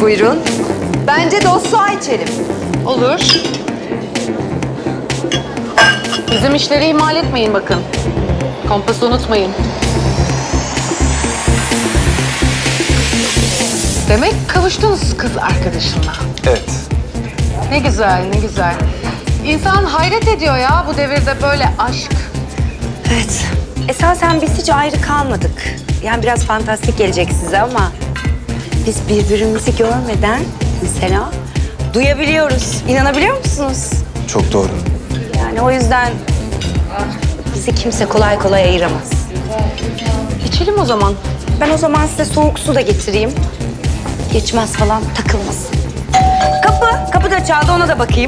Buyurun. Bence dostluğa içelim. Olur. Bizim işleri ihmal etmeyin bakın. Kompası unutmayın. Demek kavuştunuz kız arkadaşımla. Evet. Ne güzel, ne güzel. İnsan hayret ediyor ya bu devirde böyle aşk. Evet. Esasen biz hiç ayrı kalmadık. Yani biraz fantastik gelecek size ama biz birbirimizi görmeden mesela duyabiliyoruz. İnanabiliyor musunuz? Çok doğru. Yani o yüzden bizi kimse kolay kolay ayıramaz. İçelim o zaman. Ben o zaman size soğuk su da getireyim. Geçmez falan, takılmasın. Kapı da çaldı, ona da bakayım.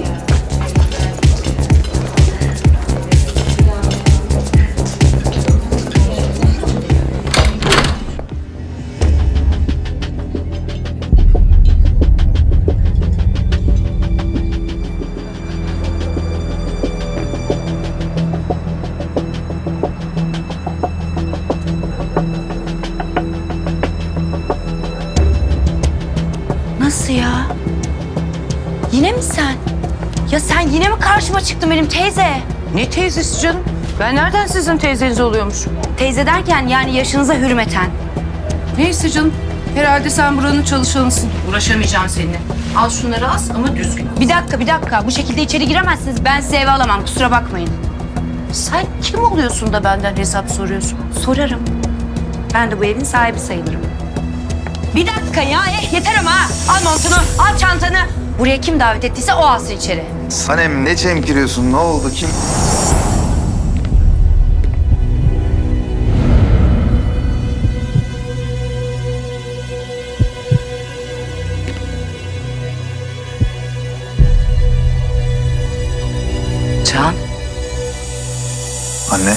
Nasıl ya? Yine mi sen? Ya sen yine mi karşıma çıktın benim teyze? Ne teyzesi canım? Ben nereden sizin teyzeniz oluyormuş? Teyze derken yani yaşınıza hürmeten. Neyse canım. Herhalde sen buranın çalışanısın. Uğraşamayacağım seninle. Al şunları az ama düzgün. Bir dakika. Bu şekilde içeri giremezsiniz. Ben size eve alamam. Kusura bakmayın. Sen kim oluyorsun da benden hesap soruyorsun? Sorarım. Ben de bu evin sahibi sayılırım. Bir dakika ya. Yeter ama ha. Al montunu, al çantanı. Buraya kim davet ettiyse o alsın içeri. Sanem ne çemkiriyorsun? Ne oldu? Kim? Can. Anne.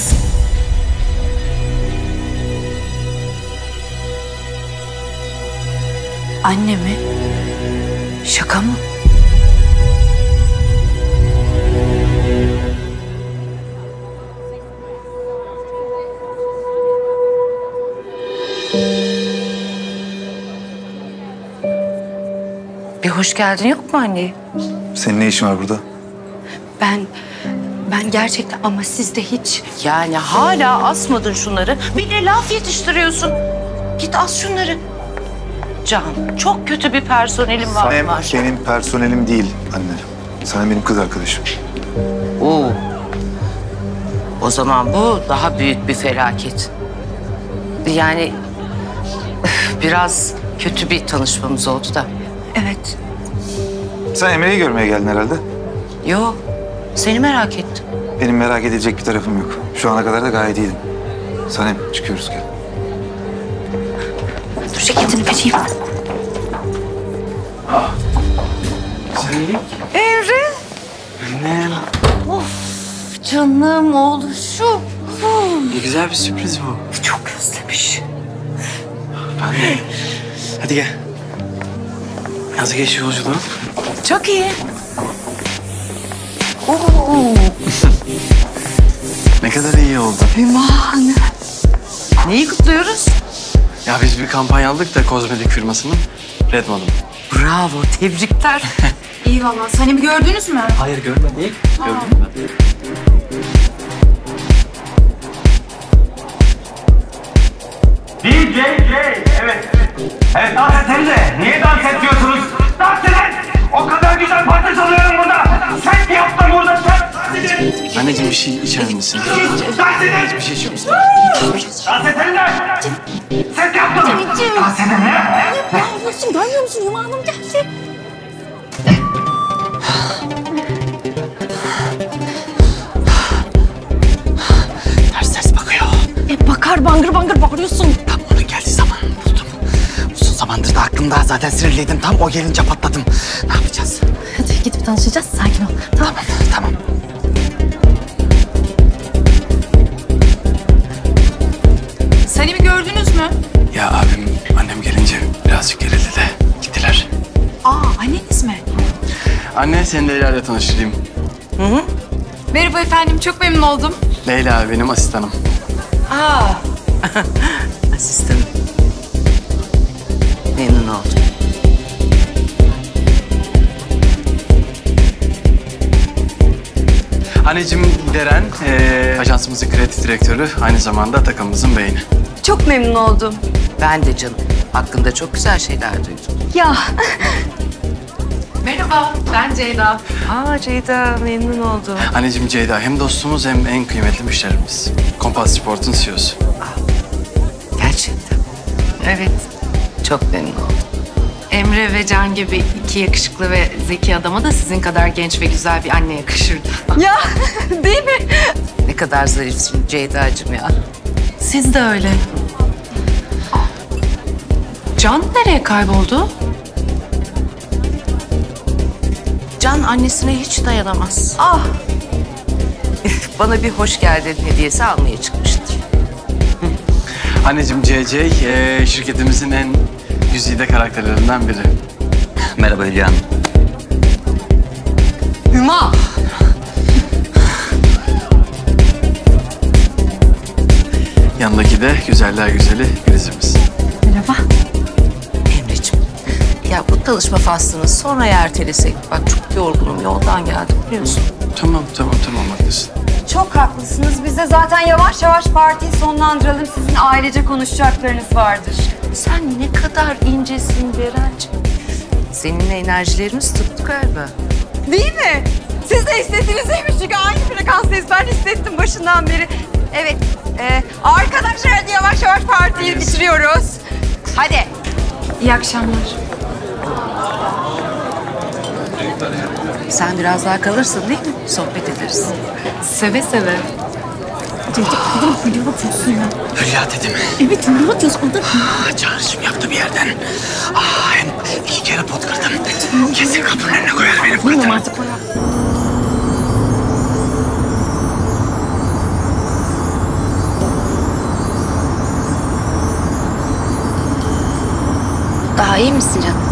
Anne mi? Şaka mı? Bir hoş geldin yok mu anne? Senin ne işin var burada? Ben gerçekten ama sizde hiç... Yani hala asmadın şunları. Bir de laf yetiştiriyorsun. Git as şunları. Can, çok kötü bir personelim var. Sanem benim personelim değil anne. Sanem benim kız arkadaşım. Oo. O zaman bu daha büyük bir felaket. Yani biraz kötü bir tanışmamız oldu da. Evet. Sen Emre'yi görmeye geldin herhalde. Yo, seni merak ettim. Benim merak edilecek bir tarafım yok. Şu ana kadar da gayet iyiydim. Sanem çıkıyoruz gel. Dur ceketini vereyim. Emre. Annem. Canım oğluşum. Ne güzel bir sürpriz bu. Çok özlemiş. Ben de. Hadi gel. Nasıl geçiyor yolculuğun? Çok iyi. Ne kadar iyi oldu. Hüman. Neyi kutluyoruz? Ya biz bir kampanya aldık da kozmetik firmasının. Redmond'un. Bravo, tebrikler. İyi valla. Sanem'i gördünüz mü? Hayır görmedik. Gördün mü? DJ, evet. Evet, dans etsenize. Niye dans etmiyorsunuz? Dans edin! O kadar güzel parti çalıyorum burada. Sen yaptın burada, sen. Anneciğim bir şey içer misin? Dans edin! Bir şey içiyor musun? Dans etsenize! Sen yaptın. Dans edin ya. Görmüyor musun? Hüma Hanım geldi. Ters bakıyor. Bakar bangır bangır bağırıyorsun. Tam onun geldiği zaman buldum. Uzun zamandır da aklımda, zaten sinirliydim. Tam o gelince patladım. Ne yapacağız? Hadi gidip tanışacağız. Sakin ol. Tamam. Sanem'i gördünüz mü? Ya abim, annem gelince birazcık gerildi de gittiler. Anneniz mi? Anne, seni Leyla ile tanıştırayım. Merhaba efendim. Çok memnun oldum. Leyla benim asistanım. Asistanım. Memnun oldum. Anneciğim Deren, ajansımızın kreatif direktörü, aynı zamanda takımımızın beyni. Çok memnun oldum. Ben de canım. Hakkında çok güzel şeyler duydum. Ya Merhaba, ben Ceyda. Aa Ceyda, memnun oldum. Anneciğim Ceyda hem dostumuz hem en kıymetli müşterimiz. Kompas Sport'un CEO'su. Gerçekten. Evet, Çok memnun oldum. Emre ve Can gibi iki yakışıklı ve zeki adama da sizin kadar genç ve güzel bir anne yakışırdı. ya değil mi? Ne kadar zarifsin Ceyda'cığım ya. Siz de öyle. Can nereye kayboldu? Can annesine hiç dayanamaz. Ah Bana bir hoş geldin hediyesi almaya çıkmıştır. Anneciğim CC, şirketimizin en güzide karakterlerinden biri. Merhaba Hülya Hanım. Hüma. Yanındaki de güzeller güzeli Filiz'imiz. Emreciğim, ya bu tanışma faslını sonra ertelesek. Bak çok yorgunum, yoldan geldim biliyorsun. Tamam haklısın. Çok haklısınız. Biz de zaten yavaş yavaş partiyi sonlandıralım. Sizin ailece konuşacaklarınız vardır. Sen ne kadar incesin Berenciğim. Seninle enerjilerimiz tuttu galiba. Değil mi? Siz de hissettiğinizdeymiş çünkü aynı frekanstayız. Ben hissettim başından beri. Evet. Arkadaşlar hadi yavaş yavaş partiyi bitiriyoruz. Hadi. İyi akşamlar. Sen biraz daha kalırsın değil mi? Sohbet ederiz. Seve seve. Hülya dedim. Evet, ne yapıyorsun? Çağrışım yaptı bir yerden. Hem 2 kere pot kırdım. Kesin kapının önüne koyar beni fırlatırım. Artık o yap. Daha iyi misin canım?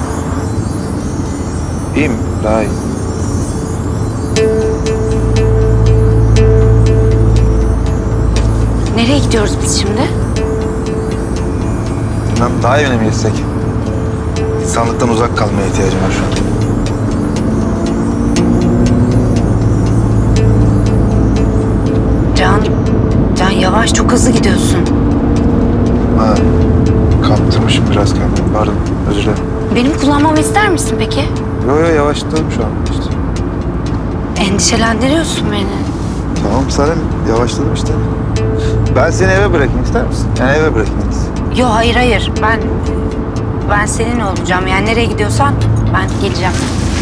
İyiyim, daha iyi. Nereye gidiyoruz biz şimdi? Bilmem, daha evine mi gitsek? İnsanlıktan uzak kalmaya ihtiyacım var şu an. Can yavaş, çok hızlı gidiyorsun. Ha, kaptırmışım biraz kendimi. Pardon, özür dilerim. Benim kullanmamı ister misin peki? Yo yavaşladım şu an işte. Endişelendiriyorsun beni. Tamam Sanem, yavaşladım işte. Ben seni eve bırakayım ister misin? Yani eve bırakayım. Yo hayır. Ben seninle olacağım. Yani nereye gidiyorsan ben geleceğim.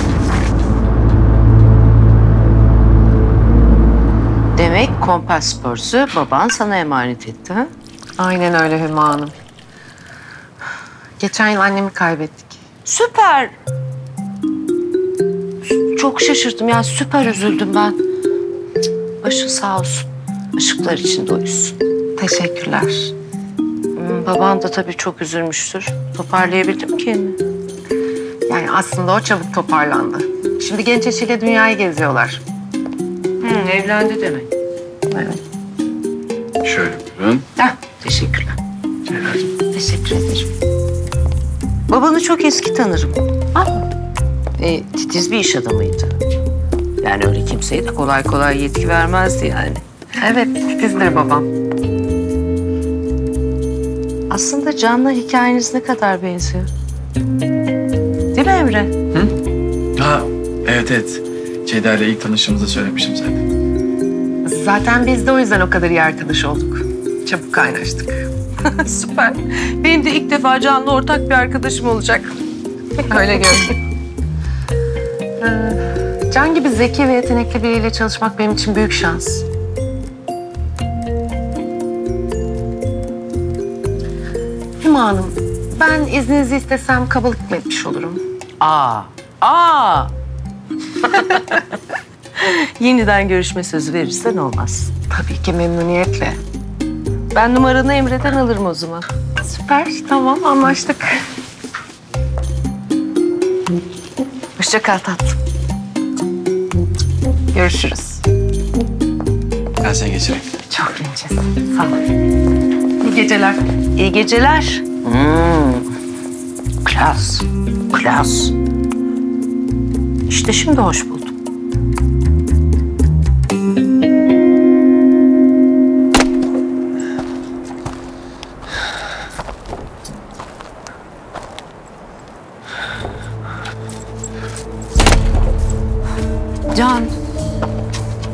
Demek Kompas Sports'u baban sana emanet etti ha? Aynen öyle Hüma Hanım. Geçen yıl annemi kaybettik. Süper. Çok şaşırdım ya, süper üzüldüm ben. Başın sağ olsun. Işıklar içinde uyusun. Teşekkürler. Baban da tabii çok üzülmüştür. Toparlayabildi mi kendini? Yani aslında o çabuk toparlandı. Şimdi genç eşiyle dünyayı geziyorlar. Evlendi demek. Evet. Şöyle buyurun. Teşekkürler. Teşekkür ederim. Babanı çok eski tanırım. Titiz bir iş adamıydı. Yani öyle kimseye de kolay kolay yetki vermezdi yani. Evet, titizdir babam. Aslında Can'la hikayeniz ne kadar benziyor. Değil mi Emre? Ha, evet. Ceyda ile ilk tanıştığımızda söylemiştim zaten. Zaten biz de o yüzden o kadar iyi arkadaş olduk. Çabuk kaynaştık. Süper. Benim de ilk defa Can'la ortak bir arkadaşım olacak. Öyle gördüm. Can gibi zeki ve yetenekli biriyle çalışmak benim için büyük şans. Hüma Hanım, ben izninizi istesem kabalık mı etmiş olurum? Aa. Yeniden görüşme sözü verirsen olmaz. Tabii ki memnuniyetle. Ben numaranı Emre'den alırım o zaman. Süper, tamam anlaştık. Hoşça kal tatlım. Görüşürüz. Ben seni geçireyim. Çok incesin. Sağ ol. İyi geceler. İyi geceler. Klas. İşte şimdi hoş buldum.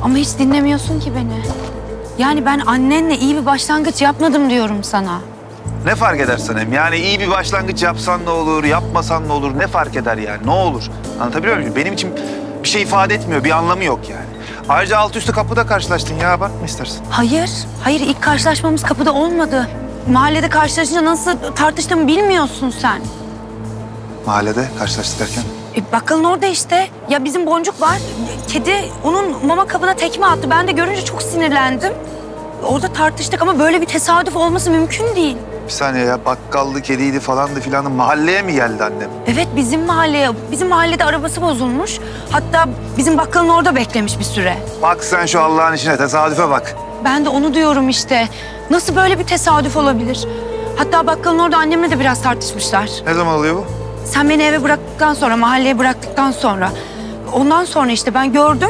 Ama hiç dinlemiyorsun ki beni. Yani ben annenle iyi bir başlangıç yapmadım diyorum sana. Ne fark eder Sanem? Yani iyi bir başlangıç yapsan ne olur, yapmasan ne olur, ne fark eder yani? Ne olur? Anlatabiliyor muyum? Benim için bir şey ifade etmiyor, bir anlamı yok yani. Ayrıca alt üstü kapıda karşılaştın ya, abartma istersen. Hayır ilk karşılaşmamız kapıda olmadı. Mahallede karşılaşınca nasıl tartıştığımı bilmiyorsun sen. Mahallede karşılaştık derken? Bakkalın orada işte. Ya bizim Boncuk var. Kedi onun mama kabına tekme attı. Ben de görünce çok sinirlendim. Orada tartıştık ama böyle bir tesadüf olması mümkün değil. Bir saniye ya, bakkaldı, kediydi falandı filandı. Mahalleye mi geldi annem? Evet bizim mahalleye. Bizim mahallede arabası bozulmuş. Hatta bizim bakkalın orada beklemiş bir süre. Bak sen şu Allah'ın işine, tesadüfe bak. Ben de onu diyorum işte. Nasıl böyle bir tesadüf olabilir? Hatta bakkalın orada annemle de biraz tartışmışlar. Ne zaman oluyor bu? Sen beni eve bıraktıktan sonra, mahalleye bıraktıktan sonra. Ondan sonra işte ben gördüm.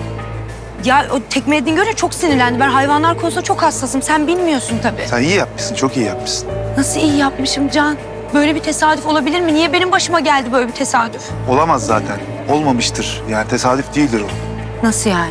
Ya o tekmelediğini görünce çok sinirlendi. Ben hayvanlar konusunda çok hassasım. Sen bilmiyorsun tabii. Sen iyi yapmışsın, çok iyi yapmışsın. Nasıl iyi yapmışım Can? Böyle bir tesadüf olabilir mi? Niye benim başıma geldi böyle bir tesadüf? Olamaz zaten. Olmamıştır. Yani tesadüf değildir o. Nasıl yani?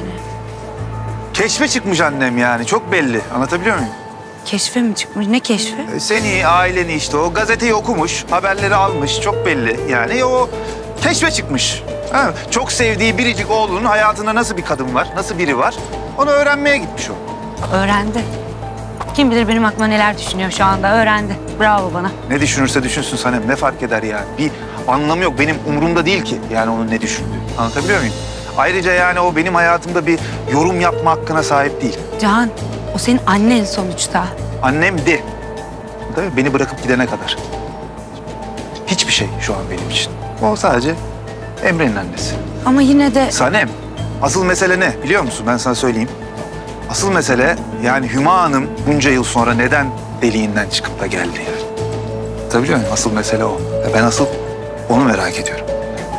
Keşfe çıkmış annem yani. Çok belli. Anlatabiliyor muyum? Keşfe mi çıkmış? Ne keşfi? Seni, aileni işte o gazeteyi okumuş, haberleri almış. Çok belli. Yani o keşfe çıkmış. Ha, çok sevdiği biricik oğlunun hayatında nasıl bir kadın var, nasıl biri var. Onu öğrenmeye gitmiş o. Öğrendi. Kim bilir benim aklıma neler düşünüyor şu anda. Öğrendi. Bravo bana. Ne düşünürse düşünsün Sanem, ne fark eder yani? Bir anlamı yok. Benim umurumda değil ki yani onun ne düşündüğü. Anlatabiliyor muyum? Ayrıca yani o benim hayatımda bir yorum yapma hakkına sahip değil. Can, o senin annen sonuçta. Annemdi. Tabii beni bırakıp gidene kadar. Hiçbir şey şu an benim için. O sadece Emre'nin annesi. Ama yine de... Sanem, asıl mesele ne biliyor musun? Ben sana söyleyeyim. Asıl mesele yani Hüma Hanım bunca yıl sonra neden deliğinden çıkıp da geldi yani. Tabii biliyor musun? Asıl mesele o. Ben asıl onu merak ediyorum.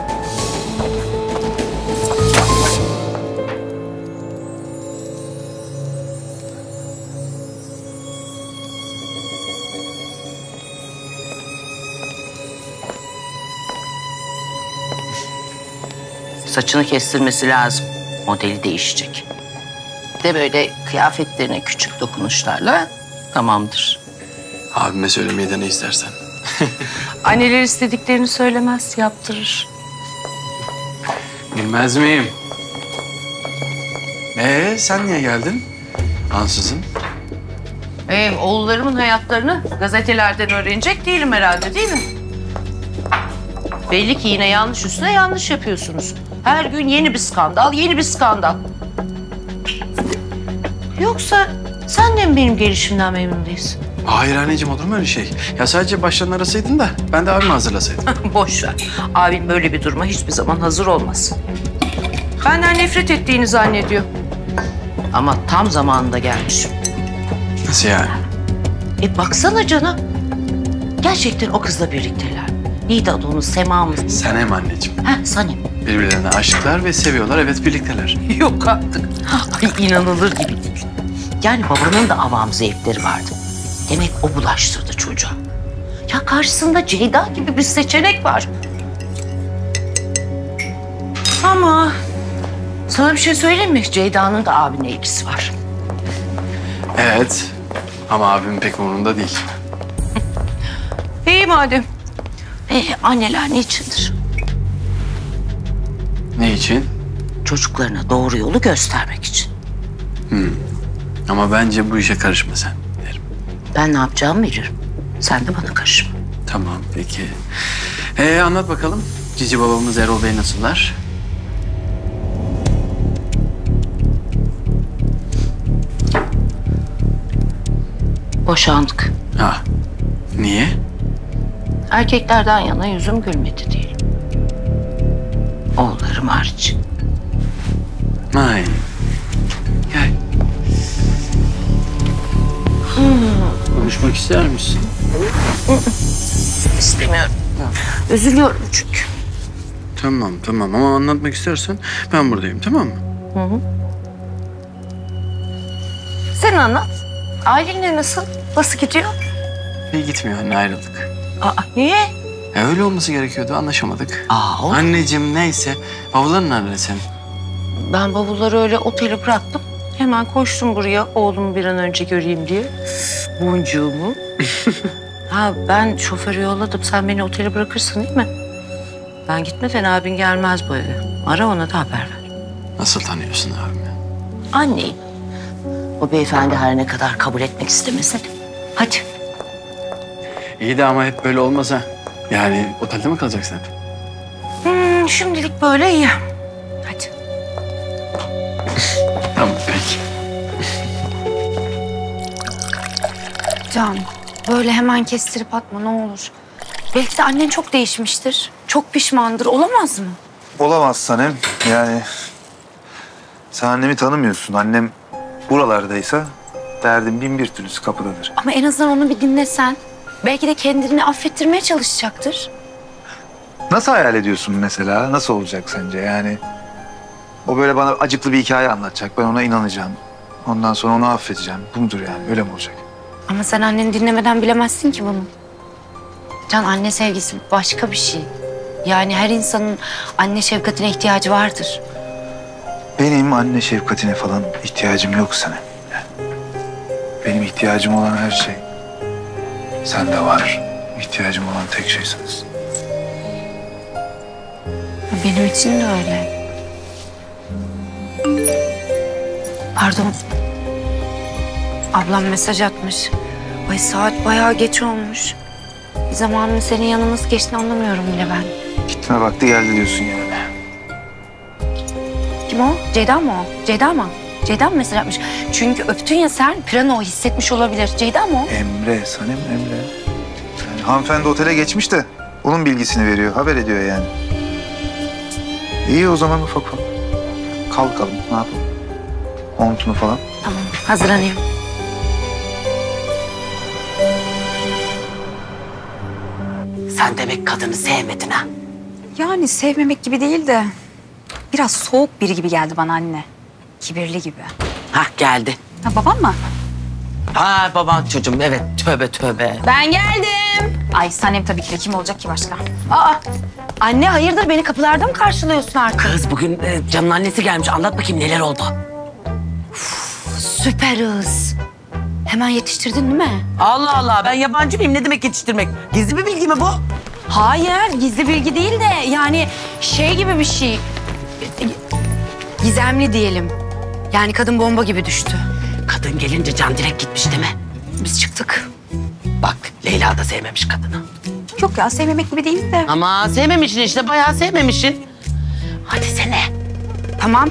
Saçını kestirmesi lazım. Modeli değişecek. De böyle kıyafetlerine küçük dokunuşlarla tamamdır. Abime söylemeyi de ne istersen. Anneler istediklerini söylemez, yaptırır. Bilmez miyim? Sen niye geldin? Ansızın. Oğullarımın hayatlarını gazetelerden öğrenecek değilim herhalde, değil mi? Belli ki yine yanlış üstüne yanlış yapıyorsunuz. Her gün yeni bir skandal, yeni bir skandal. Yoksa sen de mi benim gelişimden memnun değilsin? Hayır anneciğim, olur mu öyle şey? Ya sadece başlarını arasaydın da ben de abimi hazırlasaydım. Boş ver. Abim böyle bir duruma hiçbir zaman hazır olmaz. Benden nefret ettiğini zannediyor. Ama tam zamanında gelmiş. Nasıl yani? Baksana Can'a. Gerçekten o kızla birlikteler. Nida da onu, Sema mı? Sanem anneciğim. Sanem. Birbirlerine aşıklar ve seviyorlar. Evet, birlikteler. Yok artık. Ay, inanılır gibi değil. Yani babanın da avam zevkleri vardı. Demek o bulaştırdı çocuğa. Ya karşısında Ceyda gibi bir seçenek var. Ama sana bir şey söyleyeyim mi? Ceyda'nın da abine ilgisi var. Evet. Ama abimin pek umurunda değil. İyi madem. Anneler niçindir? Ne için? Çocuklarına doğru yolu göstermek için. Ama bence bu işe karışma sen derim. Ben ne yapacağımı bilirim. Sen de bana karışma. Tamam, peki. Anlat bakalım. Cici babamız Erol Bey nasıllar? Boşandık. Niye? Erkeklerden yana yüzüm gülmedi değil. Oğullarım hariç. Ay. Gel. Konuşmak ister misin? İstemiyorum. Üzülüyorum çünkü. Tamam ama anlatmak istersen ben buradayım, tamam mı? Sen anlat. Ailenle nasıl? Nasıl gidiyor? İyi gitmiyor anne, ayrıldık. Niye? Öyle olması gerekiyordu, anlaşamadık. Olur. Anneciğim neyse, bavulların nerede senin? Ben bavulları öyle otele bıraktım. Hemen koştum buraya oğlumu bir an önce göreyim diye. Boncuğumu. Ha ben şoförü yolladım. Sen beni otele bırakırsın değil mi? Ben gitmeden abin gelmez bu eve. Ara ona da haber ver. Nasıl tanıyorsun abimi? Anneyim. O beyefendi her ne kadar kabul etmek istemese de. Hadi. İyi de ama hep böyle olmaz ha. Yani otelde mi kalacaksın hep? Şimdilik böyle iyi. Hadi. Tamam peki. Can, böyle hemen kestirip atma ne olur. Belki de annen çok değişmiştir. Çok pişmandır. Olamaz mı? Olamaz Sanem. Yani sen annemi tanımıyorsun. Annem buralardaysa derdim bin bir türlüsü kapıdadır. Ama en azından onu bir dinlesen. Belki de kendini affettirmeye çalışacaktır. Nasıl hayal ediyorsun mesela? Nasıl olacak sence? Yani o böyle bana acıklı bir hikaye anlatacak. Ben ona inanacağım. Ondan sonra onu affedeceğim. Bu mudur yani? Öyle mi olacak? Ama sen anneni dinlemeden bilemezsin ki bunu. Can, anne sevgisi başka bir şey. Yani her insanın anne şefkatine ihtiyacı vardır. Benim anne şefkatine falan ihtiyacım yok Sanem. Yani benim ihtiyacım olan her şey sende var. İhtiyacım olan tek şey sensin. Benim için de öyle. Pardon. Ablam mesaj atmış. Ay saat bayağı geç olmuş. Bir zamanın senin yanına nasıl geçtiğini anlamıyorum bile ben. Gitme vakti geldi diyorsun yani. Kim o? Ceyda mı o? Ceyda mı? Ceyda mı mesaj atmış? Çünkü öptün ya sen, Pirano hissetmiş olabilir. Ceyda mı o? Emre, Sanem Emre. Yani hanımefendi otele geçmiş de onun bilgisini veriyor, haber ediyor yani. İyi o zaman ufak ufak. Kalkalım, ne yapalım? Montunu falan. Tamam, hazırlanayım. Sen demek kadını sevmedin ha? Yani sevmemek gibi değil de biraz soğuk biri gibi geldi bana anne. Kibirli gibi. Hah geldi. Ha, babam mı? Ha baban çocuğum evet tövbe tövbe. Ben geldim. Ay Sanem tabii ki de kim olacak ki başka? Aa, anne hayırdır beni kapılarda mı karşılıyorsun artık? Kız bugün Can'ın annesi gelmiş anlat bakayım neler oldu. Süperiz. Hemen yetiştirdin değil mi? Allah Allah ben yabancı mıyım ne demek yetiştirmek? Gizli bir bilgi mi bu? Hayır, gizli bilgi değil de yani şey gibi bir şey. Gizemli diyelim. Yani kadın bomba gibi düştü. Kadın gelince Can direkt gitmiş değil mi? Biz çıktık. Bak Leyla da sevmemiş kadını. Yok ya sevmemek gibi değil de. Ama sevmemişsin işte bayağı sevmemişsin. Hadi sene. Tamam.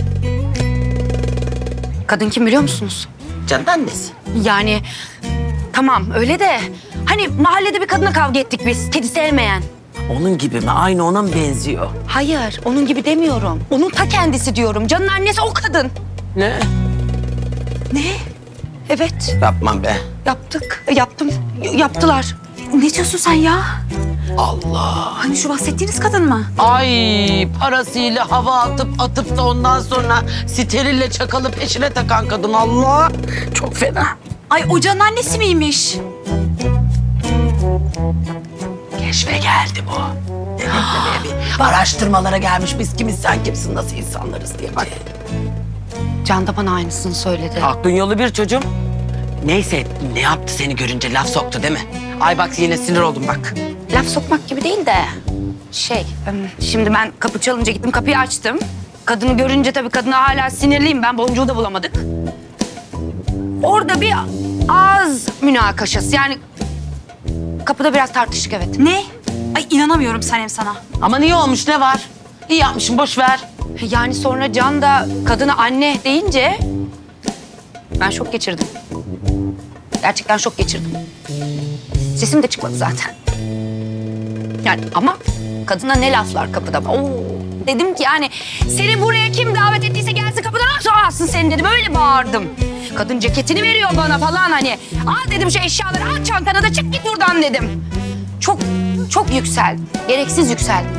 Kadın kim biliyor musunuz? Can'ın annesi. Yani tamam öyle de hani mahallede bir kadına kavga ettik biz. Kedi sevmeyen. Onun gibi mi? Aynı ona mı benziyor? Hayır, onun gibi demiyorum. Onun ta kendisi diyorum. Can'ın annesi o kadın. Ne? Ne? Evet, Yapmam be. yaptık. Yaptım. Yaptılar. Ne diyorsun sen ya? Allah. Hani şu bahsettiğiniz kadın mı? Ay parasıyla hava atıp da ondan sonra sterille çakalı peşine takan kadın Allah. Çok fena. Ay o Can'ın annesi miymiş? Keşfe geldi bu. Denetlemeye bir araştırmalara gelmiş. Biz kimiz sen kimsin nasıl insanlarız diye. Bak. Can da bana aynısını söyledi. Aklın yolu bir çocuğum. Neyse ne yaptı seni görünce laf soktu değil mi? Ay bak yine sinir oldum bak. Laf sokmak gibi değil de şimdi ben kapı çalınca gittim kapıyı açtım. Kadını görünce tabii kadına hala sinirliyim ben. Boncuğu da bulamadık. Orada bir ağız münakaşası yani kapıda biraz tartıştık evet. Ne? Ay inanamıyorum Sanem sana. Ama niye olmuş ne var? İyi yapmışım boş ver. Yani sonra Can da kadına anne deyince ben şok geçirdim. Gerçekten şok geçirdim. Sesim de çıkmadı zaten. Yani ama kadına ne laflar kapıda. Oo, dedim ki yani seni buraya kim davet ettiyse gelsin kapıdan alsın seni dedim. Öyle bağırdım. Kadın ceketini veriyor bana falan hani. Al dedim şu eşyaları al çantana da çık git buradan dedim. Çok yükseldim. Gereksiz yükseldim.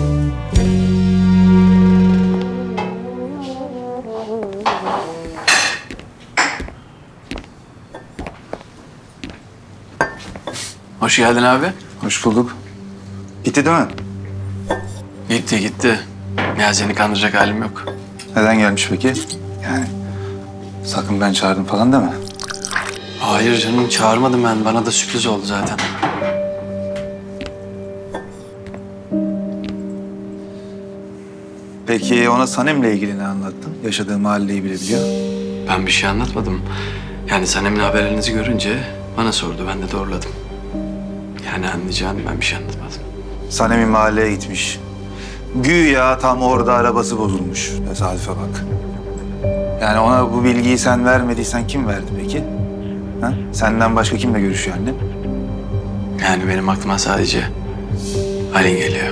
Hoş geldin abi. Hoş bulduk. Gitti değil mi? Gitti gitti. Ya seni kandıracak halim yok. Neden gelmiş peki? Yani sakın ben çağırdım falan deme. Hayır canım, çağırmadım ben. Bana da sürpriz oldu zaten. Peki ona Sanem'le ilgili ne anlattın? Yaşadığı mahalleyi bile biliyor. Ben bir şey anlatmadım. Yani Sanem'le haberlerinizi görünce bana sordu. Ben de doğruladım. Yani anlayacağın ben bir şey anlatmadım. Sanem'in mahalleye gitmiş. Güya tam orada arabası bozulmuş. Tesadüfe bak. Yani ona bu bilgiyi sen vermediysen kim verdi peki? Ha? Senden başka kimle görüşüyor annem? Yani benim aklıma sadece Aylin geliyor.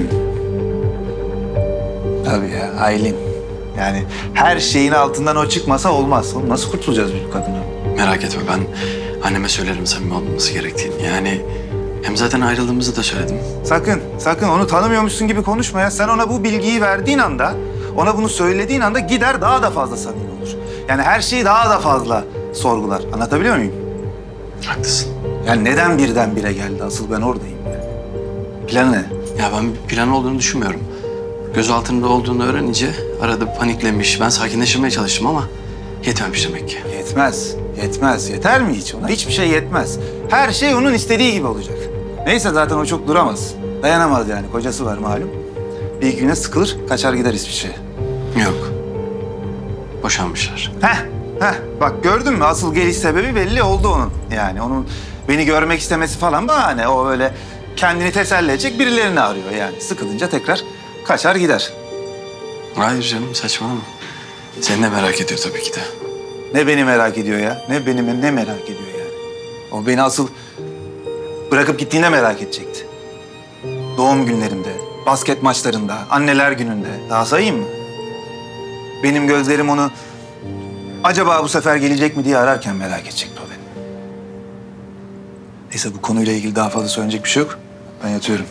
Tabii ya, Aylin. Yani her şeyin altından o çıkmasa olmaz. Oğlum nasıl kurtulacağız bu kadından? Merak etme, ben anneme söylerim samimi olması gerektiğini. Yani hem zaten ayrıldığımızı da söyledim. Sakın onu tanımıyormuşsun gibi konuşma ya. Sen ona bu bilgiyi verdiğin anda, ona bunu söylediğin anda gider daha da fazla samimi olur. Yani her şeyi daha da fazla sorgular. Anlatabiliyor muyum? Haklısın. Yani neden birdenbire geldi? Asıl ben oradayım yani. Planı ne? Ya ben bir plan olduğunu düşünmüyorum. Gözaltında olduğunu öğrenince arada paniklemiş. Ben sakinleştirmeye çalıştım ama yetmemiş demek ki. Yetmez. Yeter mi hiç? Ona hiçbir şey yetmez. Her şey onun istediği gibi olacak. Neyse zaten o çok duramaz. Dayanamaz yani. Kocası var malum. Bir iki güne sıkılır, kaçar gider İsviçre'ye. Yok. Boşanmışlar. Heh. Bak gördün mü? Asıl geliş sebebi belli oldu onun. Yani onun beni görmek istemesi falan bahane. O öyle kendini teselli edecek birilerini arıyor yani. Sıkılınca tekrar kaçar gider. Hayır canım, saçmalama. Seni de merak ediyor tabii ki de. Ne beni merak ediyor ya? Ne merak ediyor yani? O beni asıl bırakıp gittiğinde merak edecekti. Doğum günlerimde, basket maçlarında, anneler gününde. Daha sayayım mı? Benim gözlerim onu acaba bu sefer gelecek mi diye ararken merak edecekti o beni. Neyse bu konuyla ilgili daha fazla söyleyecek bir şey yok. Ben yatıyorum.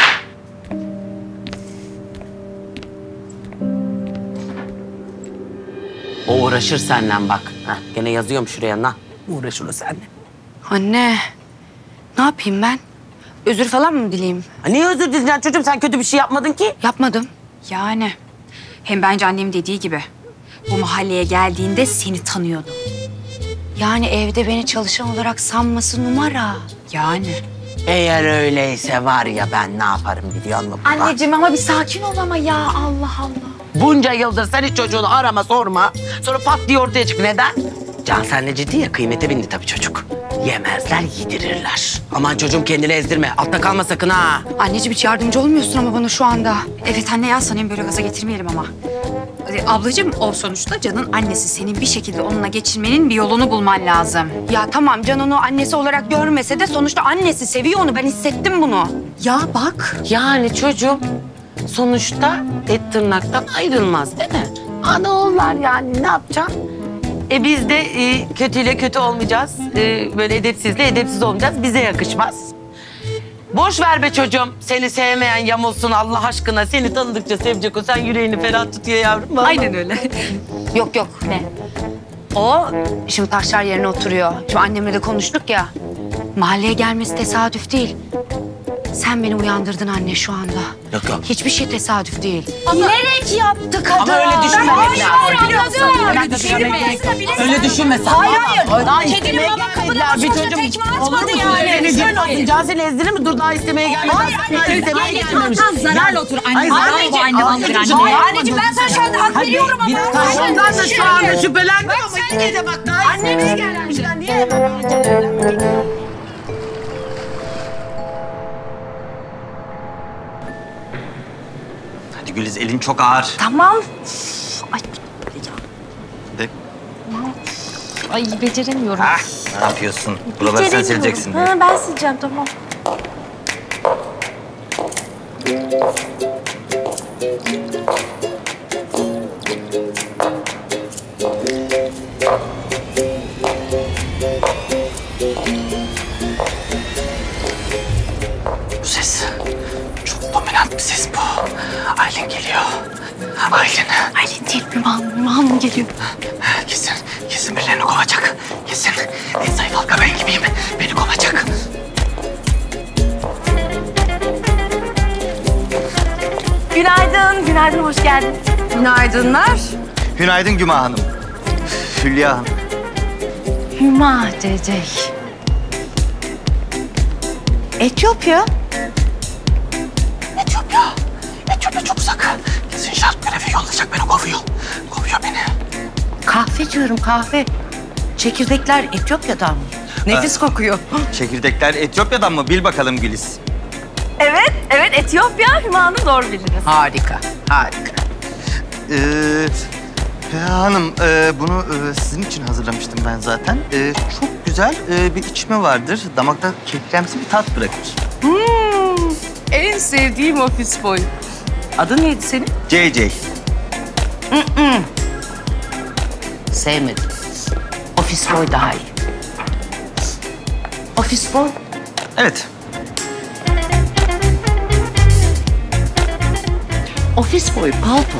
O uğraşır senden bak. Heh, gene yazıyorum şuraya lan. Uğraşır o seninle. Anne, ne yapayım ben? Özür falan mı dileyeyim? Niye özür dileyeceksin çocuğum? Sen kötü bir şey yapmadın ki. Yapmadım. Yani hem bence annem dediği gibi bu mahalleye geldiğinde seni tanıyordu. Yani evde beni çalışan olarak sanması numara. Yani. Eğer öyleyse var ya ben ne yaparım biliyor musun? Anneciğim ama bir sakin ol ama ya Allah Allah. Bunca yıldır sen hiç çocuğunu arama sorma. Sonra pat diye ortaya çık. Neden? Can senle ciddi ya, kıymete bindi tabii çocuk. Yemezler, yedirirler. Aman çocuğum kendini ezdirme. Altta kalma sakın ha. Anneciğim hiç yardımcı olmuyorsun ama bana şu anda. Evet anne ya Sanem'i böyle gaza getirmeyelim ama. Ablacığım o sonuçta Can'ın annesi. Senin bir şekilde onunla geçirmenin bir yolunu bulman lazım. Ya tamam Can onu annesi olarak görmese de sonuçta annesi seviyor onu. Ben hissettim bunu. Ya bak. Yani çocuğum sonuçta et tırnaktan ayrılmaz değil mi? Ana oğullar yani ne yapacaksın? Biz de kötüyle kötü olmayacağız. Böyle edepsizle edepsiz olmayacağız. Bize yakışmaz. Boş ver be çocuğum. Seni sevmeyen yamulsun Allah aşkına. Seni tanıdıkça sevecek o. Sen yüreğini ferah tutuyor yavrum. Vallahi. Aynen öyle. Yok ne? O şimdi taşlar yerine oturuyor. Şimdi annemle de konuştuk ya. Mahalleye gelmesi tesadüf değil. Sen beni uyandırdın anne şu anda. Yok. Hiçbir şey tesadüf değil. Bilerek yaptı kadın. Ama öyle düşünmemek lazım. Öyle düşünmemek. Öyle düşünme sen. Hayır. Kedinin baba kapıdan bir çocuğum tekme atmadı yani. Seni Cansel ezdirir mi? Dur daha istemeye gelmedi. Hayır istemeye gelmemiş. Zararla otur. Anne Anneciğim. Anneciğim ben sana şu anda hak veriyorum ama. Ondan da şu anda şüphelendim ama yine de bak daha istemeye gelmemişler. Niye hemen Hadi Güliz, elin çok ağır. Tamam. Ay. De. Ay beceremiyorum. Ne yapıyorsun? Buraları sen sileceksin. Ha, ben sileceğim tamam. Bu ses çok dominant bir ses bu. Aylin geliyor. Aylin. Aylin değil Müman geliyor. Kesin birilerini kovacak. Kesin. En zayıf halka ben gibiyim. Beni kovacak. Günaydın, günaydın, hoş geldin. Günaydınlar. Günaydın Güma Hanım. Hülya Hanım. Hüma Cece. Etiyopya. Etiyopya çok uzak. Kesin şart görevi yollayacak beni, kovuyor. Kovuyor beni. Kahve diyorum, kahve. Çekirdekler Etiyopya'dan mı? Nefis kokuyor. Çekirdekler Etiyopya'dan mı? Bil bakalım Güliz. Evet, evet Etiyopya. Hüma Hanım doğru bildiniz. Harika, harika. Hülya Hanım, bunu sizin için hazırlamıştım ben zaten. Çok güzel bir içme vardır. Damakta kekremsi bir tat bırakır. En sevdiğim ofis boy. Adın neydi senin? JJ. Sevmedim. Ofis boy daha iyi. Ofis boy. Evet. Ofis boy palto.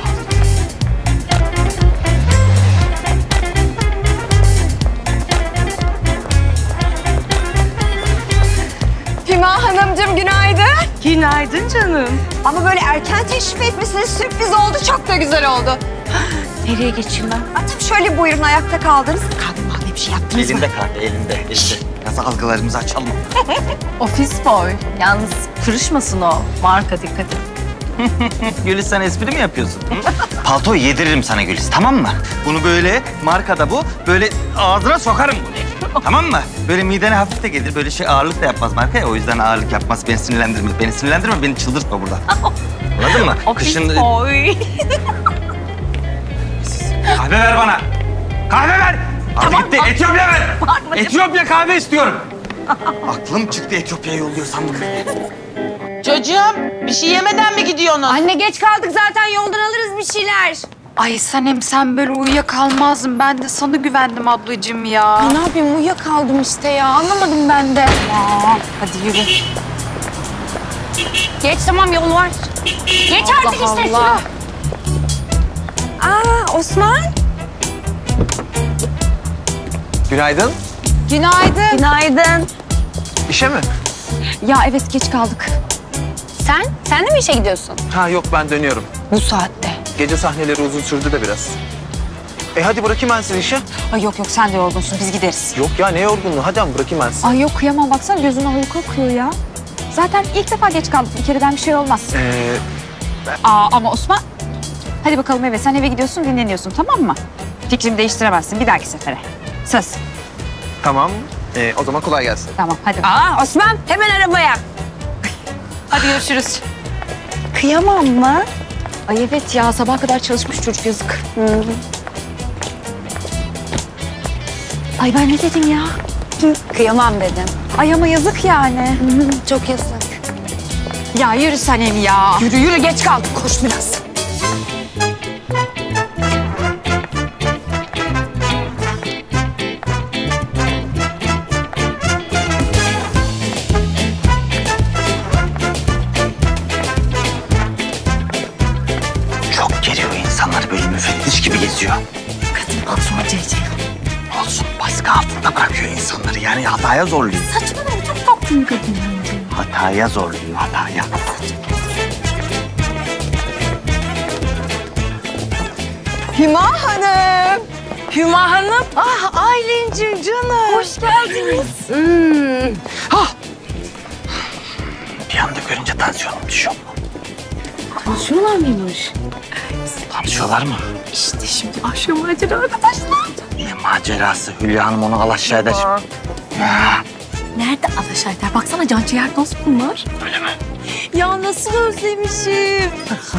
Hüma Hanımcığım günaydın. Günaydın canım. Ama böyle erken teşrif etmişsiniz, sürpriz oldu, çok da güzel oldu. Nereye geçeyim ben? Tabii şöyle buyurun, ayakta kaldınız. Kahve mahve bir şey yaptınız mı? Elinde kahve, elinde. Biraz algılarımızı açalım. Ofis boy. Yalnız kırışmasın o. Marka dikkat et. Güliz sen espri mi yapıyorsun? Paltoyu yediririm sana Güliz, tamam mı? Bunu böyle, markada bu, böyle ağzına sokarım bunu. Tamam mı? Böyle midene hafif de gelir, böyle şey ağırlık da yapmaz marka ya. O yüzden ağırlık yapmaz, beni sinirlendirme. Beni sinirlendirme, beni çıldırtma burada. Anladın mı? Ofis boy. Kahve ver bana. Kahve ver. Hadi gitti. Etiyopya ver. Etiyopya kahve istiyorum. Aklım çıktı, Etiyopya'ya yolluyor sandım beni. Çocuğum bir şey yemeden mi gidiyorsunuz? Anne geç kaldık zaten, yoldan alırız bir şeyler. Ay Sanem sen böyle uyuyakalmazdın. Ben de sana güvendim ablacığım ya. Ne yapayım, uyuyakaldım işte ya, anlamadım ben de. Hadi yürü. Geç tamam, yol var. Geç artık işte şunu. Aa Osman. Günaydın. Günaydın. Günaydın. İşe mi? Ya evet geç kaldık. Sen de mi işe gidiyorsun? Ha yok, ben dönüyorum. Bu saatte. Gece sahneleri uzun sürdü de biraz. Hadi bırakayım ben sizi işe. Ay yok sen de yorgunsun biz gideriz. Yok ya, ne yorgunluğu. Hadi ama bırakayım ben sizi. Ay yok kıyamam baksana gözünden uyku akıyor ya. Zaten ilk defa geç kaldık. Bir kereden bir şey olmaz. Ama Osman. Hadi bakalım eve. Sen eve gidiyorsun dinleniyorsun tamam mı? Fikrimi değiştiremezsin bir dahaki sefere. Söz. Tamam. O zaman kolay gelsin. Tamam hadi. Osman hemen arabaya. Hadi görüşürüz. Kıyamam mı? Ay evet ya sabah kadar çalışmış çocuk yazık. Ay ben ne dedim ya? Kıyamam dedim. Ay ama yazık yani. Çok yazık. Ya yürü Sanem ya. Yürü yürü, geç kaldık, koş biraz. Çok geriyor insanları, böyle müfettiş gibi geziyor. Kadın patron CC. Olsun, baskı altında bırakıyor insanları. Yani hataya zorluyor. Saçmalama çok tatlı bir kadın bence. Hataya zorluyor, hataya. Hüma Hanım. Hüma Hanım. Ah Aylin'cim canım. Hoş geldiniz. Bir anda görünce tansiyonum düşüyor. Tansiyonar mıymış? Tanışıyorlar mı? İşte şimdi başlıyor macera arkadaşlar. Ne macerası? Hülya Hanım onu alaşağı eder. Nerede alaşağı eder? Baksana can ciğer dost bunlar. Öyle mi? Ya nasıl özlemişim.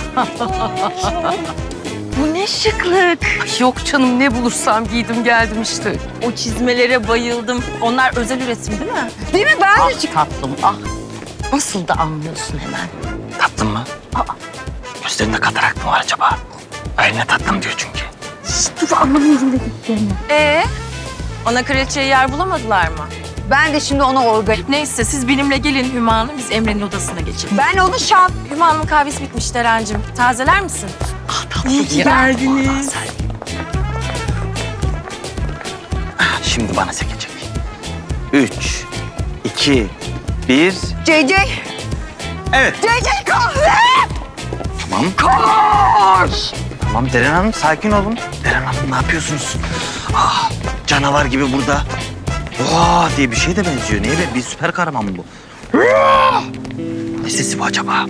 Bu ne şıklık. Ay yok canım ne bulursam giydim geldim işte. O çizmelere bayıldım. Onlar özel üretim değil mi? Değil mi, ben de Ah tatlım ah. Nasıl da anlıyorsun hemen. Tattın mı? Gözlerinde katarak mı var acaba? Eline tattım diyor çünkü. Dur anlamıyorum dediklerini. Ana kraliçeye yer bulamadılar mı? Ben de şimdi ona Neyse siz benimle gelin Hüma Hanım. Biz Emre'nin odasına geçelim. Ben onu şap. Hüma Hanım'ın kahvesi bitmiş Derencim. Tazeler misin? İyi ki geldiniz. Şimdi bana sekecek. 3, 2, 1. CC. Evet. CC kahve. Tamam. Koş! Tamam Deren Hanım sakin olun. Deren Hanım ne yapıyorsunuz? Ah, canavar gibi burada. Oha diye bir şey de benziyor. Neye be? Bir süper kahraman mı bu? Ne sesi bu acaba?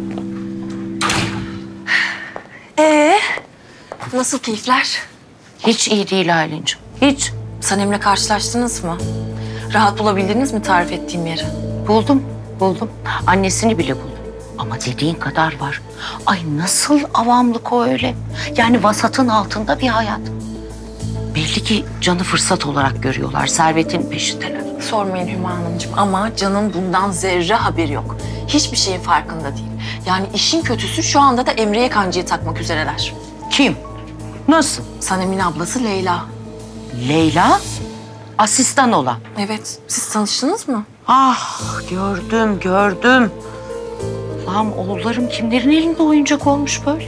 Nasıl keyifler? Hiç iyi değil Aylin'cim. Hiç. Sanem'le karşılaştınız mı? Rahat bulabildiniz mi tarif ettiğim yeri? Buldum. Annesini bile buldum. Ama dediğin kadar var. Ay nasıl avamlık o öyle. Yani vasatın altında bir hayat. Belli ki canı fırsat olarak görüyorlar. Servetin peşindeler. Sormayın Hüma Hanımcığım ama Can'ın bundan zerre haberi yok. Hiçbir şeyin farkında değil. Yani işin kötüsü şu anda da Emre'ye kancayı takmak üzereler. Kim? Nasıl? Sanem'in ablası Leyla. Leyla? Asistan olan. Evet, siz tanıştınız mı? Ah gördüm. Allah'ım oğullarım kimlerin elinde oyuncak olmuş böyle.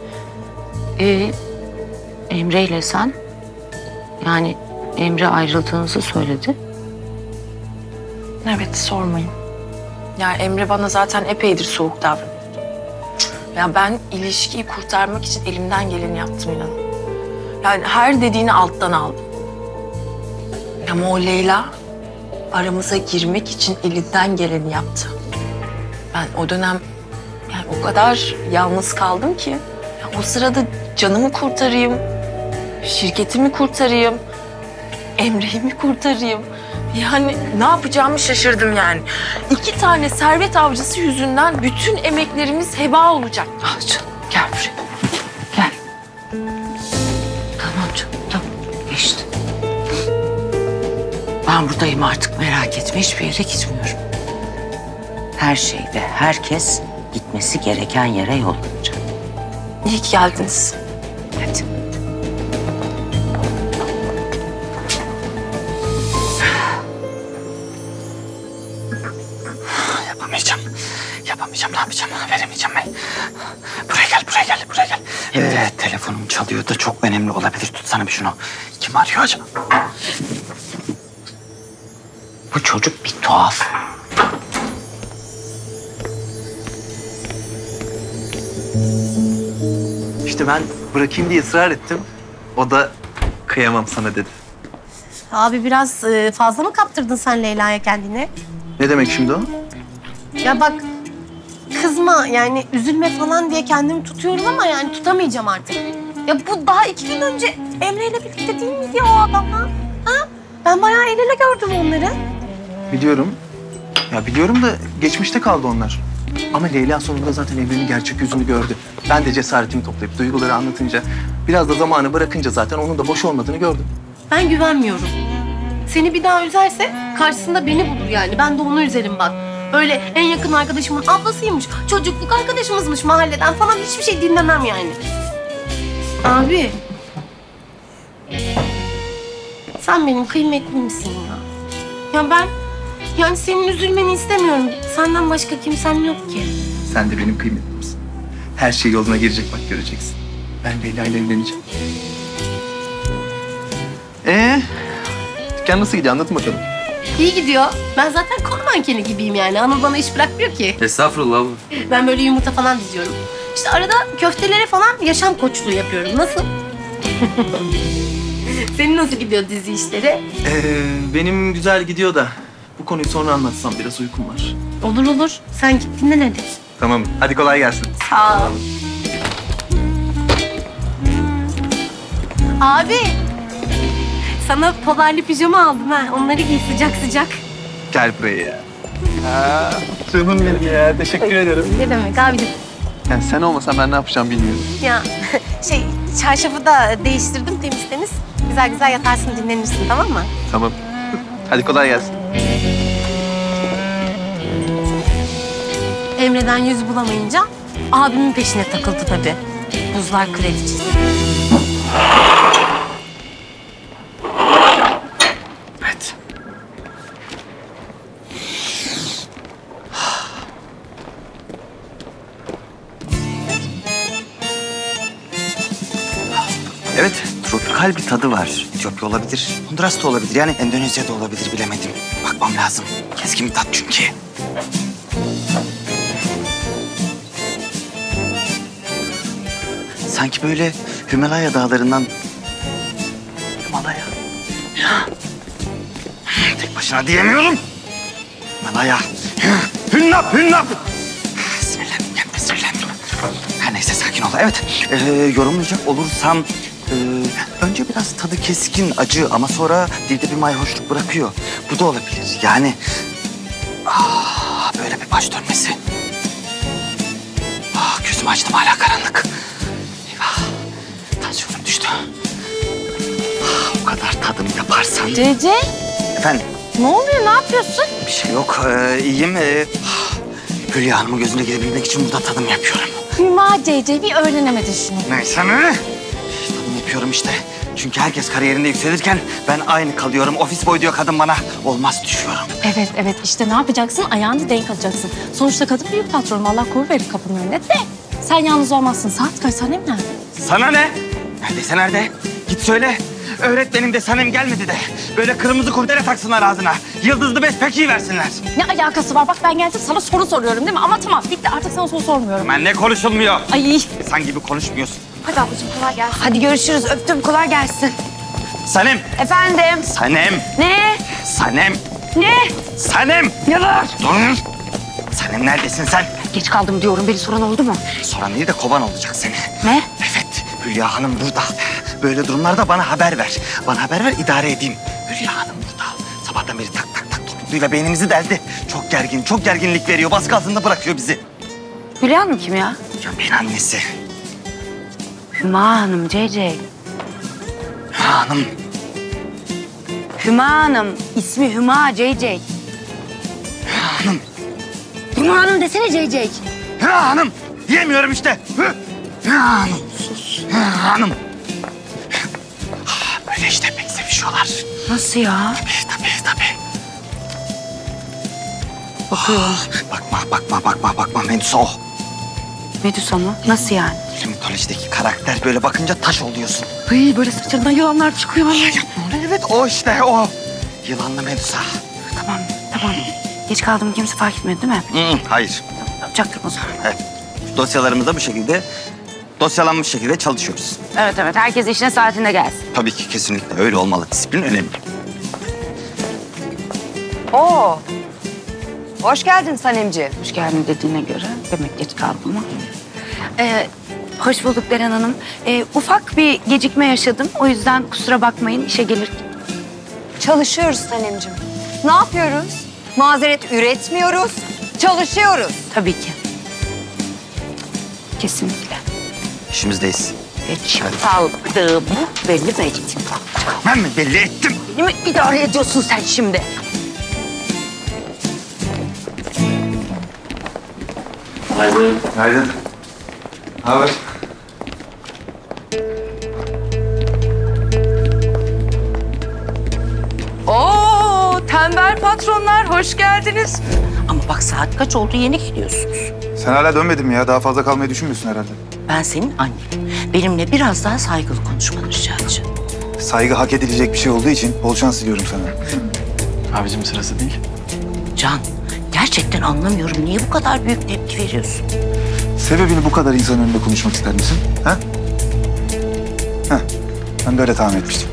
Emre ile sen? Yani Emre ayrıldığınızı söyledi. Evet, sormayın. Yani Emre bana zaten epeydir soğuk davranıyor. Ya ben ilişkiyi kurtarmak için elimden geleni yaptım inanın. Yani her dediğini alttan aldım. Ama o Leyla aramıza girmek için elinden geleni yaptı. Ben o dönem yani o kadar yalnız kaldım ki. Ya o sırada canımı kurtarayım, şirketimi kurtarayım, Emre'yi mi kurtarayım? Yani ne yapacağımı şaşırdım yani. 2 tane servet avcısı yüzünden bütün emeklerimiz heba olacak. Ah canım gel buraya. Gel. Tamam canım tamam. Geçti. Ben buradayım artık merak etme. Hiçbir yere gitmiyorum. Her şey ve herkes gitmesi gereken yere yollanacak. İyi ki geldiniz. Hadi. Yapamayacağım. Ne yapacağım? Veremeyeceğim ben. Buraya gel. Evet, telefonum çalıyor da çok önemli olabilir. Tutsana bir şunu. Kim arıyor acaba? Bu çocuk bir tuhaf. İşte ben bırakayım diye ısrar ettim. O da kıyamam sana dedi. Abi biraz fazla mı kaptırdın sen Leyla'ya kendini? Ne demek şimdi o? Ya bak kızma yani üzülme falan diye kendimi tutuyorum ama yani tutamayacağım artık. Ya bu daha 2 gün önce Emre'yle birlikte değil miydi ya o adamla? Ha? Ben bayağı el ele gördüm onları. Biliyorum. Ya biliyorum da geçmişte kaldı onlar. Ama Leyla sonunda zaten Emre'nin gerçek yüzünü gördü. Ben de cesaretimi toplayıp duyguları anlatınca, biraz da zamanı bırakınca zaten onun da boş olmadığını gördüm. Ben güvenmiyorum. Seni bir daha üzerse karşısında beni bulur yani. Ben de onu üzerim bak. Öyle en yakın arkadaşımın ablasıymış, çocukluk arkadaşımızmış mahalleden falan hiçbir şey dinlemem yani. Abi. Sen benim kıymetlimsin ya. Ya ben yani senin üzülmeni istemiyorum. Senden başka kimsem yok ki. Sen de benim kıymetimsin. Her şey yoluna girecek bak göreceksin. Ben Leyla ile evleneceğim. Dükkan nasıl gidiyor anlatın bakalım. İyi gidiyor. Ben zaten konu mankeni gibiyim yani. Anıl bana iş bırakmıyor ki. Estağfurullah abla. Ben böyle yumurta falan diziyorum. İşte arada köftelere falan yaşam koçluğu yapıyorum. Nasıl? Senin nasıl gidiyor dizi işleri? Benim güzel gidiyor da bu konuyu sonra anlatsam biraz uykum var. Olur. Sen git dinlen hadi. Tamam hadi kolay gelsin. Sağ ol. Abi. Sana polarlı pijama aldım ha. Onları giy sıcak sıcak. Gel buraya ya. Canım benim ya. Teşekkür ederim. Ne demek abicim? Yani sen olmasan ben ne yapacağım bilmiyorum. Ya çarşafı da değiştirdim temiz. Güzel güzel yatarsın dinlenirsin tamam mı? Tamam. Hadi kolay gelsin. Emre'den yüz bulamayınca abimin peşine takıldı tabii. Buzlar kredicisi. Evet. Evet, tropikal bir tadı var. Etiyopya olabilir, Honduras da olabilir. Yani Endonezya da olabilir bilemedim. Bakmam lazım. Keskin bir tat çünkü. sanki böyle Himalaya dağlarından... Himalaya. Tek başına diyemiyorum. Himalaya. Hünnap, hünnap. Sinirlendim, kendime sinirlendim. Her neyse sakin ol. Evet, yorumlayacak olursam... önce biraz tadı keskin, acı ama sonra dilde bir mayhoşluk bırakıyor. Bu da olabilir. Yani... böyle bir baş dönmesi. Gözümü açtım, hala karanlık. Eyvah, tansiyonum düştü. O kadar tadım yaparsan... CC, Efendim? ne oluyor? Ne yapıyorsun? Bir şey yok, iyiyim. Hülya Hanım'ın gözüne girebilmek için burada tadım yapıyorum. Hüma CC, bir öğrenemedin şunu. Neyse mi? Tadım yapıyorum işte. Çünkü herkes kariyerinde yükselirken ben aynı kalıyorum. Ofis boy diyor kadın bana. Olmaz, düşüyorum. Evet, evet. İşte ne yapacaksın? Ayağını denk alacaksın. Sonuçta kadın büyük patron. Allah koru verir kapının önüne de. Sen yalnız olmazsın. Saat kaç? Sanem nerede? Sana ne? Neredeyse nerede? Git söyle. Öğretmenim de Sanem gelmedi de. Böyle kırmızı kurdele taksınlar ağzına. Yıldızlı bez pekiyi versinler. Ne alakası var? Bak ben geldim sana soru soruyorum değil mi? Ama tamam bitti. Artık sana soru sormuyorum. Ben ne konuşulmuyor? Ay. Sen gibi konuşmuyorsun. Hadi ablacığım kolay gelsin. Hadi görüşürüz. Öptüm. Kolay gelsin. Sanem. Efendim? Sanem. Ne? Sanem. Ne? Sanem. Ne var? Dur. Sanem neredesin sen? Geç kaldım diyorum. Beni soran oldu mu? Soran değil de kovan olacak seni. Ne? Evet. Hülya Hanım burada. Böyle durumlarda bana haber ver. Bana haber ver, idare edeyim. Hülya Hanım burada. Sabahtan beri tak tak tak topukluyla beynimizi deldi. Çok gergin, çok gerginlik veriyor. Baskı altında bırakıyor bizi. Hülya Hanım kim ya? Can Bey'in annesi. Hüma Hanım, CC. Hüma Hanım. Hüma Hanım. İsmi Hüma, CC. Hüma Hanım. Hüma Hanım desene CC. Hüma Hanım. Diyemiyorum işte. Hüma Hanım. Sus. Hüma Hanım. Böyle işte pek sevişiyorlar. Nasıl ya? Tabii. Bakıyorum. Bakma. Medusa o. Medusa mı? Nasıl yani? Mitolojideki karakter böyle bakınca taş oluyorsun. Ay böyle saçlarından yılanlar çıkıyor. Evet o işte o. Yılanlı Medusa. Tamam. Geç kaldım kimse fark etmedi değil mi? Hayır. Çaktırma o zaman. Evet. Dosyalarımızda bu şekilde dosyalanmış şekilde çalışıyoruz. Evet. Herkes işine saatinde gelsin. Tabii ki kesinlikle öyle olmalı. Disiplin önemli. Oo. Hoş geldin Sanemciğim. Hoş geldin dediğine göre demek geç kaldım ama. Hoş bulduk Deren Hanım. Ufak bir gecikme yaşadım. O yüzden kusura bakmayın işe gelirken. Çalışıyoruz Sanemciğim. Ne yapıyoruz? Mazeret üretmiyoruz, çalışıyoruz. Tabii ki. Kesinlikle. İşimizdeyiz. Çaldı bu belli mi ettin? Ben mi belli ettim? Beni mi idare ediyorsun sen şimdi? Günaydın. Ne haber? Oo, tembel patronlar hoş geldiniz. Ama bak saat kaç oldu yeni geliyorsunuz. Sen hala dönmedin mi ya? Daha fazla kalmayı düşünmüyorsun herhalde. Ben senin annen. Benimle biraz daha saygılı konuşmanı rica edeceğim. Saygı hak edilecek bir şey olduğu için bol şans diliyorum sana. Abicim sırası değil. Can, gerçekten anlamıyorum. Niye bu kadar büyük tepki veriyorsun? Sebebini bu kadar insan önünde konuşmak ister misin? Ha? Heh. Ben de öyle tahmin etmiştim.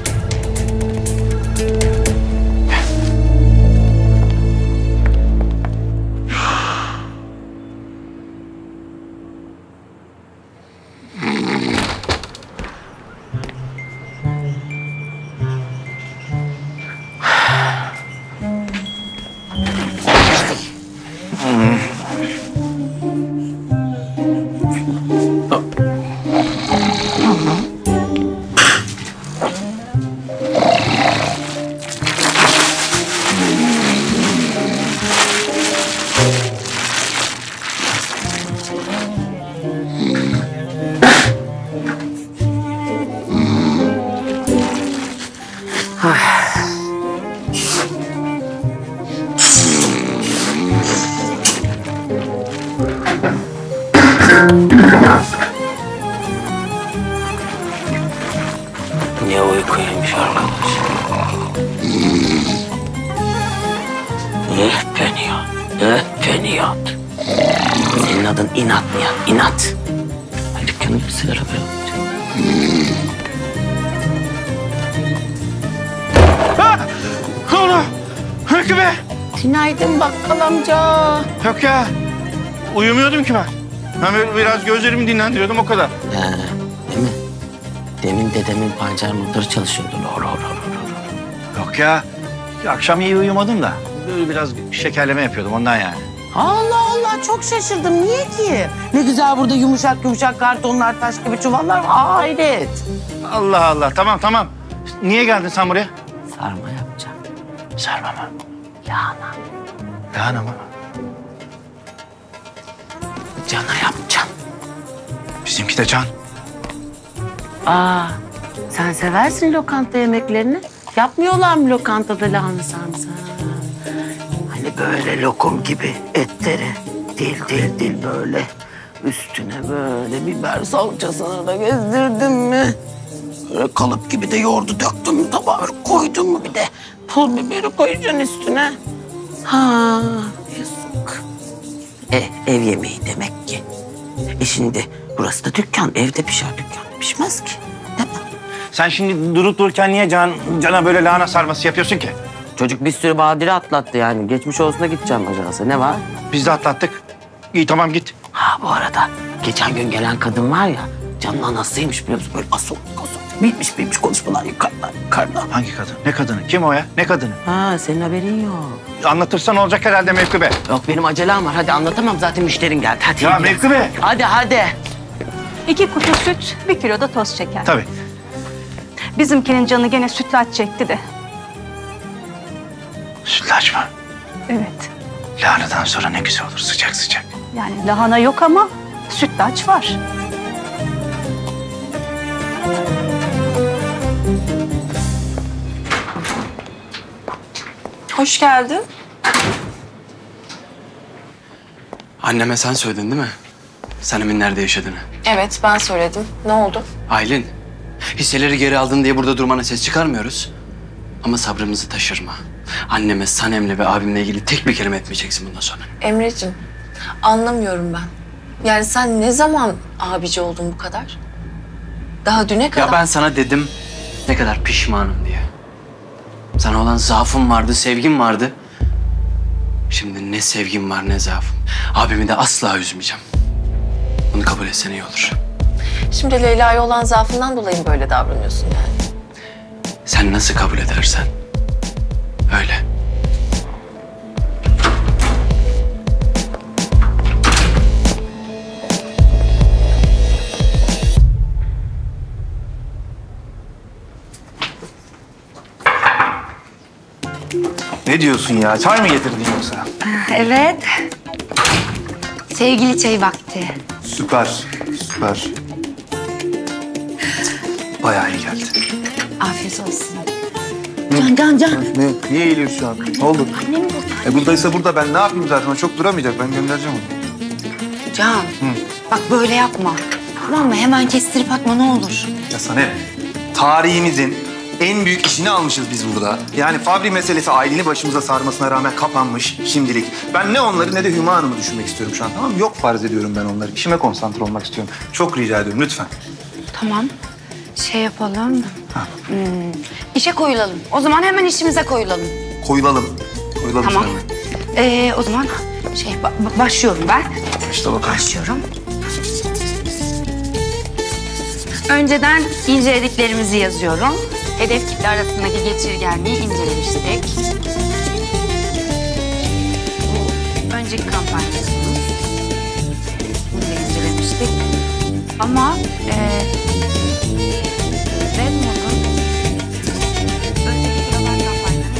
Ne uykuymuş arkadaş. Öf beni yat. Senin adın inat mı ya? İnat. Ay dükkanı bir sigara be. Konu! Hükü be! Günaydın bakkal amca. Yok ya. Uyumuyordum ki ben. Ben böyle biraz gözlerimi dinlendiriyordum o kadar. Değil mi? Demin dedemin pancar motoru çalışıyordu. Yok ya. Akşam iyi uyumadım da. Böyle biraz şekerleme yapıyordum ondan yani. Allah Allah çok şaşırdım. Niye ki? Ne güzel burada yumuşak yumuşak kartonlar, taş gibi çuvallar var. Hayret. Allah Allah. Tamam. Niye geldin sen buraya? Sarma yapacağım. Sarma mı? Lahana. Lahana mı? Cana yapacağım. Bizimki de can. Sen seversin lokanta yemeklerini. Yapmıyorlar mı lokantada lahana sarması? Hani böyle lokum gibi etleri dil böyle. Üstüne böyle biber salçasını da gezdirdim mi? Böyle kalıp gibi de yoğurdu döktüm tabağa koydum mu bir de pul biberi koyacaksın üstüne. Yazık. Ev yemeği demek ki. Şimdi burası da dükkan. Evde pişer, dükkanda pişmez ki. Değil mi? Sen şimdi durup dururken niye cana böyle lahana sarması yapıyorsun ki? Çocuk bir sürü badire atlattı yani. Geçmiş olsuna gideceğim ajansa. Ne var? Biz de atlattık. İyi tamam git. Bu arada geçen gün gelen kadın var ya, Can'ın anasıymış biliyor musun? Böyle asıl. Bilmiş konuşmalar yukarıda. Hangi kadın? Ne kadını? Kim o ya? Ne kadını? Senin haberin yok. Anlatırsan olacak herhalde Mevkübe. Yok benim acelem var. Hadi anlatamam zaten müşterin geldi. Hadi. Ya Mevkübe. Hadi. 2 kutu süt, 1 kilo da toz şeker. Tabii. Bizimkinin canı gene sütlaç çekti de. Sütlaç mı? Evet. Lahanadan sonra ne güzel olur sıcak sıcak. Yani lahana yok ama sütlaç var. Hoş geldin. Anneme sen söyledin değil mi? Sanem'in nerede yaşadığını. Evet, ben söyledim. Ne oldu? Aylin, hisseleri geri aldın diye burada durmana ses çıkarmıyoruz. Ama sabrımızı taşırma. Anneme, Sanem'le ve abimle ilgili tek bir kelime etmeyeceksin bundan sonra. Emreciğim, anlamıyorum ben. Yani sen ne zaman abici oldun bu kadar? Daha düne kadar... Ya ben sana dedim ne kadar pişmanım diye. Sana olan zaafım vardı, sevgim vardı. Şimdi ne sevgim var ne zaafım. Abimi de asla üzmeyeceğim. Bunu kabul etsen iyi olur. Şimdi Leyla'ya olan zaafından dolayı mı böyle davranıyorsun yani? Sen nasıl kabul edersen öyle. Ne diyorsun ya? Çay mı getirdin yoksa? Evet. Sevgili çay vakti. Süper. Bayağı iyi geldi. Afiyet olsun. Can. Niye eğiliyorsun şu an? Ne oldu? Annem burada. Buradaysa burada. Ben ne yapayım zaten? O çok duramayacak. Ben göndereceğim onu. Can, bak böyle yapma. Tamam mı? Hemen kestirip atma ne olur. Ya Sanem, tarihimizin en büyük işini almışız biz burada. Yani Fabri meselesi aileni başımıza sarmasına rağmen kapanmış şimdilik. Ben ne onları ne de Hüma Hanım'ı düşünmek istiyorum şu an, tamam mı? Yok farz ediyorum ben onları. İşime konsantre olmak istiyorum. Çok rica ediyorum lütfen. Tamam. Şey yapalım. İşe koyulalım. O zaman hemen işimize koyulalım. Koyulalım Tamam. Sanem. O zaman başlıyorum ben. İşte bakalım. Başlıyorum. Önceden incelediklerimizi yazıyorum. Hedef kitle arasındaki geçirgenliği incelemiştik. Bu önceki kampanyasımız. Bunu da incelemiştik. Ama Redmond'un önceki global kampanyalarını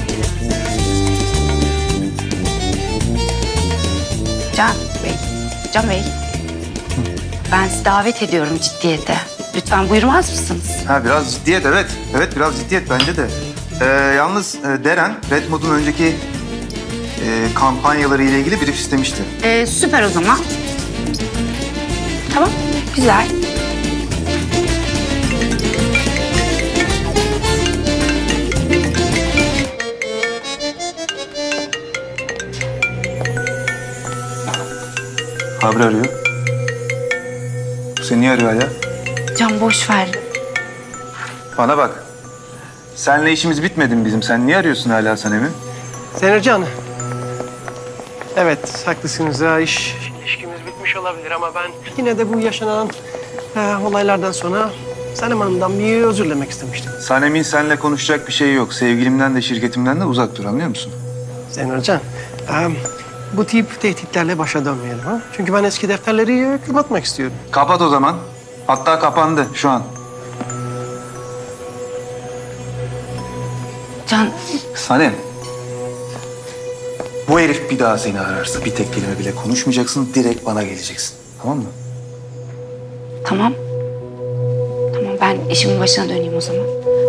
incelemiştik. Can Bey. Ben sizi davet ediyorum ciddiyete. Lütfen buyurmaz mısınız? Biraz ciddiyet evet. Evet biraz ciddiyet bence de. Yalnız Deren Redmond'un önceki kampanyaları ile ilgili brief istemişti. Süper o zaman. Tamam, güzel. Fabri arıyor. Seni niye arıyor hala? Can boş ver. Bana bak. Seninle işimiz bitmedi mi bizim? Sen niye arıyorsun hala Sanem'i? Zeynepcan. Evet, haklısınız ya. İlişkimiz bitmiş olabilir ama ben yine de bu yaşanan olaylardan sonra Sanem Hanım'dan bir özür dilemek istemiştim. Sanem'in seninle konuşacak bir şey yok. Sevgilimden de şirketimden de uzak dur, anlıyor musun? Zeynepcan, bu tip tehditlerle başa dönmeyelim ha. Çünkü ben eski defterleri kapatmak istiyorum. Kapat o zaman. Hatta kapandı şu an. Can, Sanem. Bu herif bir daha seni ararsa bir tek kelime bile konuşmayacaksın. Direkt bana geleceksin. Tamam mı? tamam. Tamam, ben işimin başına döneyim o zaman.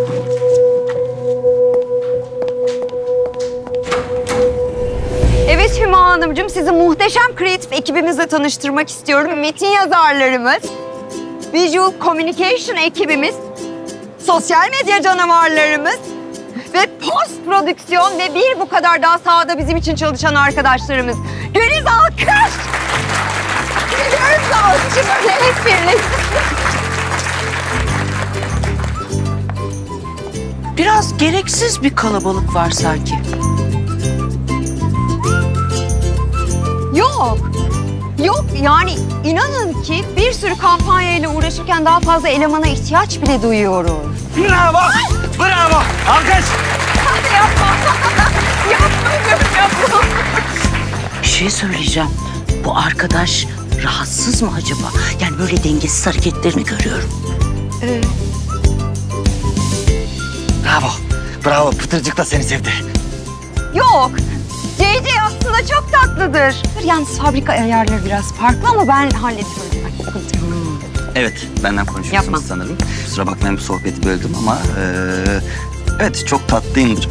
Evet Hüma Hanımcığım, sizi muhteşem kreatif ekibimizle tanıştırmak istiyorum. Metin yazarlarımız, visual communication ekibimiz, sosyal medya canavarlarımız ve post prodüksiyon ve bir bu kadar daha sahada bizim için çalışan arkadaşlarımız. Gönül alkış! Gönül alkış böyle hep birlikte. Biraz gereksiz bir kalabalık var sanki. Yok. Yok yani inanın ki bir sürü kampanyayla uğraşırken daha fazla elemana ihtiyaç bile duyuyoruz. Bravo! Bravo! Alkış! Yapma. Yapma. Bir şey söyleyeceğim. Bu arkadaş rahatsız mı acaba? Yani böyle dengesiz hareketlerini görüyorum. Bravo! Bravo! Pıtırcık da seni sevdi. Yok. CC aslında çok tatlıdır. Yalnız fabrika ayarları biraz farklı ama ben hallediyorum. Sıkıntı yok. Evet, benden konuşuyorsunuz Yapma. sanırım. Kusura bakmayın bu sohbeti böldüm ama... evet, çok tatlıyımdır.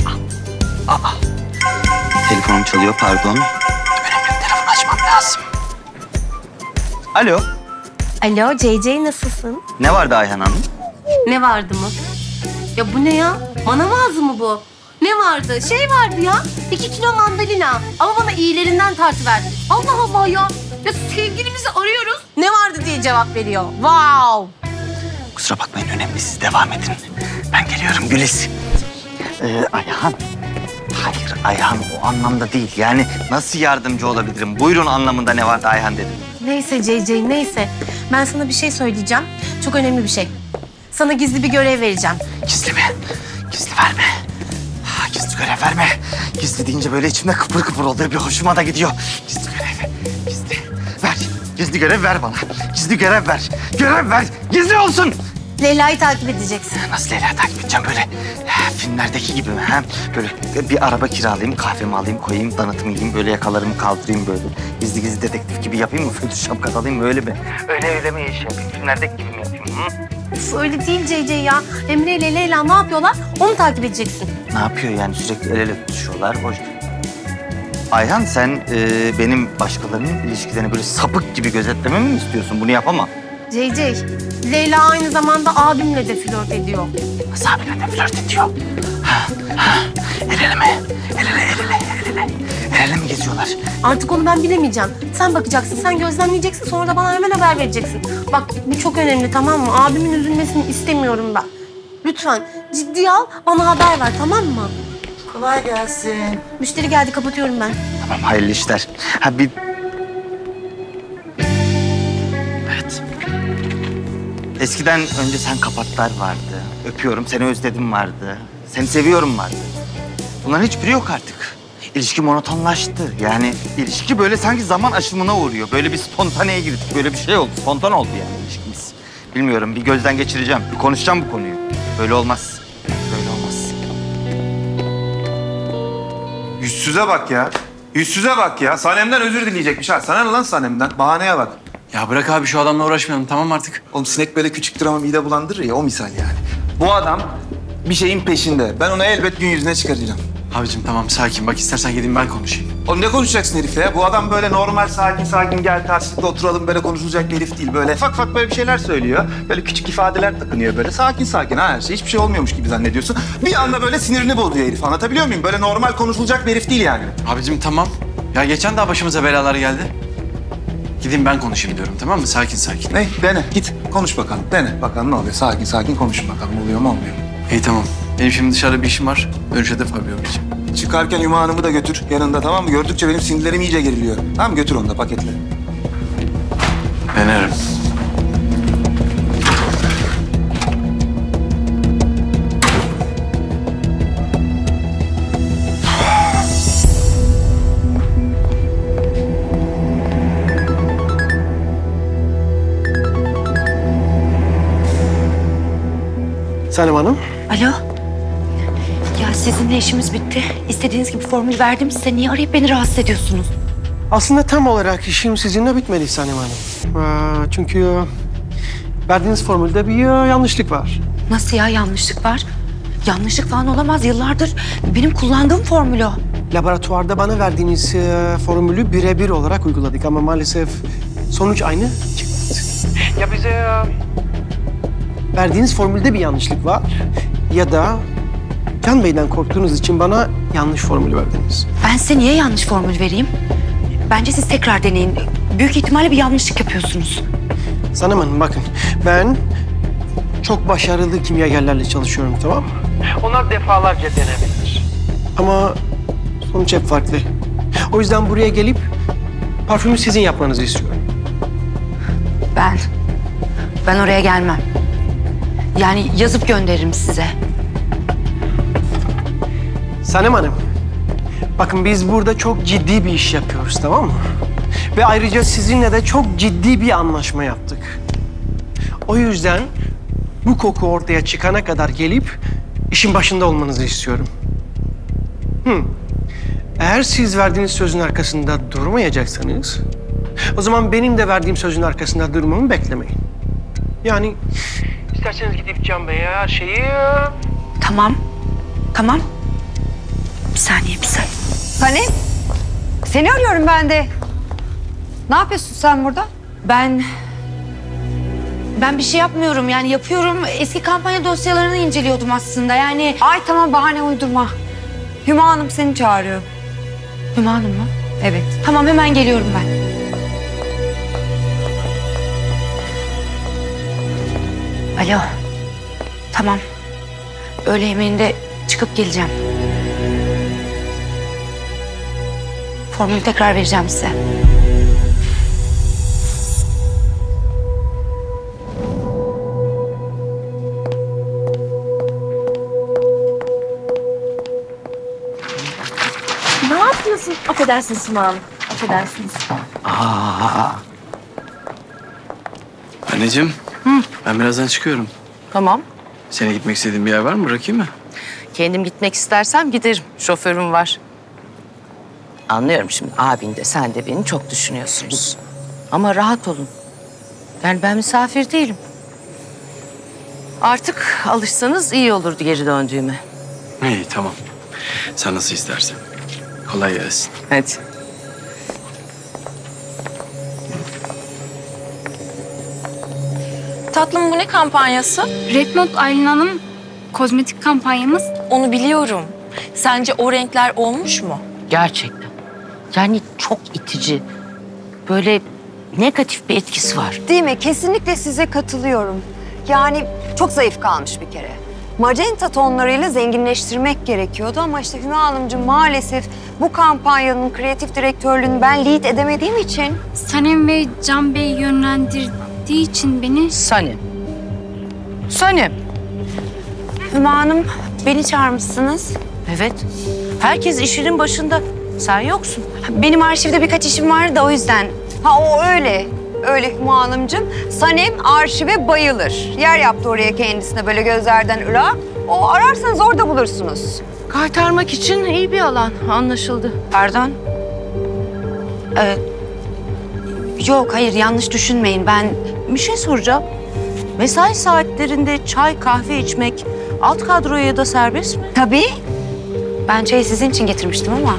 Telefonum çalıyor, pardon. Önemli bir telefon açmam lazım. Alo, Alo CC nasılsın? ne vardı Ayhan Hanım? Ne vardı mı? Ya bu ne ya? Manav ağzı mı bu? Ne vardı? Şey vardı ya. 2 kilo mandalina. Ama bana iyilerinden tartıver. Allah Allah ya. Ya sevgilimizi arıyoruz. Ne vardı diye cevap veriyor. Wow. Kusura bakmayın, önemli, siz devam edin. Ben geliyorum Güliz. Ayhan. Hayır, Ayhan o anlamda değil. Yani nasıl yardımcı olabilirim? Buyurun anlamında ne vardı Ayhan dedim. Neyse CC neyse. Ben sana bir şey söyleyeceğim. Çok önemli bir şey. Sana gizli bir görev vereceğim. Gizli mi? Gizli verme. Gizli görev verme. Gizli deyince böyle içimde kıpır kıpır oluyor. Bir hoşuma da gidiyor. Gizli görev. Gizli. Ver. Gizli görev ver bana. Gizli görev ver. Görev ver. Gizli olsun. Leyla'yı takip edeceksin. Nasıl Leyla'yı takip edeceğim böyle? Filmlerdeki gibi mi? Ha? Böyle bir araba kiralayayım, kahvemi alayım, koyayım, danıtımı yiyeyim, böyle yakalarımı kaldırayım böyle. Gizli gizli dedektif gibi yapayım mı? Fötür şapka alayım böyle mi? Öyle mi iş yapayım? Filmlerdeki gibi mi yapayım? Hı? Üf, öyle değil CC ya. Emre ile Leyla ne yapıyorlar? Onu takip edeceksin. Ne yapıyor yani? Sürekli el ele tutuşuyorlar. Hoş. Ayhan sen benim başkalarının ilişkilerini böyle sapık gibi gözetlememi mi istiyorsun? Bunu yapamam. CC, Leyla aynı zamanda abimle de flört ediyor. Nasıl abimle de flört ediyor? El ele mi? El ele. El ele mi geziyorlar? Artık onu ben bilemeyeceğim. Sen bakacaksın, sen gözlemleyeceksin. Sonra da bana hemen haber vereceksin. Bak bu çok önemli, tamam mı? Abimin üzülmesini istemiyorum ben. Lütfen ciddiye al, bana haber ver, tamam mı? Kolay gelsin. Müşteri geldi, kapatıyorum ben. Tamam, hayırlı işler. Evet. Eskiden önce sen kapatlar vardı. Öpüyorum, seni özledim vardı. Seni seviyorum vardı. Bunların hiçbiri yok artık. İlişki monotonlaştı. Yani ilişki böyle sanki zaman aşımına uğruyor. Böyle bir spontaneye girdik. Böyle bir şey oldu. Spontan oldu yani ilişkimiz. Bilmiyorum, bir gözden geçireceğim. Bir konuşacağım bu konuyu. Böyle olmaz. Böyle olmaz. Yüzsüze bak ya. Yüzsüze bak ya. Sanem'den özür dileyecekmiş ha. Sana ne lan Sanem'den? Bahaneye bak. Ya bırak abi şu adamla uğraşmayalım tamam artık. Oğlum sinek böyle küçüktür ama mide bulandırır ya, o misal yani. Bu adam bir şeyin peşinde. Ben onu elbet gün yüzüne çıkaracağım. Abicim tamam sakin bak istersen gideyim ben konuşayım. Oğlum ne konuşacaksın herifle ya? Bu adam böyle normal sakin gel karşılıklı oturalım böyle konuşulacak bir herif değil. Böyle ufak böyle bir şeyler söylüyor. Böyle küçük ifadeler takınıyor böyle. Sakin ha her şey. Hiçbir şey olmuyormuş gibi zannediyorsun. Bir anda böyle sinirini bozuyor herif. Anlatabiliyor muyum? Böyle normal konuşulacak bir herif değil yani. Abicim tamam. Ya geçen daha başımıza belalar geldi. Gideyim ben konuşayım diyorum tamam mı? Sakin. Ne? Dene git konuş bakalım. Dene bakalım ne oluyor. Sakin konuşun bakalım. Oluyor mu olmuyor mu? İyi tamam. Benim şimdi dışarıda bir işim var. Dönüşte de fabrikaya gideceğim. Çıkarken Hüma Hanım'ı da götür yanında, tamam mı? Gördükçe benim sinirlerim iyice geriliyor. Tamam, götür onu da paketle. Denerim. Sanem Hanım. Alo. Ya sizinle işimiz bitti. İstediğiniz gibi formül verdim size. Niye arayıp beni rahatsız ediyorsunuz? Aslında tam olarak işim sizinle bitmedi Sanem Hanım. Çünkü verdiğiniz formülde bir yanlışlık var. Nasıl ya yanlışlık var? Yanlışlık falan olamaz. Yıllardır benim kullandığım formül o. Laboratuvarda bana verdiğiniz formülü birebir olarak uyguladık ama maalesef sonuç aynı çıkmadı. Ya bize verdiğiniz formülde bir yanlışlık var ya da Can Bey'den korktuğunuz için bana yanlış formül verdiniz. Ben size niye yanlış formül vereyim? Bence siz tekrar deneyin. Büyük ihtimalle bir yanlışlık yapıyorsunuz. Sanem Hanım bakın, ben çok başarılı kimyagerlerle çalışıyorum, tamam mı? Onlar defalarca denebilir. Ama sonuç hep farklı. O yüzden buraya gelip parfümü sizin yapmanızı istiyorum. Ben oraya gelmem. Yani yazıp gönderirim size. Sanem Hanım, bakın biz burada çok ciddi bir iş yapıyoruz, tamam mı? Ve ayrıca sizinle de çok ciddi bir anlaşma yaptık. O yüzden bu koku ortaya çıkana kadar gelip işin başında olmanızı istiyorum. Eğer siz verdiğiniz sözün arkasında durmayacaksanız, o zaman benim de verdiğim sözün arkasında durmamı beklemeyin. Yani isterseniz gidip Can Bey'e her şeyi... Tamam. Bir saniye. Sanem, seni arıyorum ben de. Ne yapıyorsun sen burada? Ben bir şey yapmıyorum. Yani yapıyorum. Eski kampanya dosyalarını inceliyordum aslında. Yani... Ay tamam, bahane uydurma. Hüma Hanım seni çağırıyor. Hüma Hanım mı? Evet. Tamam, hemen geliyorum ben. Alo. Tamam. Öğle yemeğinde çıkıp geleceğim. Formülü tekrar vereceğim size. Ne yapıyorsun? Affedersiniz Sima Hanım. Affedersiniz. Anneciğim, ben birazdan çıkıyorum. Tamam. Senin gitmek istediğin bir yer var mı? Bırakayım mı? Kendim gitmek istersem giderim. Şoförüm var. Anlıyorum şimdi. Abin de sen de beni çok düşünüyorsunuz. Ama rahat olun. Yani ben misafir değilim. Artık alışsanız iyi olurdu geri döndüğüme. İyi, tamam. Sen nasıl istersen. Kolay gelsin. Hadi. Tatlım bu ne kampanyası? Red Note Aylin Hanım, kozmetik kampanyamız. Onu biliyorum. Sence o renkler olmuş mu? Gerçekten. Yani çok itici. Böyle negatif bir etkisi var. Değil mi? Kesinlikle size katılıyorum. Yani çok zayıf kalmış bir kere. Magenta tonlarıyla zenginleştirmek gerekiyordu ama işte Hüma Hanımcığım maalesef bu kampanyanın kreatif direktörlüğünü ben lead edemediğim için... Sanem ve Can Bey yönlendirdiği için beni... Sanem. Hüma Hanım, beni çağırmışsınız. Evet. Herkes işinin başında. Sen yoksun. Benim arşivde birkaç işim vardı da o yüzden. Ha o öyle. Öyle Hüma Hanımcığım. Sanem arşive bayılır. Yer yaptı oraya kendisine böyle gözlerden ırak. O ararsanız orada bulursunuz. Kaytarmak için iyi bir alan. Anlaşıldı. Pardon. Yok, hayır yanlış düşünmeyin. Ben Bir şey soracağım. Mesai saatlerinde çay, kahve içmek alt kadroya da serbest mi? tabii. Ben çayı sizin için getirmiştim ama.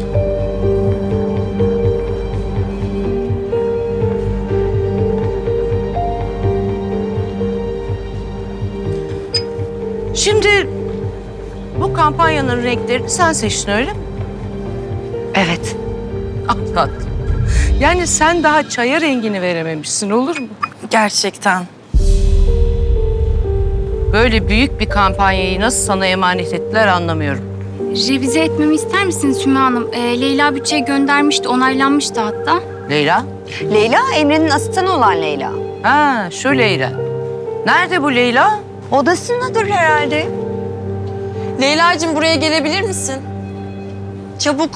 Şimdi bu kampanyanın renklerini sen seçtin öyle mi? Evet. Tatlım. Yani sen daha çaya rengini verememişsin olur mu? Gerçekten. Böyle büyük bir kampanyayı nasıl sana emanet ettiler anlamıyorum. Revize etmemi ister misiniz Hüma Hanım? Leyla bütçeyi göndermişti, onaylanmıştı hatta. Leyla? Leyla, Emre'nin asistanı olan Leyla. Ha, şu Leyla. Nerede bu Leyla? Odasındadır herhalde. Leyla'cığım buraya gelebilir misin? Çabuk.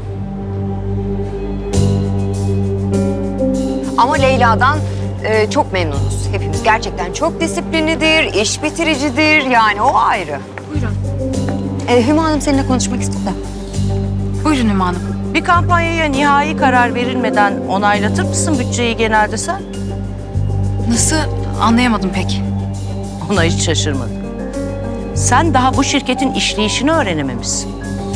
Ama Leyla'dan çok memnunuz hepimiz. Gerçekten çok disiplinlidir, iş bitiricidir. Yani o ayrı. Buyurun. Hüma Hanım seninle konuşmak istedi de. Buyurun Hüma Hanım. Bir kampanyaya nihai karar verilmeden onaylatır mısın bütçeyi genelde sen? Nasıl? Anlayamadım pek. Ona hiç şaşırmadım. Sen daha bu şirketin işleyişini öğrenememişsin.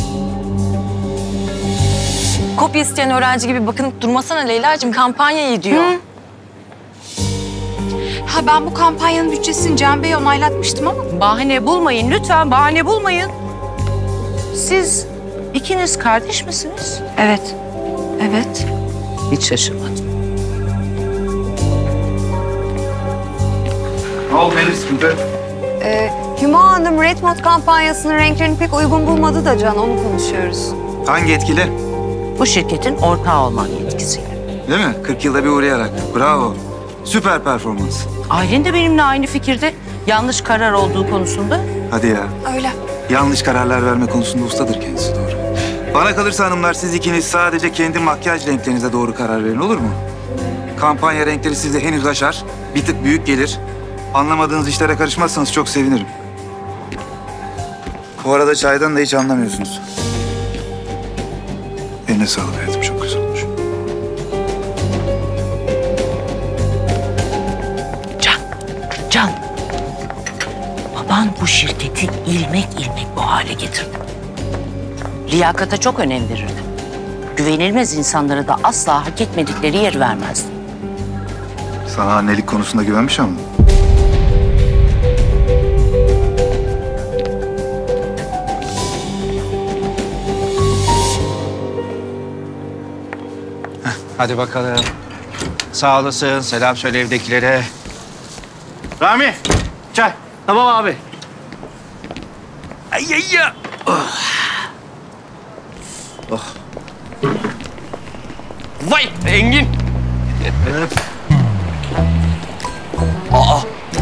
Kopya isteyen öğrenci gibi bakınıp durmasana Leyla'cığım. Kampanyayı diyor. Hı. Ha ben bu kampanyanın bütçesini Can Bey'e onaylatmıştım ama. Bahane bulmayın lütfen, bahane bulmayın. Siz ikiniz kardeş misiniz? Evet. Evet. Hiç şaşırmadım. Ne oldu benim sıkıntı? Hüma Hanım Redmond kampanyasının renklerini pek uygun bulmadı da Can, onu konuşuyoruz. Hangi etkili? Bu şirketin ortağı olman yetkisiyle. Değil mi? 40 yılda bir uğrayarak. Bravo. Süper performans. Ailen de benimle aynı fikirde. Yanlış karar olduğu konusunda. Hadi ya. Öyle. Yanlış kararlar verme konusunda ustadır kendisi, doğru. Bana kalırsa hanımlar, siz ikiniz sadece kendi makyaj renklerinize doğru karar verin, olur mu? Kampanya renkleri size henüz aşar, bir tık büyük gelir. Anlamadığınız işlere karışmazsanız çok sevinirim. Bu arada çaydan da hiç anlamıyorsunuz. Eline sağlık hayatım, çok güzel olmuş. Can, baban bu şirketi ilmek ilmek bu hale getirdi. Liyakata çok önem verirdi. Güvenilmez insanlara da asla hak etmedikleri yer vermezdi. Sana annelik konusunda güvenmiş ama. Hadi bakalım. Sağ olasın. Selam söyle evdekilere. Rami, çay. Tamam abi. Ay ay ya. Oh. Vay Engin. Aa.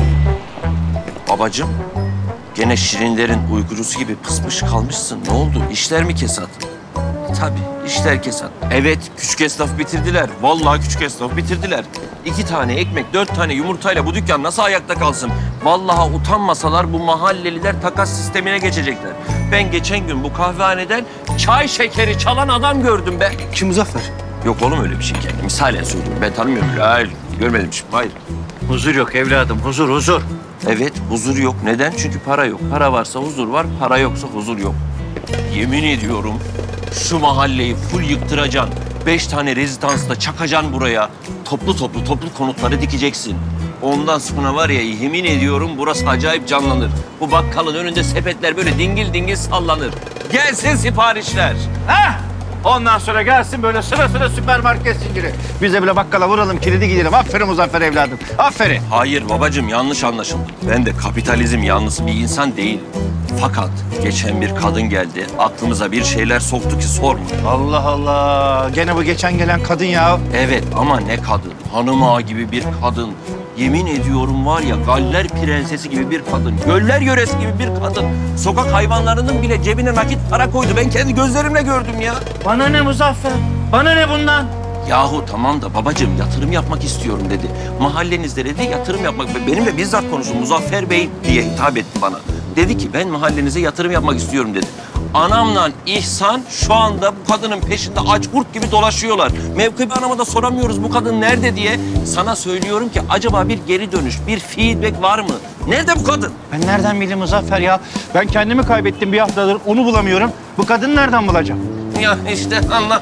Babacığım, gene şirinlerin uykucusu gibi pısmış kalmışsın. Ne oldu? İşler mi kesat? Tabii, işler kesat. Evet, küçük esnaf bitirdiler. Vallahi küçük esnaf bitirdiler. 2 tane ekmek, 4 tane yumurtayla bu dükkan nasıl ayakta kalsın? Vallahi utanmasalar bu mahalleliler takas sistemine geçecekler. Ben geçen gün bu kahvehaneden çay şekeri çalan adam gördüm be. Kim Muzaffer? Yok oğlum öyle bir şey. Yani misalen söylüyorum. Ben tanımıyorum. Hayır, görmedim şimdi. Hayır. Huzur yok evladım, huzur, huzur. Evet, huzur yok. Neden? Çünkü para yok. Para varsa huzur var, para yoksa huzur yok. Yemin ediyorum şu mahalleyi full yıktıracaksın. 5 tane rezidansla çakacaksın buraya. Toplu konutları dikeceksin. Ondan sonra var ya, yemin ediyorum burası acayip canlanır. Bu bakkalın önünde sepetler böyle dingil dingil sallanır. Gelsin siparişler. Heh! Ondan sonra gelsin böyle sıra sıra süpermarket zinciri. Biz de bile bakkala vuralım, kilidi gidelim. Aferin Muzaffer evladım, aferin. Hayır babacığım, yanlış anlaşıldı. Ben de kapitalizm yanlısı bir insan değilim. Fakat geçen bir kadın geldi, aklımıza bir şeyler soktu ki sorma. Allah Allah, gene bu geçen gelen kadın ya. Evet ama ne kadın, hanım ağa gibi bir kadın. Yemin ediyorum var ya, Galler prensesi gibi bir kadın, göller yöresi gibi bir kadın. Sokak hayvanlarının bile cebine nakit para koydu. Ben kendi gözlerimle gördüm ya. Bana ne Muzaffer, bana ne bundan? Yahu tamam da babacığım, yatırım yapmak istiyorum dedi. Mahallenizde dedi yatırım yapmak. Benimle bizzat konuştu, Muzaffer Bey diye hitap etti bana. Dedi ki ben mahallenize yatırım yapmak istiyorum dedi. Anamla İhsan şu anda bu kadının peşinde aç kurt gibi dolaşıyorlar. Mevkibe anama da soramıyoruz bu kadın nerede diye. Sana söylüyorum ki acaba bir geri dönüş, bir feedback var mı? Nerede bu kadın? Ben nereden bileyim Muzaffer ya? Ben kendimi kaybettim bir haftadır, onu bulamıyorum. Bu kadını nereden bulacağım? Ya işte Allah.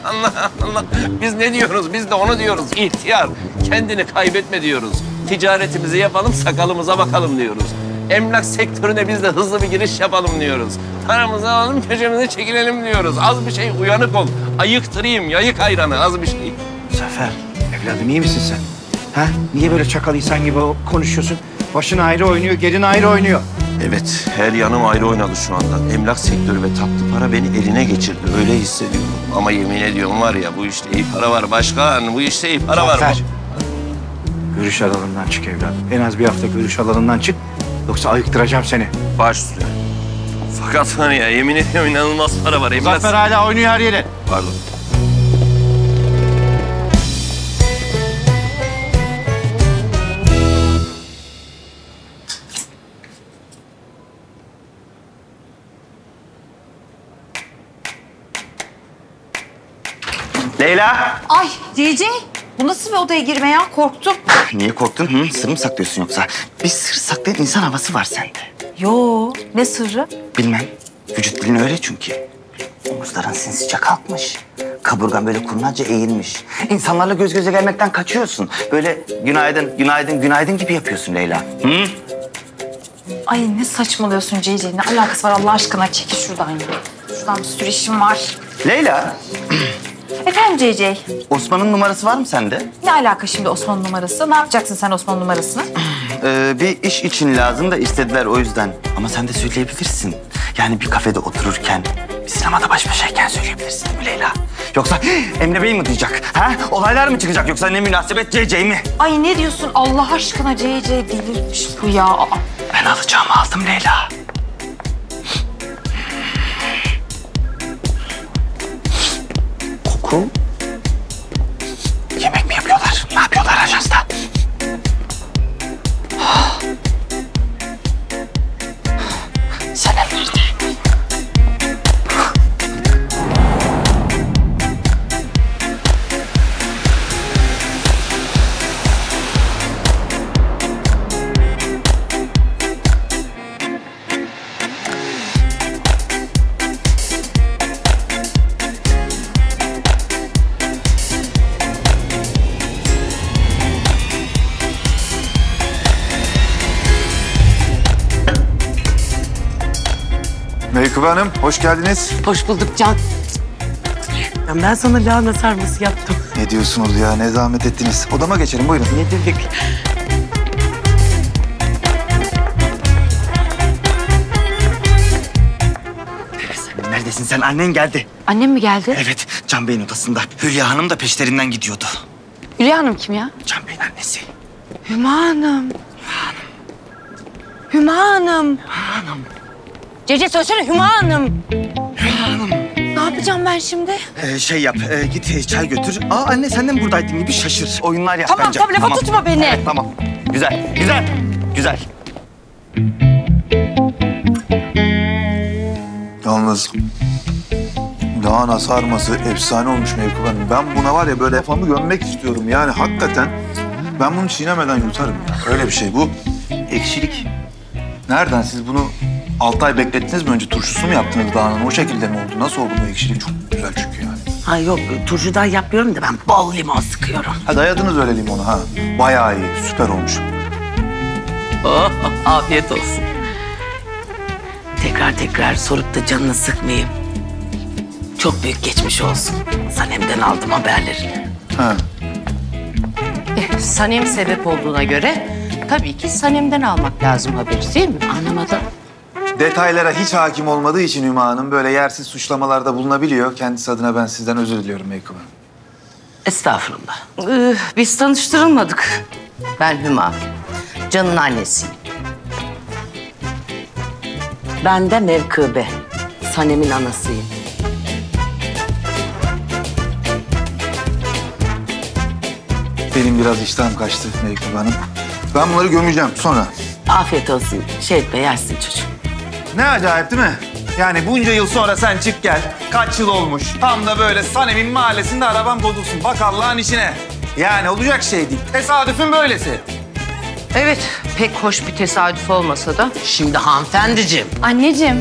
Biz ne diyoruz? Biz de onu diyoruz. İhtiyar, kendini kaybetme diyoruz. Ticaretimizi yapalım, sakalımıza bakalım diyoruz. Emlak sektörüne biz de hızlı bir giriş yapalım diyoruz. Paramızı alalım, köşemize çekilelim diyoruz. Az bir şey uyanık ol. Ayıktırayım, yayık ayranı, az bir şey. Zafer, evladım iyi misin sen? Ha? Niye böyle çakal insan gibi konuşuyorsun? Başın ayrı oynuyor, gelin ayrı oynuyor. Evet, her yanım ayrı oynadı şu anda. Emlak sektörü ve tatlı para beni eline geçirdi. Öyle hissediyorum. Ama yemin ediyorum var ya, bu işte iyi para var başkan. Bu işte iyi para var. Zafer, görüş alanından çık evladım. En az bir hafta görüş alanından çık. Yoksa ayıktıracağım seni. Baş üstüne. Fakat var ya, yemin ediyorum inanılmaz para var. Emlak... Zafer hala oynuyor her yere. Pardon. Leyla! Ay CC, bu nasıl bir odaya girme ya? Korktum. Niye korktun? Hı? Sır mı saklıyorsun yoksa? Bir sır saklayan insan havası var sende. Yo, ne sırrı? Bilmem. Vücut dilin öyle çünkü. Omuzların sinsice kalkmış. Kaburgan böyle kurnazca eğilmiş. İnsanlarla göz göze gelmekten kaçıyorsun. Böyle günaydın, günaydın, günaydın gibi yapıyorsun Leyla. Hı? Ay ne saçmalıyorsun CC, ne alakası var Allah aşkına? Çekil şuradan ya. Şuradan bir sürü işim var. Leyla, Efendim CC, Osman'ın numarası var mı sende? ne alaka şimdi Osman numarası? Ne yapacaksın sen Osman numarasını? Bir iş için lazım da istediler o yüzden. Ama sen de söyleyebilirsin. Yani bir kafede otururken, bir sinemada baş başayken söyleyebilirsin değil mi Leyla? Yoksa Emre Bey mi duyacak? Ha? Olaylar mı çıkacak yoksa ne münasebet CC mi? Ay ne diyorsun Allah aşkına CC, delirmiş bu ya. Aa. Ben alacağımı aldım Leyla. Koku. Yemek mi yapıyorlar? Ne yapıyorlar ajansta? Sen nerede? Meykıbe Hanım, hoş geldiniz. Hoş bulduk Can. Ben sana lahana sarması yaptım. Ne diyorsunuz ya, ne zahmet ettiniz. Odama geçelim, buyurun. Ne demek? Neredesin sen? Annen geldi. Annem mi geldi? Evet, Can Bey'in odasında. Hülya Hanım da peşlerinden gidiyordu. Hülya Hanım kim ya? Can Bey'in annesi. Hüma Hanım. Hüma Hanım. CC söylesene Hüma Hanım. Hülya Hanım. Ne yapacağım ben şimdi? Şey yap, git çay götür. Aa anne sen de mi buradaydın gibi şaşır. Oyunlar yap Tamam, bence. tamam, lafa tutma beni. Evet, tamam. Güzel, güzel, güzel. Yalnız lahana sarması efsane olmuş Meykıbe Hanım. Ben buna var ya böyle kafamı gömmek istiyorum. Yani hakikaten ben bunu çiğnemeden yutarım ya. Öyle bir şey bu. Ekşilik. Nereden siz bunu 6 ay beklettiniz mi önce? Turşusu mu yaptınız lahananın? O şekilde mi oldu? Nasıl oldu bu ekşilik? Çok güzel çünkü yani. Ha yok, turşudan yapmıyorum da ben bol limon sıkıyorum. Ha dayadınız öyle limonu ha. Bayağı iyi. Süper olmuş. Oh, afiyet olsun. Tekrar sorup da canını sıkmayayım. Çok büyük geçmiş olsun. Sanem'den aldım haberleri. Ha. Sanem sebep olduğuna göre tabii ki Sanem'den almak lazım haberi değil mi? Anlamadım. Detaylara hiç hakim olmadığı için Hüma Hanım böyle yersiz suçlamalarda bulunabiliyor. Kendisi adına ben sizden özür diliyorum Meykıbe Hanım. Estağfurullah. Biz tanıştırılmadık. Ben Hüma. Can'ın annesiyim. Ben de Meykıbe. Sanem'in anasıyım. Benim biraz iştahım kaçtı Meykıbe Hanım. Ben bunları gömeceğim sonra. Afiyet olsun. Şey etme, yersin çocuğum. Ne acayip değil mi? Yani bunca yıl sonra sen çık gel. Kaç yıl olmuş. Tam da böyle Sanem'in mahallesinde araban bozulsun. Bak Allah'ın işine. Yani olacak şey değil. Tesadüfün böylesi. Evet, pek hoş bir tesadüf olmasa da. Şimdi hanımefendiciğim. Anneciğim.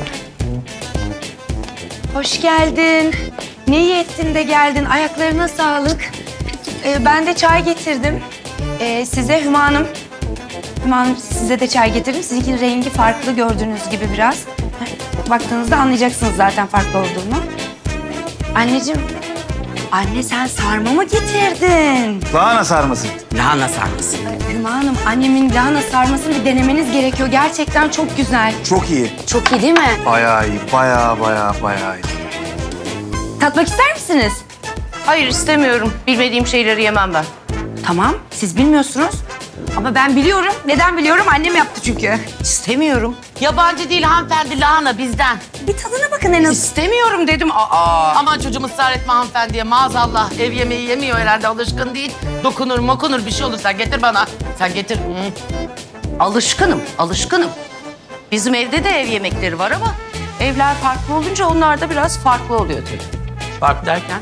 Hoş geldin. Ne iyi ettin de geldin. Ayaklarına sağlık. Ben de çay getirdim. Size Hüma Hanım. Hüma Hanım size de çay getirdim. Sizinkinin rengi farklı gördüğünüz gibi biraz. Baktığınızda anlayacaksınız zaten farklı olduğunu. Anneciğim, Anne sen sarma mı getirdin? Lahana sarması. Lahana sarması. Hüma Hanım, annemin lahana sarmasını bir denemeniz gerekiyor. Gerçekten çok güzel. Çok iyi. Çok iyi değil mi? Bayağı iyi. Bayağı iyi. Tatmak ister misiniz? Hayır istemiyorum. Bilmediğim şeyleri yemem ben. Tamam, siz bilmiyorsunuz. Ama ben biliyorum. Neden biliyorum? Annem yaptı çünkü. İstemiyorum. Yabancı değil hanımefendi, lahana bizden. Bir tadına bakın en az. İstemiyorum dedim. Aman çocuğum ısrar etme hanımefendiye. Maazallah ev yemeği yemiyor herhalde, alışkın değil. Dokunur mokunur bir şey olur. Sen getir bana. Sen getir. Alışkınım. Bizim evde de ev yemekleri var ama evler farklı olunca onlar da biraz farklı oluyor tabii. Fark derken?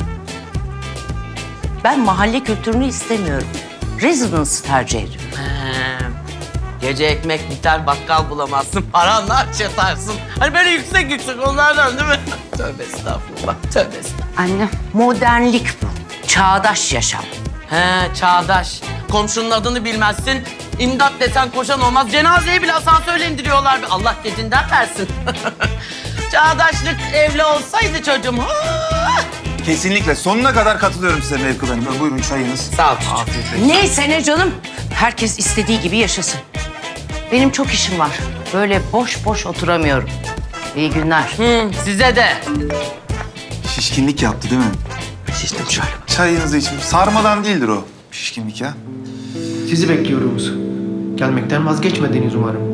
Ben mahalle kültürünü istemiyorum. Residence tercih ediyorum. Gece ekmek biter, bakkal bulamazsın. Paranla çatarsın. Hani böyle yüksek onlardan değil mi? Tövbe estağfurullah. Tövbe estağfurullah. Anne. Modernlik bu. Çağdaş yaşam. Çağdaş. Komşunun adını bilmezsin. İmdat desen koşan olmaz. Cenazeyi bile asansörle indiriyorlar. Allah gecinden versin. Çağdaşlık evli olsaydı çocuğum. Kesinlikle. Sonuna kadar katılıyorum size Mevkü Hanım. Buyurun çayınız. Sağ ol çocuğum. Neyse ne canım. Herkes istediği gibi yaşasın. Benim çok işim var. Böyle boş boş oturamıyorum. İyi günler. Size de. Şişkinlik yaptı değil mi? Şiştim şöyle. Çayınızı için. Sarmadan değildir o şişkinlik ya. Sizi bekliyoruz. Gelmekten vazgeçmediniz umarım.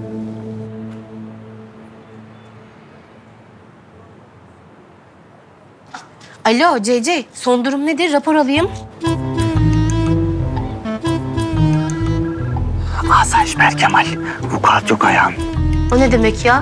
Alo CC, son durum nedir? Rapor alayım. Asayiş Berkemal. Vukuat yok ayağım. O ne demek ya?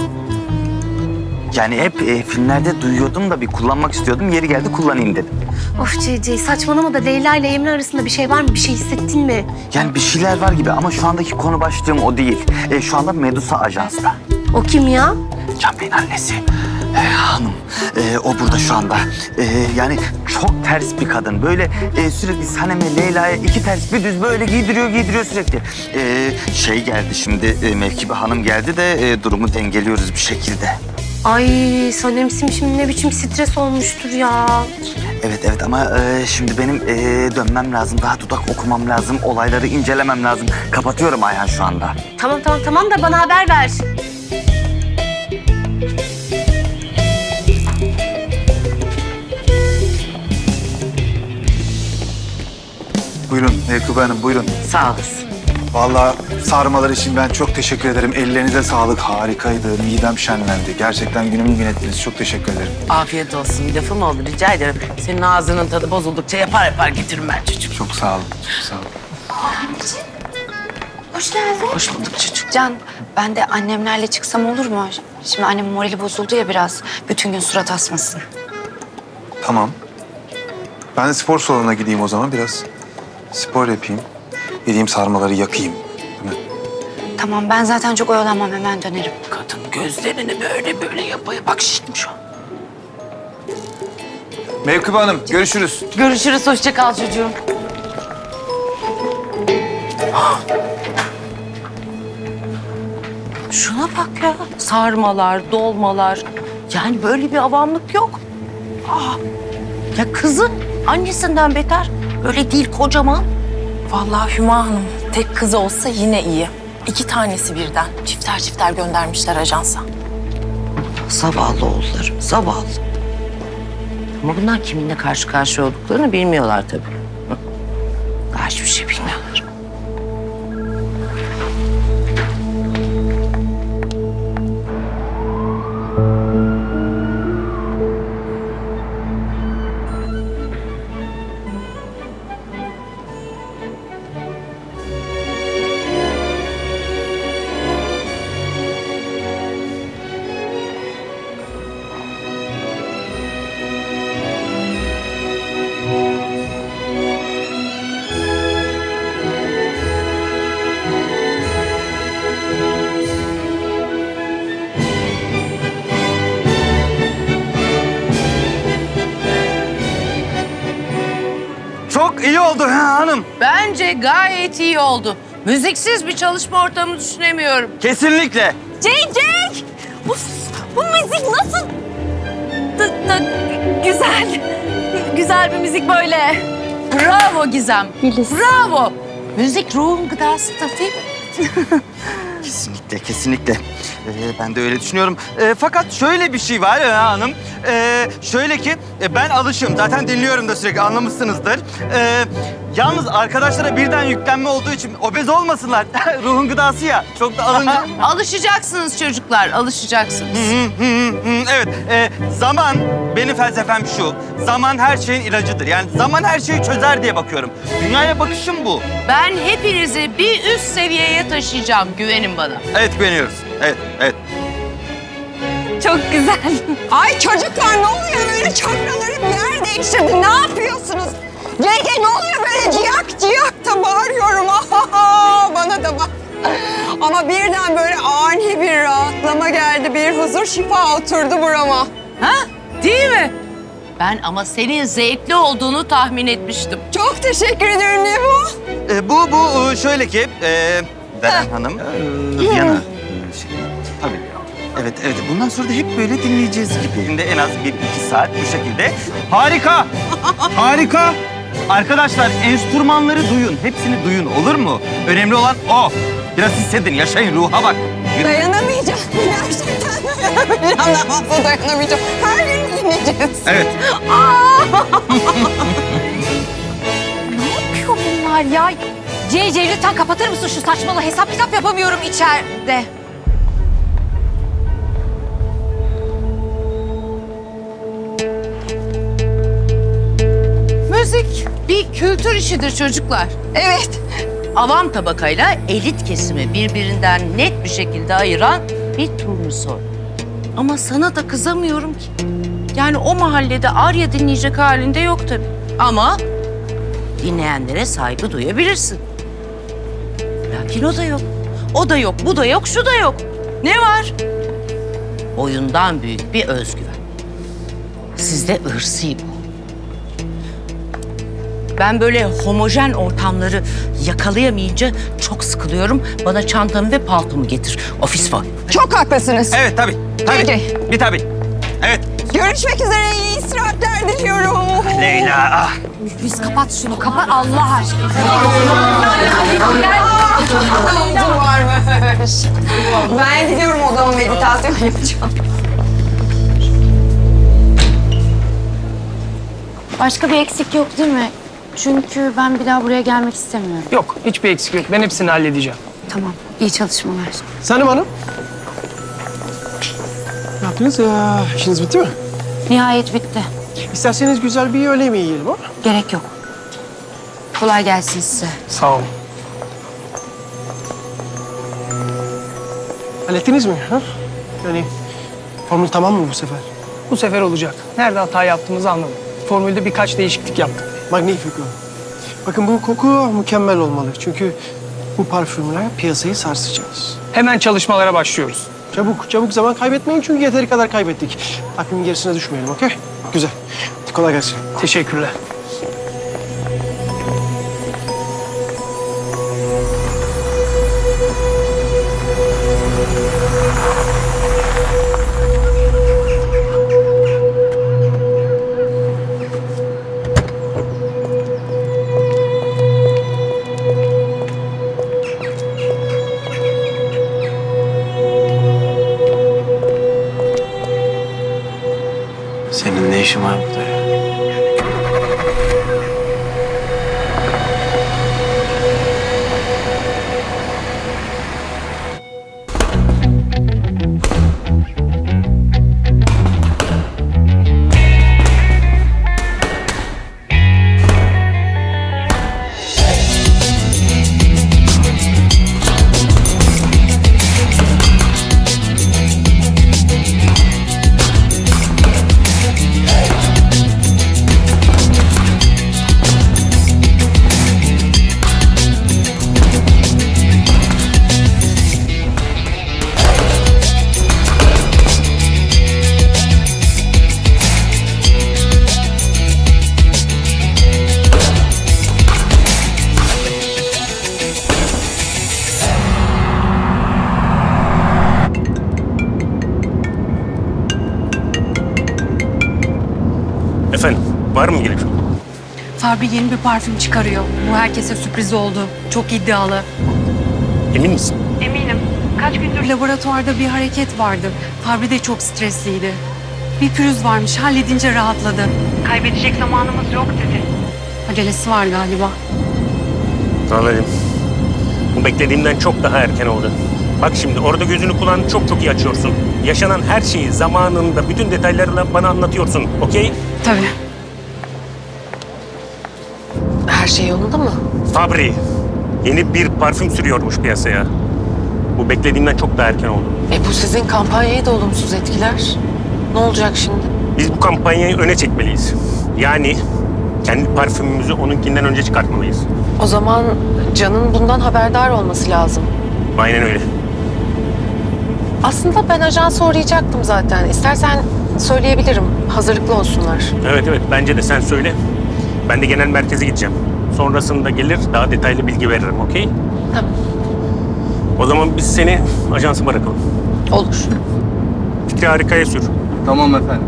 Yani hep filmlerde duyuyordum da bir kullanmak istiyordum. Yeri geldi kullanayım dedim. Of CC, saçmalama da Leyla ile Emre arasında bir şey var mı? Bir şey hissettin mi? Yani bir şeyler var gibi ama şu andaki konu başlığım o değil. Şu anda Medusa Ajans'ta. O kim ya? Can Bey'in annesi. Hanım. O burada şu anda. Yani çok ters bir kadın. Böyle sürekli Sanem'e, Leyla'ya iki ters bir düz böyle giydiriyor sürekli. Şey geldi şimdi, Mevkibe Hanım geldi de durumu dengeliyoruz bir şekilde. Ay Sanem'sim şimdi ne biçim stres olmuştur ya. Evet ama şimdi benim dönmem lazım. Daha dudak okumam lazım. Olayları incelemem lazım. Kapatıyorum Ayhan şu anda. Tamam da bana haber ver. Buyurun Mevkü Hanım, buyurun. Sağ olasın. Vallahi sarmalar için ben çok teşekkür ederim. Ellerinize sağlık, harikaydı. Midem şenlendi. Gerçekten günümü gün ettiniz. Çok teşekkür ederim. Afiyet olsun. Bir lafım oldu rica ederim. Senin ağzının tadı bozuldukça yapar getiririm ben çocuğum. Çok sağ olun, çok sağ olun. Hoş geldin. Hoş bulduk çocuğum. Can, ben de annemlerle çıksam olur mu? Şimdi annemin morali bozuldu ya biraz. Bütün gün surat asmasın. Tamam. Ben de spor salonuna gideyim o zaman biraz. Spor yapayım. Gideyim sarmaları yakayım. Değil mi? Tamam, ben zaten çok oyalanmam. Hemen dönerim. Kadın gözlerini böyle yapıyor. Bak şiştim şu an. Mevkü Hanım, görüşürüz. Görüşürüz. Hoşça kal çocuğum. Şuna bak ya. Sarmalar, dolmalar. Yani böyle bir avamlık yok. Ya kızı annesinden beter. Öyle değil kocaman. Vallahi Hüma Hanım tek kızı olsa yine iyi. 2 tanesi birden. Çifter göndermişler ajansa. Zavallı oğullarım, zavallı. Ama bunlar kiminle karşı karşıya olduklarını bilmiyorlar tabii. Daha hiçbir şey bilmiyorlar. Çok iyi oldu hanım. Bence gayet iyi oldu. Müziksiz bir çalışma ortamı düşünemiyorum. Kesinlikle. Cenk! Bu müzik nasıl güzel. güzel bir müzik böyle. Bravo Gizem. Bravo. Müzik ruhun gıdasıdır değil mi? Kesinlikle, kesinlikle. Ben de öyle düşünüyorum. Fakat şöyle bir şey var Reha Hanım. Şöyle ki ben alışığım. Zaten dinliyorum da sürekli, anlamışsınızdır. Yalnız arkadaşlara birden yüklenme olduğu için obez olmasınlar. Ruhun gıdası ya. Çok da alınca... Alışacaksınız çocuklar, alışacaksınız. Evet, zaman, benim felsefem şu. Zaman her şeyin ilacıdır. Yani zaman her şeyi çözer diye bakıyorum. Dünyaya bakışım bu. Ben hepinizi bir üst seviyeye taşıyacağım, güvenin bana. Evet, güveniyoruz. Evet, evet. Çok güzel. Ay çocuklar ne oluyor böyle çakraları bir yer değiştirdi. Ne yapıyorsunuz? Gege ne oluyor böyle ciyak ciyak da bağırıyorum. Bana da bak. Ama birden böyle ani bir rahatlama geldi. Bir huzur şifa oturdu burama. Ha? Değil mi? Ben ama senin zevkli olduğunu tahmin etmiştim. Çok teşekkür ederim. Ne bu? Bu şöyle ki Beren Hanım. Viyana. Tabii. Evet, evet. Bundan sonra da hep böyle dinleyeceğiz gibi. Günde en az 1-2 saat bu şekilde. Harika! Harika! Arkadaşlar enstrümanları duyun. Hepsini duyun, olur mu? Önemli olan o. Biraz hissedin, yaşayın, ruha bak. Dayanamayacağım. Gerçekten dayanamayacağım. Daha fazla dayanamayacağım. Her gün dinleyeceğiz. Evet. Ne yapıyor bunlar ya? CC lütfen kapatır mısın şu saçmalığı? Hesap kitap yapamıyorum içeride. Müzik bir kültür işidir çocuklar. Evet. Avam tabakayla elit kesimi birbirinden net bir şekilde ayıran bir turnusol. Ama sana da kızamıyorum ki. Yani o mahallede Arya dinleyecek halinde yok tabii. Ama dinleyenlere saygı duyabilirsin. Lakin o da yok. O da yok, bu da yok, şu da yok. Ne var? Oyundan büyük bir özgüven. Sizde ırsi bu. Ben böyle homojen ortamları yakalayamayınca çok sıkılıyorum. Bana çantamı ve paltomu getir. Ofis var. Çok haklısınız. Evet, tabii. Tabii. Bir tabii. Evet. Görüşmek üzere. İyi istirahatler diliyorum. Leyla, ah. Biz kapat şunu, kapat Allah aşkına. Havuzum varmış. Ben gidiyorum odama meditasyon yapacağım. Başka bir eksik yok değil mi? Çünkü ben bir daha buraya gelmek istemiyorum. Yok, hiçbir eksik yok. Ben hepsini halledeceğim. Tamam, iyi çalışmalar. Sanem Hanım. Ne yaptınız ya? İşiniz bitti mi? Nihayet bitti. İsterseniz güzel bir öğle yemeği yiyelim ha? Gerek yok. Kolay gelsin size. Sağ olun. Hallettiniz mi? Ha? Yani formül tamam mı bu sefer? Bu sefer olacak. Nerede hata yaptığımızı anladım. Formülde birkaç değişiklik yaptık. Magnifico. Bakın bu koku mükemmel olmalı. Çünkü bu parfümle piyasayı sarsacağız. Hemen çalışmalara başlıyoruz. Çabuk, çabuk zaman kaybetmeyin çünkü yeteri kadar kaybettik. Takvimin gerisine düşmeyelim, okey? Güzel. Kolay gelsin. Teşekkürler. Senin ne işin var burada ya? Efendim, var mı gelişme? Fabri yeni bir parfüm çıkarıyor. Bu herkese sürpriz oldu. Çok iddialı. Emin misin? Eminim. Kaç gündür laboratuvarda bir hareket vardı. Fabri de çok stresliydi. Bir pürüz varmış. Halledince rahatladı. Kaybedecek zamanımız yok dedi. Acelesi var galiba. Anladım. Bu beklediğimden çok daha erken oldu. Bak şimdi orada gözünü kulağını çok iyi açıyorsun. Yaşanan her şeyi zamanında bütün detaylarıyla bana anlatıyorsun. Okey? Tabii. Her şey yolunda mı? Fabri yeni bir parfüm sürüyormuş piyasaya. Bu beklediğimden çok daha erken oldu. Bu sizin kampanyayı da olumsuz etkiler. Ne olacak şimdi? Biz bu kampanyayı öne çekmeliyiz. Yani kendi parfümümüzü onunkinden önce çıkartmalıyız. O zaman Can'ın bundan haberdar olması lazım. Aynen öyle. Aslında ben ajansa uğrayacaktım zaten. İstersen söyleyebilirim. Hazırlıklı olsunlar. Evet bence de sen söyle. Ben de genel merkeze gideceğim. Sonrasında gelir daha detaylı bilgi veririm, okey? Tamam. O zaman biz seni ajansa bırakalım. Olur. Fikri Harika'ya sür. Tamam efendim.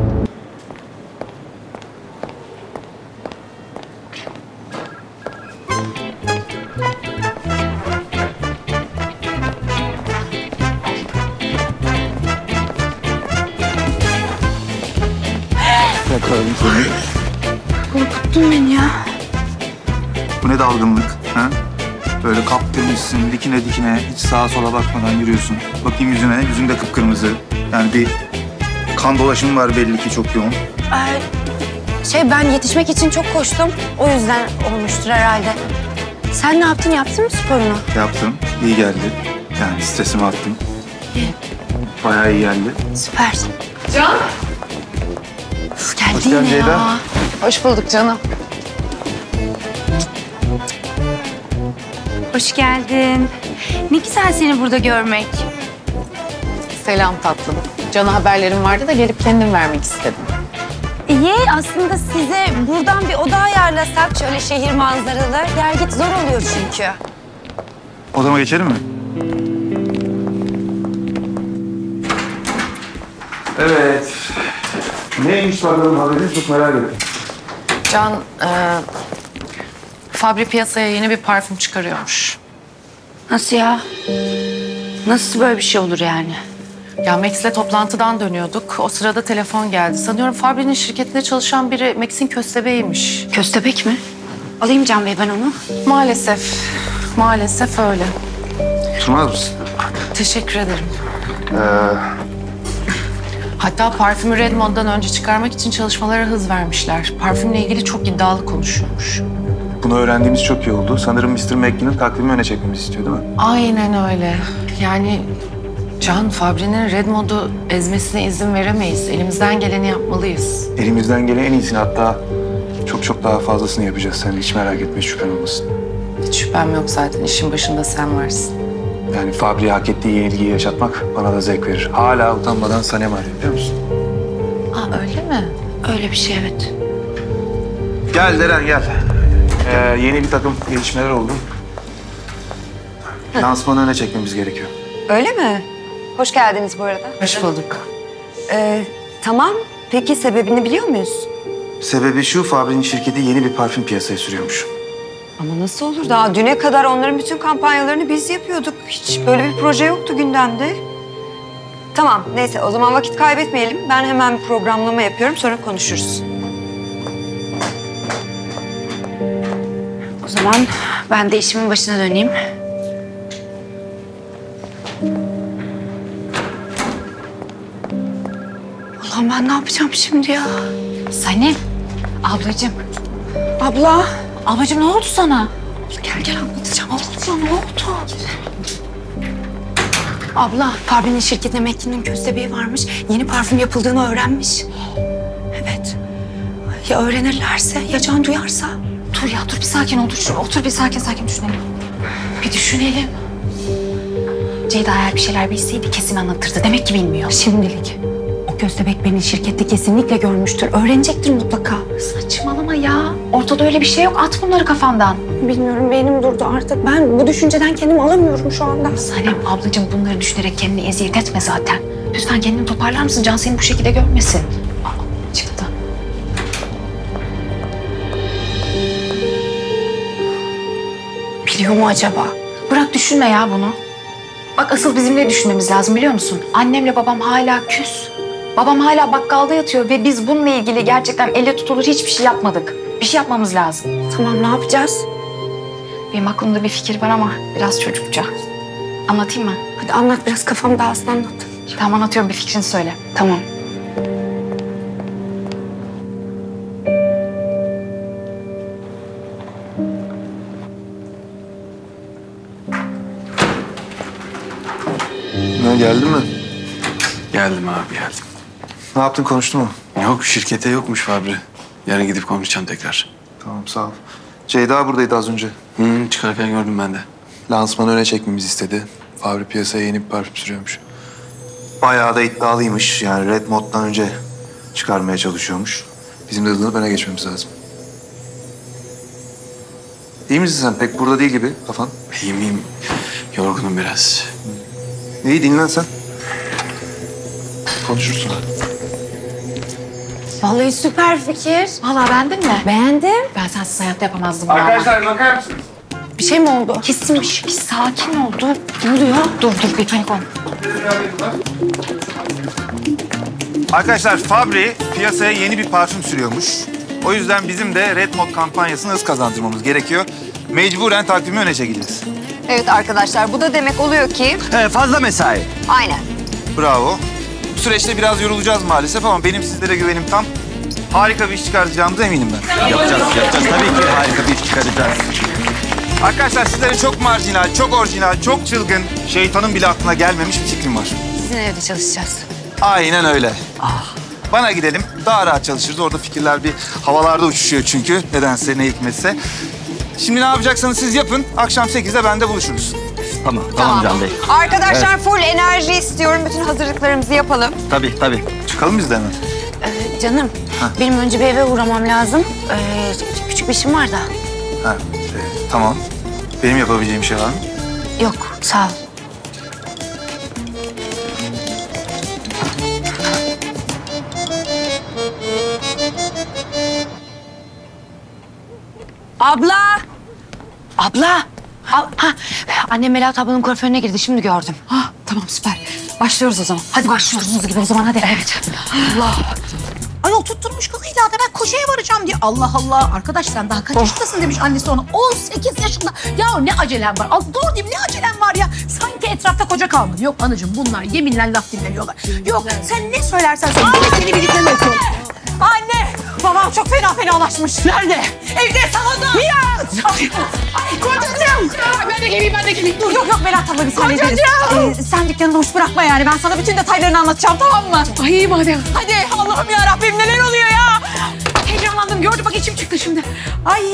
Yakaladım seni. Korkuttun beni ya. Bu ne dalgınlık? Ha? Böyle kaptırmışsın dikine dikine hiç sağa sola bakmadan yürüyorsun. Bakayım yüzüne, yüzünde kıpkırmızı. Yani bir kan dolaşımı var belli ki çok yoğun. Ben yetişmek için çok koştum. O yüzden olmuştur herhalde. Sen ne yaptın? Yaptın mı sporunu? Yaptım, iyi geldi. Yani stresimi attım. Bayağı iyi geldi. Süper. Can. Geldi Hoş geldin yine Ceyda. ya. Hoş bulduk canım. Hoş geldin. Ne güzel seni burada görmek. Selam tatlım. Can'a haberlerim vardı da gelip kendim vermek istedim. İyi aslında size buradan bir oda ayarlasak şöyle şehir manzaralı. Gel git zor oluyor çünkü. Odama geçelim mi? Evet. Neymiş bakalım haberiniz? Çok merak ettim. Can, Fabri piyasaya yeni bir parfüm çıkarıyormuş. Nasıl ya? Nasıl böyle bir şey olur yani? Ya Max'le toplantıdan dönüyorduk. O sırada telefon geldi. Sanıyorum Fabri'nin şirketinde çalışan biri Max'in köstebeğiymiş. Köstebek mi? Alayım Can Bey ben onu. Maalesef. Maalesef öyle. Oturmaz mısın? Teşekkür ederim. Hatta parfümü Redmond'dan önce çıkarmak için çalışmalara hız vermişler. Parfümle ilgili çok iddialı konuşuyormuş. Bunu öğrendiğimiz çok iyi oldu. Sanırım Mr. McKee'nin takvimi öne çekmemizi istiyor değil mi? Aynen öyle. Yani Can, Fabri'nin Redmond'u ezmesine izin veremeyiz. Elimizden geleni yapmalıyız. Elimizden gelen en iyisini hatta çok daha fazlasını yapacağız. Sen hiç merak etme, hiç şüphen olmasın. Hiç şüphem yok zaten. İşin başında sen varsın. Yani Fabri'ye hak ettiği yenilgiyi yaşatmak bana da zevk verir. Hala utanmadan Sanem arıyor biliyor musun? Öyle mi? Öyle bir şey evet. Gel Deren gel. Yeni bir takım gelişmeler oldu. Lansmanı öne çekmemiz gerekiyor. Öyle mi? Hoş geldiniz bu arada. Hoş bulduk. Tamam. Peki sebebini biliyor muyuz? Sebebi şu, Fabri'nin şirketi yeni bir parfüm piyasaya sürüyormuş. Ama nasıl olur? Daha düne kadar onların bütün kampanyalarını biz yapıyorduk. Hiç böyle bir proje yoktu gündemde. Tamam, neyse o zaman vakit kaybetmeyelim. Ben hemen bir programlama yapıyorum, sonra konuşuruz. O zaman ben de işimin başına döneyim. Allah'ım ben ne yapacağım şimdi ya? Sanem, ablacığım. Abla. Ablacığım ne oldu sana? Gel anlatacağım. Abla ne oldu? Abla, Fabri'nin şirketine Mekkin'in köstebeği varmış. Yeni parfüm yapıldığını öğrenmiş. Evet. Ya öğrenirlerse, ya Can duyarsa? Dur bir sakin ol. Otur bir sakin düşünelim. Bir düşünelim. Ceyda eğer bir şeyler bilseydi kesin anlatırdı. Demek ki bilmiyor. Şimdilik. O köstebek beni şirkette kesinlikle görmüştür. Öğrenecektir mutlaka. Saçmalama ya. Ortada öyle bir şey yok. At bunları kafandan. Bilmiyorum beynim durdu artık. Ben bu düşünceden kendimi alamıyorum şu anda. Sanem ablacığım bunları düşünerek kendini eziyet etme zaten. Lütfen kendini toparlar mısın? Can seni bu şekilde görmesin. Çıktı. Biliyor mu acaba? Bırak düşünme ya bunu. Bak asıl bizim ne düşünmemiz lazım biliyor musun? Annemle babam hala küs. Babam hala bakkalda yatıyor ve biz bununla ilgili gerçekten elle tutulur hiçbir şey yapmadık. Bir şey yapmamız lazım. Tamam, ne yapacağız? Benim aklımda bir fikir var ama biraz çocukça. Anlatayım mı? Hadi anlat, biraz kafam dağılsın, anlat. Tamam, anlatıyorum, bir fikrini söyle. Tamam. Ne, geldin mi? Geldim abi, geldim. Ne yaptın, konuştun mu? Yok, şirkete yokmuş Fabri. Yarın gidip konuşacağım tekrar. Tamam, sağ ol. Ceyda buradaydı az önce. Çıkarken gördüm ben de. Lansmanı öne çekmemizi istedi. Fabri piyasaya yeni bir parfüm sürüyormuş. Bayağı da iddialıymış. Yani Red Mod'dan önce çıkarmaya çalışıyormuş. Bizim de hızlanıp öne geçmemiz lazım. İyi misin sen? Pek burada değil gibi kafan. İyiyim. Yorgunum biraz. İyi, dinlen sen. Konuşursun ha. Vallahi süper fikir. Vallahi beğendin mi? Beğendim. Ben sensiz hayatta yapamazdım. bunu ama. Arkadaşlar bakar mısınız? Bir şey mi oldu? Kesin bir şey. Bir sakin ol. Dur. Ne oluyor? Dur bir panik ol. Arkadaşlar Fabri piyasaya yeni bir parfüm sürüyormuş. O yüzden bizim de Red Mod kampanyasını hız kazandırmamız gerekiyor. Mecburen takvimi öne çekeceğiz. Evet arkadaşlar, bu da demek oluyor ki... fazla mesai. Aynen. Bravo. Bu süreçte biraz yorulacağız maalesef ama benim sizlere güvenim tam. Harika bir iş çıkaracağımıza eminim ben. Yapacağız. Tabii ki harika bir iş çıkaracağız. Arkadaşlar sizlere çok marjinal, çok orijinal, çok çılgın, şeytanın bile aklına gelmemiş bir fikrim var. Sizin evde çalışacağız. Aynen öyle. Bana gidelim, daha rahat çalışırız. Orada fikirler bir havalarda uçuşuyor çünkü. Nedense, ne hikmetse. Şimdi ne yapacaksanız siz yapın. Akşam 8'de bende buluşuruz. Tamam Can Bey. Arkadaşlar Evet. full enerji istiyorum. Bütün hazırlıklarımızı yapalım. Tabii. Çıkalım biz de hemen. Canım, benim önce bir eve uğramam lazım. Küçük bir işim var da. Ha, tamam. Benim yapabileceğim şey var mı? Yok, sağ ol. Abla! Abla! Annem Melahat ablanın kuaförüne girdi, şimdi gördüm. Tamam, süper. Başlıyoruz o zaman. Hadi başlıyoruz gibi o zaman, hadi. Evet. Allah! Ayol tutturmuş kız illa da ben koşuya varacağım diye. Allah Allah! Arkadaş sen daha kaç yaşındasın demiş annesi ona. 18 yaşında. Ya ne acelem var? Doğru diyeyim, ne acelem var ya? Sanki etrafta koca kalmadı. Yok anacığım, bunlar yeminle laf dinlemiyorlar. Yok sen ne söylersen söyle. Seni birlikte yapıyorum. Anne! Babam çok fenalaşmış. Nerede? Evde, salonda. Nihat! Ay kocacığım! Ben de geleyim. Dur. Yok Berat abla, biz hallederiz. Sen dükkanını boş bırakma yani. Ben sana bütün detaylarını anlatacağım, tamam mı? Ay iyi madem. Hadi Allah'ım yarabbim, neler oluyor ya? Heyecanlandım, gördüm bak, içim çıktı şimdi. Ay.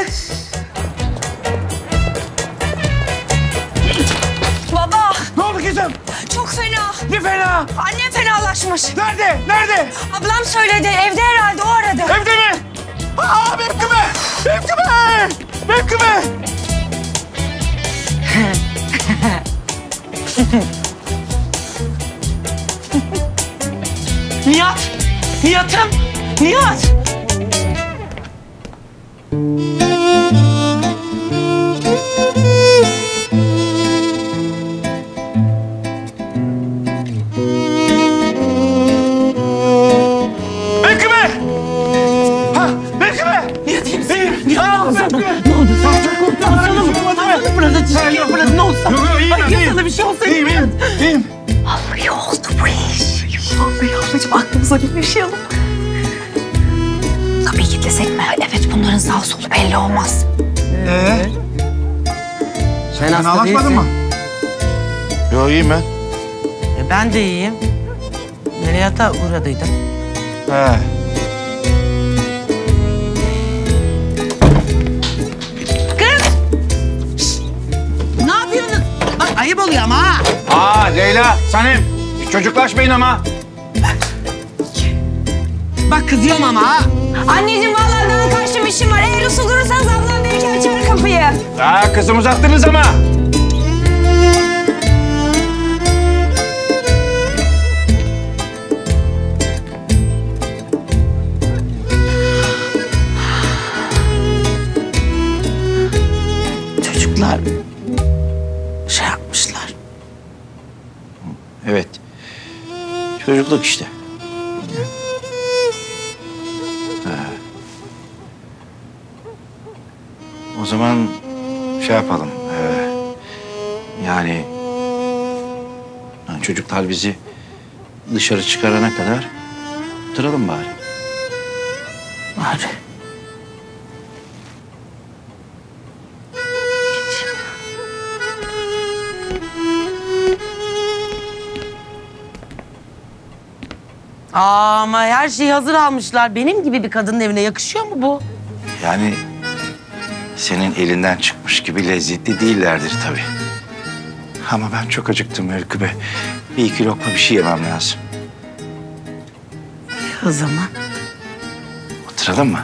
Baba! Ne oldu kızım? Çok fena. Ne fena? Annem fenalaşmış. Nerede? Ablam söyledi, evde herhalde, o aradı. Evde mi? Aa, benim küme! Nihat! Benim küme! Nihat iyi misin? Nihat! Ne oldu? Ne oldu? Sana bir şey olsa İyiyim. Vallahi oldu bu iş. Vallahi ablacığım, aklımıza bir şey alın. Kapıyı kilitlesek mi? Evet, bunların sağ solu belli olmaz. Sen hasta değilsin. mı? Yo, iyiyim ben. Ben de iyiyim. Melahat'a uğradıydım. He. Ne yapıyorsunuz? Bak ayıp oluyor ama ha. Leyla, Sanem. Çocuklaşmayın ama. Bak kızıyorum ama ha. Anneciğim vallahi ben kaçtım, işim var. Eğer usul durursanız ablam belki açar kapıyı. Kızım uzattınız ama. çocuklar şey yapmışlar. Evet. Çocukluk işte. O zaman şey yapalım. Yani çocuklar bizi dışarı çıkarana kadar oturalım bari. Bari. Ama her şeyi hazır almışlar. Benim gibi bir kadının evine yakışıyor mu bu? Yani senin elinden çıkmış gibi lezzetli değillerdir tabii. Ama ben çok acıktım Melkübe. Bir iki lokma bir şey yemem lazım. O zaman oturalım mı?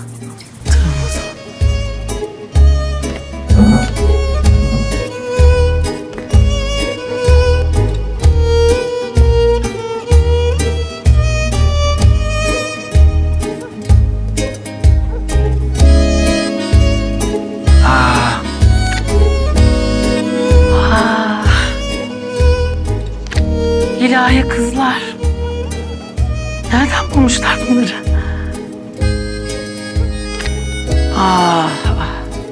İlahi kızlar. Nereden bulmuşlar bunları? Ah, ah.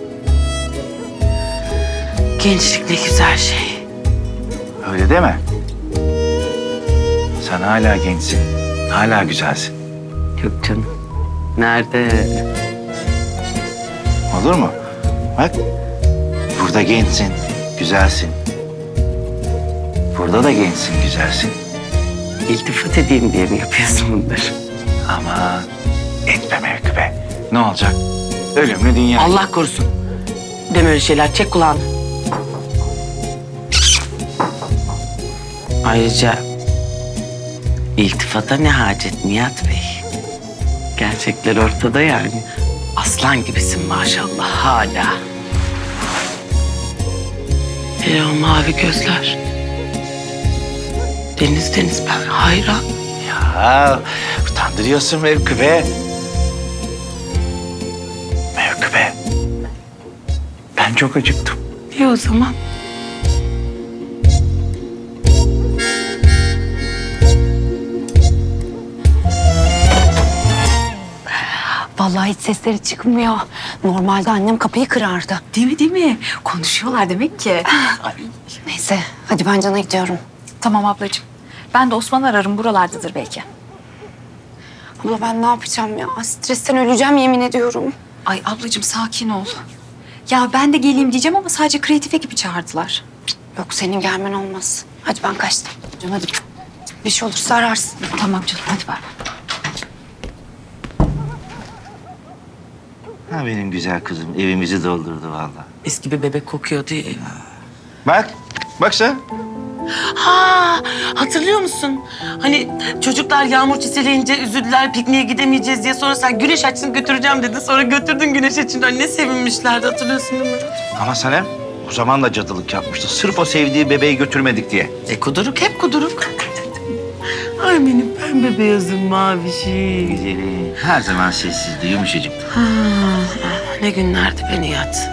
Gençlik ne güzel şey. Öyle deme. Sen hala gençsin. Hala güzelsin. Yok canım. Nerede? Olur mu? Bak. Burada gençsin, güzelsin. Burada da gençsin, güzelsin. İltifat edeyim diye mi yapıyorsun bunları? Ama etme Melkübe. Ne olacak? Ölümlü dünya. Allah korusun. Deme öyle şeyler. Çek kulağını. Ayrıca iltifata ne hacet Nihat Bey? Gerçekler ortada yani. Aslan gibisin maşallah hala. O mavi gözler. Deniz deniz ben hayran. Ya utandırıyorsun Melkübe. Melkübe. Ben çok acıktım. İyi o zaman. Vallahi hiç sesleri çıkmıyor. Normalde annem kapıyı kırardı. Değil mi? Konuşuyorlar demek ki. Neyse hadi ben Can'a gidiyorum. Tamam ablacığım. Ben de Osman'ı ararım. Buralardadır belki. Abla ben ne yapacağım ya? Stresten öleceğim yemin ediyorum. Ay ablacığım sakin ol. Ya ben de geleyim diyeceğim ama sadece kreatif ekibi çağırdılar. Yok senin gelmen olmaz. Hadi ben kaçtım. Can hadi. Bir şey olursa ararsın. Tamam canım hadi bay. Ha benim güzel kızım evimizi doldurdu vallahi. Eski bir bebek kokuyordu ya. Bak, bak sen. Ha, hatırlıyor musun? Hani çocuklar yağmur çiseleyince üzüldüler, pikniğe gidemeyeceğiz diye. Sonra sen güneş açsın götüreceğim dedi. Sonra götürdün güneş açınca ne sevinmişlerdi hatırlıyorsun değil mi? Ama Sanem o zaman da cadılık yapmıştı. Sırf o sevdiği bebeği götürmedik diye. Kuduruk hep kuduruk. Ay benim pembe beyazım mavişi. Güzeli. Her zaman sessizdi, yumuşacıktı. Ha, ne günlerdi be Nihat.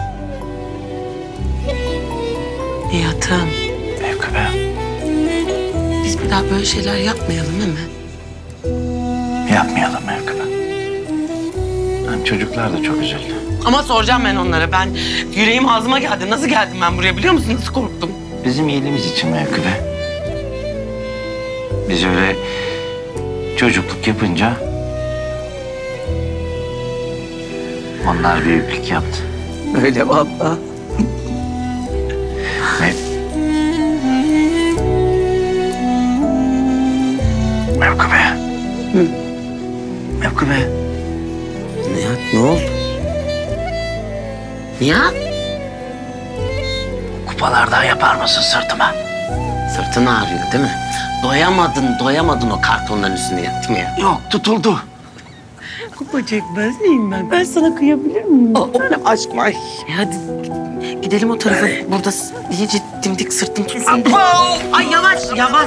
Nihat'ım. Melkübe. Biz bir daha böyle şeyler yapmayalım değil mi? Yapmayalım Melkübe. Hem çocuklar da çok üzüldü. Ama soracağım ben onlara. Ben yüreğim ağzıma geldi. Nasıl geldim ben buraya biliyor musun? Nasıl korktum? Bizim iyiliğimiz için Melkübe. Biz öyle çocukluk yapınca onlar büyüklük yaptı. Öyle vallahi. Melkübe. Hı. Melkübe. Nihat ne oldu? Nihat? Kupalardan yapar mısın sırtıma? Sırtın ağrıyor değil mi? Doyamadın o kartonların üstüne yatmaya. Yok tutuldu. Kupa çekmez miyim ben? Ben sana kıyabilir miyim? Benim aşkım ay. Hadi gidelim o tarafa. Burada iyice dimdik sırtım tutsun. Ay yavaş.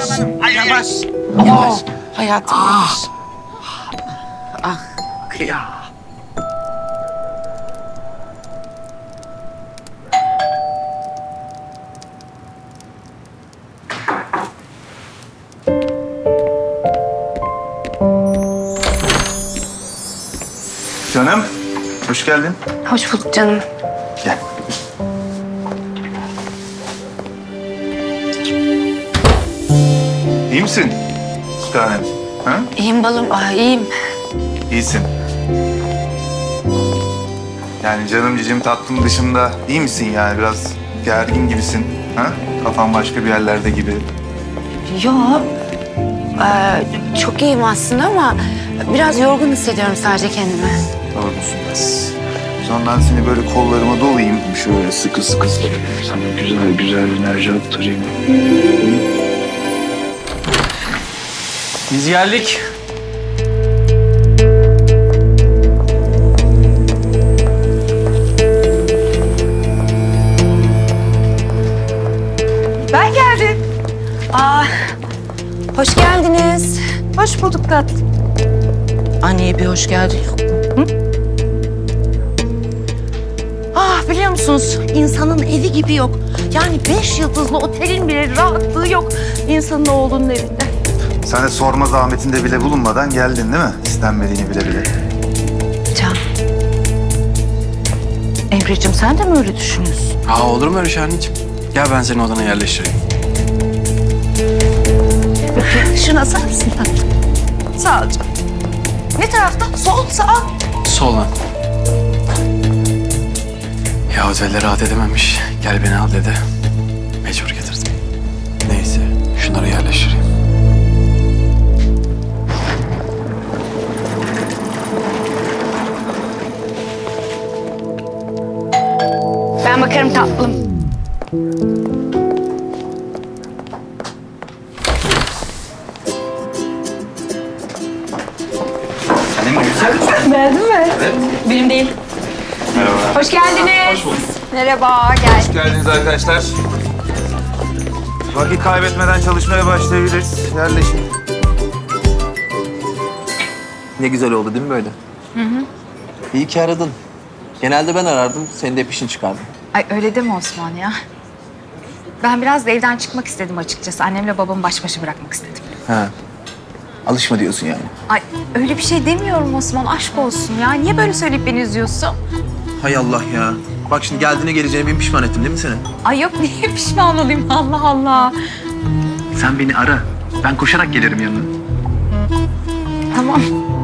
Hayatım yavaş. Ah kıyam. Canım, hoş geldin. Hoş bulduk canım. Gel. İyi misin? Bir tanem. Ha? İyiyim balım, iyiyim. İyisin. Yani canım cicim tatlım dışında iyi misin yani? Biraz gergin gibisin. Ha? Kafan başka bir yerlerde gibi. Yok. Çok iyiyim aslında ama biraz yorgun hissediyorum sadece kendimi. Doğrusun biraz. O zaman ben seni böyle kollarıma dolayayım. Şöyle sıkı sıkı sana güzel güzel enerji aktarayım. Biz geldik. Ben geldim. Hoş geldiniz. Hoş bulduk tatlım. Anneye bir hoş geldin yok mu? Biliyor musunuz? İnsanın evi gibi yok. Yani 5 yıldızlı otelin bile rahatlığı yok insanın oğlunun evinde. Sen de sorma zahmetinde bile bulunmadan geldin değil mi? İstenmediğini bile bile. Can. Emre'cim sen de mi öyle düşünüyorsun? Olur mu öyle şey anneciğim? Gel ben seni odana yerleştireyim. Şuna sağ mısın tatlım? Sağ ol canım. Ne tarafta? Sol, sağ. Sola. Ya otelde rahat edememiş. Gel beni al dedi. Mecbur getirdim. Neyse şunları yerleştireyim. Ben bakarım tatlım. Beğendin mi? Evet. Benim değil. Merhaba. Hoş geldiniz. Hoş bulduk. Merhaba, gel. Hoş geldiniz arkadaşlar. Vakit kaybetmeden çalışmaya başlayabiliriz. Yerleşin. Ne güzel oldu değil mi böyle? Hı hı. İyi ki aradın. Genelde ben arardım, senin de hep işin çıkardı. Ay öyle deme Osman ya. Ben biraz da evden çıkmak istedim açıkçası. Annemle babamı baş başa bırakmak istedim. Ha. Alışma diyorsun yani. Ay öyle bir şey demiyorum Osman. Aşk olsun ya. Niye böyle söyleyip beni üzüyorsun? Hay Allah ya. Bak şimdi geldiğine geleceğine bin pişman ettim değil mi seni? Ay yok niye pişman olayım Allah Allah. Sen beni ara. Ben koşarak gelirim yanına. Tamam.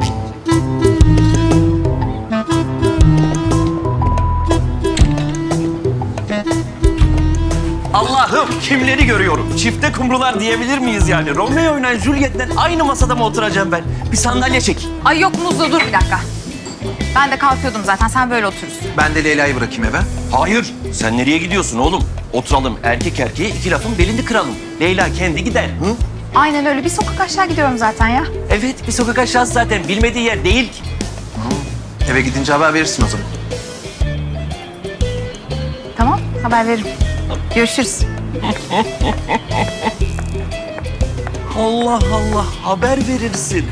Allah'ım kimleri görüyorum? Çifte kumrular diyebilir miyiz yani? Romeo ile Juliet'le aynı masada mı oturacağım ben? Bir sandalye çek. Ay yok Muzlu dur bir dakika. Ben de kalkıyordum zaten. Sen böyle oturursun. Ben de Leyla'yı bırakayım eve. Hayır. Sen nereye gidiyorsun oğlum? Oturalım erkek erkeğe iki lafın belini kıralım. Leyla kendi gider. Hı? Aynen öyle. Bir sokak aşağı gidiyorum zaten ya. Evet bir sokak aşağısı zaten bilmediği yer değil ki. Eve gidince haber verirsin o zaman. Tamam haber veririm. Görüşürüz. Allah Allah haber verirsin.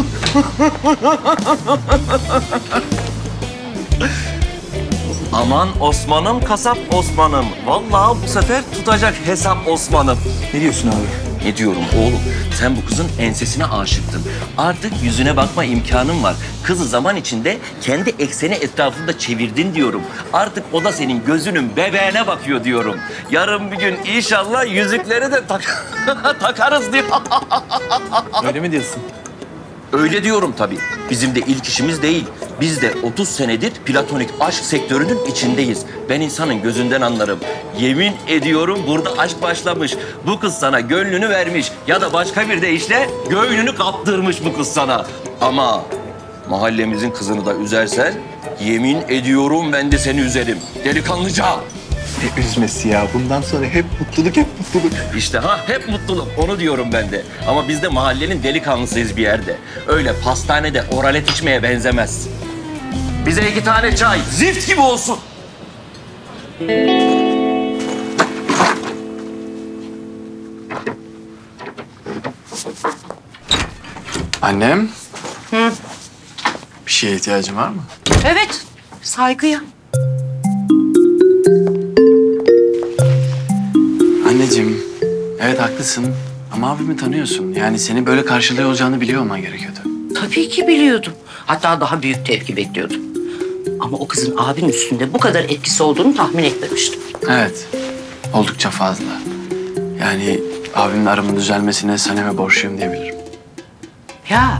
Aman Osman'ım kasap Osman'ım. Vallahi bu sefer tutacak hesap Osman'ım. Ne diyorsun abi? Ne diyorum oğlum? Sen bu kızın ensesine aşıktın. Artık yüzüne bakma imkanın var. Kızı zaman içinde kendi ekseni etrafında çevirdin diyorum. Artık o da senin gözünün bebeğine bakıyor diyorum. Yarın bir gün inşallah yüzükleri de takarız diyor. Öyle mi diyorsun? Öyle diyorum tabii. Bizim de ilk işimiz değil. Biz de 30 senedir platonik aşk sektörünün içindeyiz. Ben insanın gözünden anlarım. Yemin ediyorum burada aşk başlamış. Bu kız sana gönlünü vermiş. Ya da başka bir deyişle göğününü kaptırmış bu kız sana. Ama mahallemizin kızını da üzersen yemin ediyorum ben de seni üzerim. Delikanlıca. Ne üzmesi ya. Bundan sonra hep mutluluk, hep mutluluk. İşte hep mutluluk. Onu diyorum ben de. Ama biz de mahallenin delikanlısıyız bir yerde. Öyle pastanede oralet içmeye benzemez. Bize 2 tane çay. Zift gibi olsun. Annem, Hı. bir şeye ihtiyacın var mı? Evet, saygıya. Anneciğim, evet haklısın ama abimi tanıyorsun. Yani seni böyle karşılıyor olacağını biliyor olman gerekiyordu. Tabii ki biliyordum. Hatta daha büyük tepki bekliyordum. Ama o kızın abinin üstünde bu kadar etkisi olduğunu tahmin etmemiştim. Evet. Oldukça fazla. Yani abimin aramın düzelmesine Sanem'e borçluyum diyebilirim. Ya.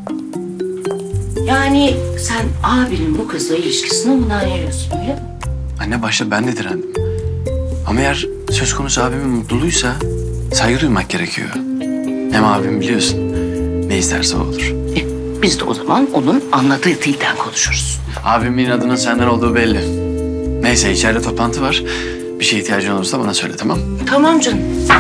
Yani sen abinin bu kızla ilişkisine onay veriyorsun öyle mi? Anne başta ben de direndim. Ama eğer söz konusu abimin mutluluğuysa saygı duymak gerekiyor. Hem abim biliyorsun ne isterse o olur. Biz de o zaman onun anladığı dilden konuşuruz. Abimin adının senden olduğu belli. Neyse içeride toplantı var. Bir şeye ihtiyacın olursa bana söyle tamam? Tamam canım.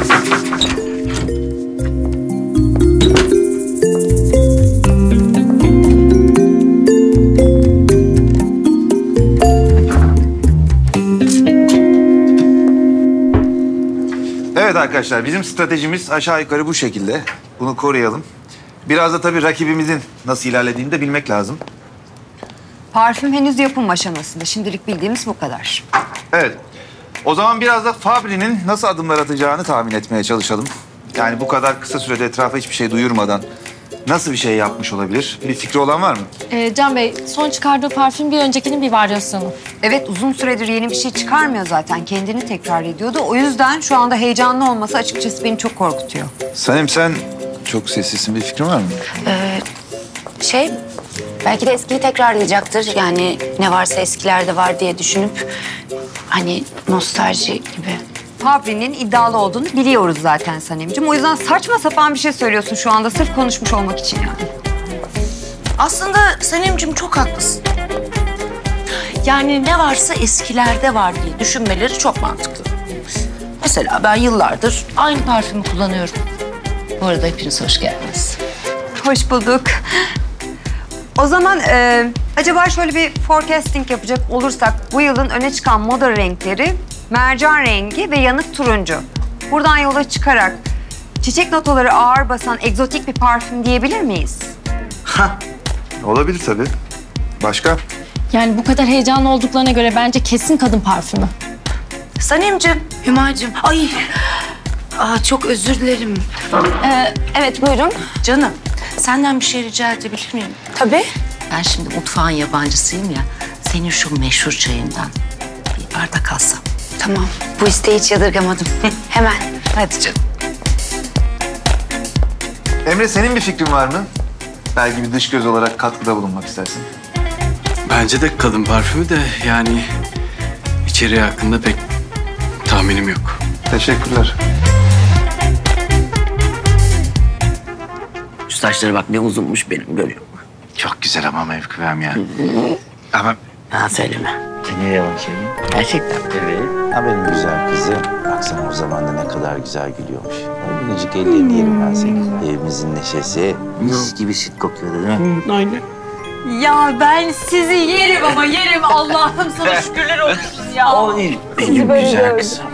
Evet arkadaşlar, bizim stratejimiz aşağı yukarı bu şekilde. Bunu koruyalım. Biraz da tabii rakibimizin nasıl ilerlediğini de bilmek lazım. Parfüm henüz yapım aşamasında. Şimdilik bildiğimiz bu kadar. Evet. O zaman biraz da Fabri'nin nasıl adımlar atacağını tahmin etmeye çalışalım. Yani bu kadar kısa sürede etrafa hiçbir şey duyurmadan nasıl bir şey yapmış olabilir? Bir fikri olan var mı? Can Bey, son çıkardığı parfüm bir öncekinin bir varyasyonu. Evet, uzun süredir yeni bir şey çıkarmıyor zaten. Kendini tekrar ediyordu. O yüzden şu anda heyecanlı olması açıkçası beni çok korkutuyor. Sanem sen çok sessizsin. Bir fikrin var mı? Belki de eskiyi tekrarlayacaktır. Yani ne varsa eskilerde var diye düşünüp hani nostalji gibi. Fabri'nin iddialı olduğunu biliyoruz zaten Sanemciğim. O yüzden saçma sapan bir şey söylüyorsun şu anda sırf konuşmuş olmak için yani. Aslında Sanemciğim çok haklısın. Yani ne varsa eskilerde var diye düşünmeleri çok mantıklı. Mesela ben yıllardır aynı parfümü kullanıyorum. Bu arada hepiniz hoş geldiniz. Hoş bulduk. O zaman acaba şöyle bir forecasting yapacak olursak bu yılın öne çıkan moda renkleri mercan rengi ve yanık turuncu. Buradan yola çıkarak çiçek notaları ağır basan egzotik bir parfüm diyebilir miyiz? Olabilir tabii. Başka? Yani bu kadar heyecanlı olduklarına göre bence kesin kadın parfümü. Sanemciğim, Hümacığım. Ay, çok özür dilerim. Evet buyurun. Canım, senden bir şey rica edebilir miyim? Tabii. Ben şimdi mutfağın yabancısıyım ya. Senin şu meşhur çayından bir bardak alsam. Tamam. Bu isteği hiç yadırgamadım. Hemen. Hadi canım. Emre senin bir fikrin var mı? Belki bir dış göz olarak katkıda bulunmak istersin. Bence de kadın parfümü de yani içeriği hakkında pek tahminim yok. Teşekkürler. Şu saçları bak ne uzunmuş benim görüyor musun? Çok güzel ama mevkibem ya. Ama... Ha söyleme. Niye yalan söyleyeyim? Gerçekten. Evet. Ha benim güzel kızım. Baksana o zaman da ne kadar güzel gülüyormuş. Ay minicik ellerini yerim ben senin. Evimizin neşesi. Mis gibi süt kokuyordu değil mi? Aynen. Ya ben sizi yerim ama yerim. Allah'ım sana şükürler olsun ya. Ay benim güzel kızım.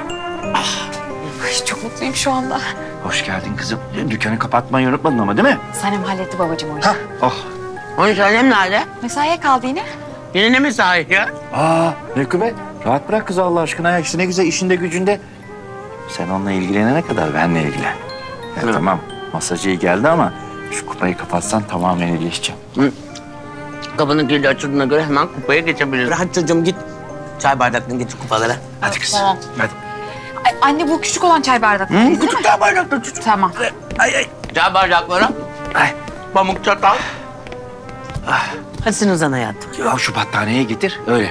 Ay, çok mutluyum şu anda. Hoş geldin kızım. Dükkanı kapatmayı unutmadın ama değil mi? Sanem halletti babacığım o işi. Oh. O Sanem nerede? Mesaiye kaldı yine. Yine ne mesai ya? Mekube rahat bırak kızı Allah aşkına. Ya işte ne güzel işinde gücünde. Sen onunla ilgilenene kadar benle ilgilen. Ya tamam masajı iyi geldi ama şu kupayı kapatsan tamamen iyileşeceğim. Kapının kilidi açıldığına göre hemen kupaya geçebiliriz. Hadi çocuğum git. Çay bardaklarını getir kupalara. Hadi kız. Tamam. Hadi. Ay, anne bu küçük olan çay bardakları. değil mi? Küçük çay bardakları küçük. Tamam. Çay bardakları. Pamuk çatal. Hadi sen uzan hayatım. Ya şu battaniyeyi getir öyle.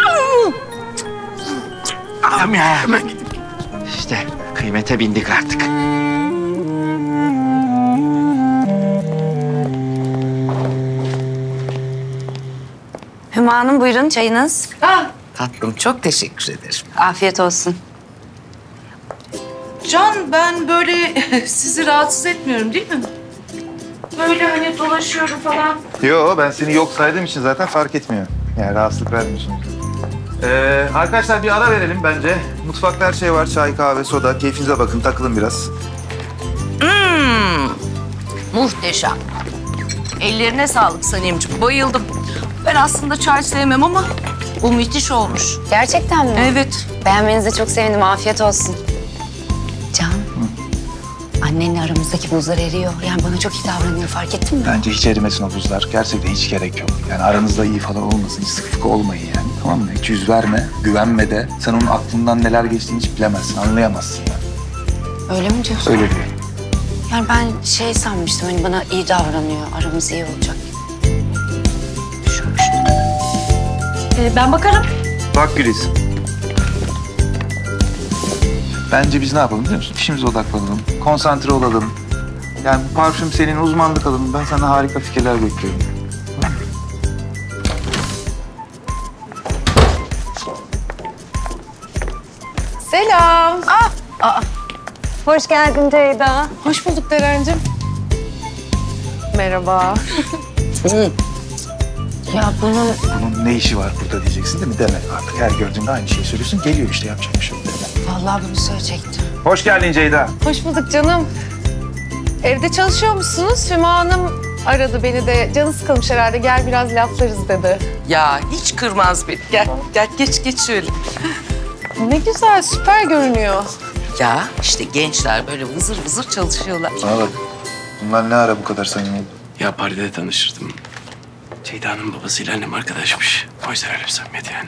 Tamam ya. Hemen gidip. İşte kıymete bindik artık. Hüma Hanım buyurun çayınız. Tatlım çok teşekkür ederim. Afiyet olsun. Can ben böyle sizi rahatsız etmiyorum değil mi? Böyle hani dolaşıyorum falan. Yo ben seni yok saydığım için zaten fark etmiyor. Yani rahatsızlık vermiyorsun. Arkadaşlar bir ara verelim bence. Mutfakta her şey var. Çay, kahve, soda. Keyfinize bakın. Takılın biraz. Muhteşem. Ellerine sağlık Sanemciğim. Bayıldım. Ben aslında çay sevmem ama bu müthiş olmuş. Gerçekten mi? Evet. Beğenmenize çok sevindim. Afiyet olsun. Can. annenle aramızdaki buzlar eriyor. Yani bana çok iyi davranıyor, fark ettin mi? Bence hiç erimesin o buzlar. Gerçekten hiç gerek yok. Yani aranızda iyi falan olmasın. Hiç sıkı fıkı olmayın yani. Tamam mı? Hiç yüz verme, güvenme de. Sen onun aklından neler geçtiğini hiç bilemezsin, anlayamazsın. Öyle mi diyorsun? Öyle diyor. Yani ben şey sanmıştım, hani bana iyi davranıyor, aramız iyi olacak. Ben bakarım. Bak Güliz. Bence biz ne yapalım biliyor musun? İşimize odaklanalım, konsantre olalım. Yani bu parfüm senin, uzmanlık alanın. Ben sana harika fikirler bekliyorum. Selam. Hoş geldin Ceyda. Hoş bulduk Derencim. Merhaba. Ya bunun ne işi var burada diyeceksin değil mi? Deme artık. Her gördüğünde aynı şeyi söylüyorsun. Geliyor işte, yapacak bir şey yok. Deme. Vallahi bunu söyleyecektim. Hoş geldin Ceyda. Hoş bulduk canım. Evde çalışıyor musunuz? Hüma Hanım aradı beni de. Canı sıkılmış herhalde. Gel biraz laflarız dedi. Ya hiç kırmaz beni. Gel, gel geç şöyle. Ne güzel, süper görünüyor. Ya işte gençler böyle vızır vızır çalışıyorlar. Bana bak. Bunlar ne ara bu kadar samimi oldu? Ya Paris'te tanıştırdım. Ceyda'nın babasıyla annem arkadaşmış. O yüzden öyle bir samimiyet yani.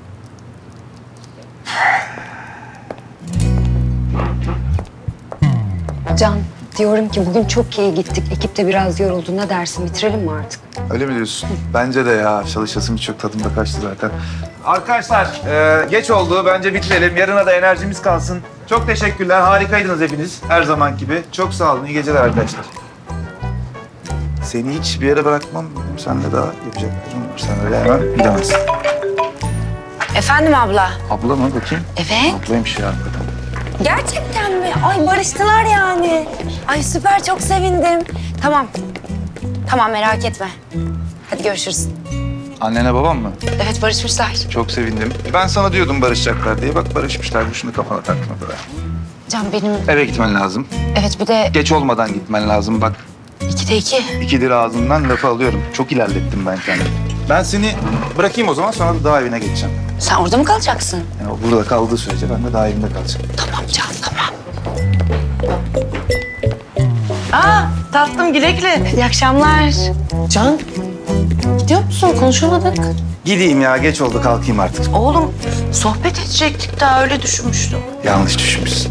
Can, diyorum ki bugün çok iyi gittik. Ekip de biraz yoruldu. Ne dersin? Bitirelim mi artık? Öyle mi diyorsun? Bence de ya. Çalışasım çok tadımda kaçtı zaten. Arkadaşlar geç oldu. Bence bitirelim. Yarına da enerjimiz kalsın. Çok teşekkürler. Harikaydınız hepiniz. Her zaman gibi. Çok sağ olun. İyi geceler arkadaşlar. Seni hiç bir yere bırakmam. Seninle daha yapacaklarım var. Sen öyle hemen gidemezsin. Efendim abla? Abla mı? Bakayım. Evet. Ablaymış ya hakikaten. Gerçekten mi? Ay barıştılar yani. Ay süper, çok sevindim. Tamam. Tamam, merak etme. Hadi görüşürüz. Annene babam mı? Evet, barışmışlar. Çok sevindim. Ben sana diyordum barışacaklar diye. Bak barışmışlar. Bu şunu kafana takma böyle. Can benim... Eve gitmen lazım. Evet, bir de... Geç olmadan gitmen lazım bak. 2'de 2. 2'dir ağzından lafı alıyorum. Çok ilerlettim ben kendimi. Ben seni bırakayım o zaman, sonra da dağ evine geçeceğim. Sen orada mı kalacaksın? Yani o burada kaldığı sürece ben de dağ evinde kalacağım. Tamam Can, tamam. Tatlım güle güle. İyi akşamlar. Can, gidiyor musun? Konuşamadık. Gideyim ya, geç oldu, kalkayım artık. Oğlum, sohbet edecektik daha öyle düşünmüştüm. Yanlış düşünmüşsün.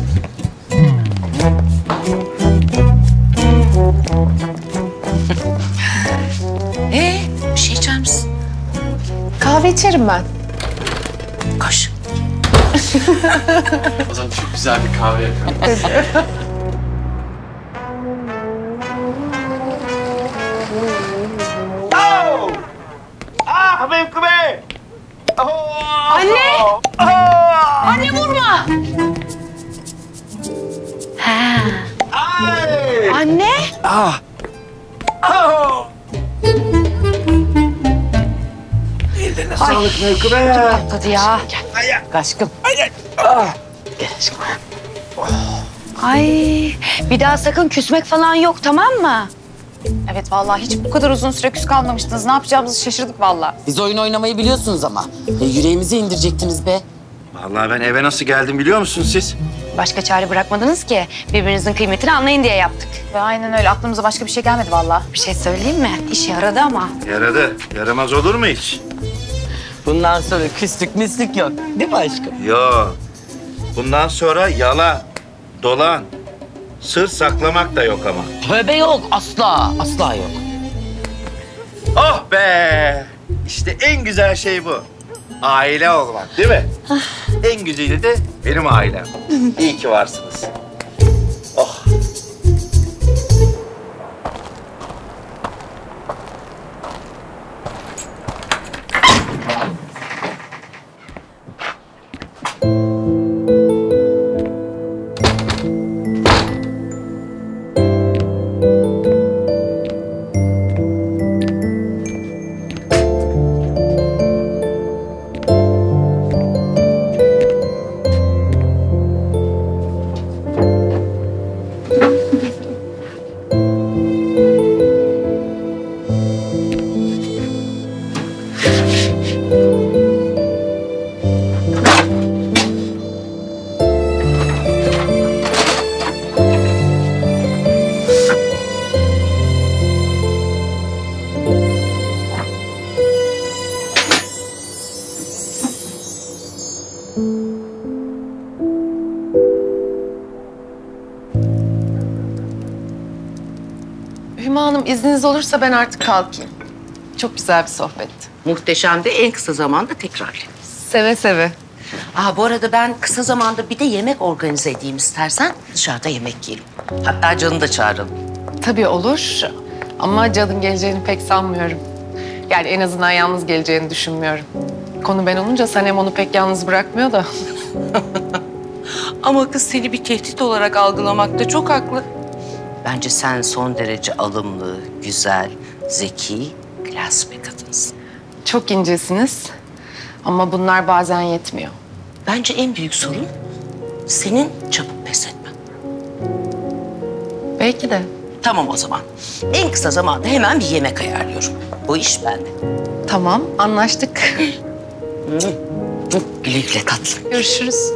Bir şey içer misin? Kahve içerim ben. Koş. O zaman çok güzel bir kahve yapıyorum. Mevkime! Anne! Anne vurma! Ha. Anne! Ellerine sağlık Mevkime! Patladı ya. Aşkım. Gel aşkım. Ay, bir daha sakın küsmek falan yok, tamam mı? Evet vallahi hiç bu kadar uzun süre küs kalmamıştınız. Ne yapacağımızı şaşırdık vallahi. Siz oyun oynamayı biliyorsunuz ama. Yüreğimizi indirecektiniz be. Vallahi ben eve nasıl geldim biliyor musunuz siz? Başka çare bırakmadınız ki. Birbirinizin kıymetini anlayın diye yaptık. Ve aynen öyle aklımıza başka bir şey gelmedi vallahi. Bir şey söyleyeyim mi? İşe yaradı ama. Yaradı. Yaramaz olur mu hiç? Bundan sonra küslük mislük yok. Değil mi aşkım? Yok. Bundan sonra yalan, dolan, sır saklamak da yok ama. Tövbe yok. Asla. Asla yok. Oh be! İşte en güzel şey bu. Aile olmak değil mi? En güzeli de benim ailem. İyi ki varsınız. Oh. izniniz olursa ben artık kalkayım. Çok güzel bir sohbetti. Muhteşem de en kısa zamanda tekrarlayalım. Seve seve. Bu arada ben kısa zamanda bir de yemek organize edeyim istersen. Dışarıda yemek yiyelim. Hatta Can'ı da çağıralım. Tabii olur ama Can'ın geleceğini pek sanmıyorum. Yani en azından yalnız geleceğini düşünmüyorum. Konu ben olunca Sanem onu pek yalnız bırakmıyor da. Ama kız seni bir tehdit olarak algılamakta çok haklı. Bence sen son derece alımlı, güzel, zeki, klas bir kadınsın. Çok incesiniz ama bunlar bazen yetmiyor. Bence en büyük sorun senin çabuk pes etmen. Belki de. Tamam o zaman. En kısa zamanda hemen bir yemek ayarlıyorum. Bu iş bende. Tamam, anlaştık. Güle güle tatlım. Görüşürüz.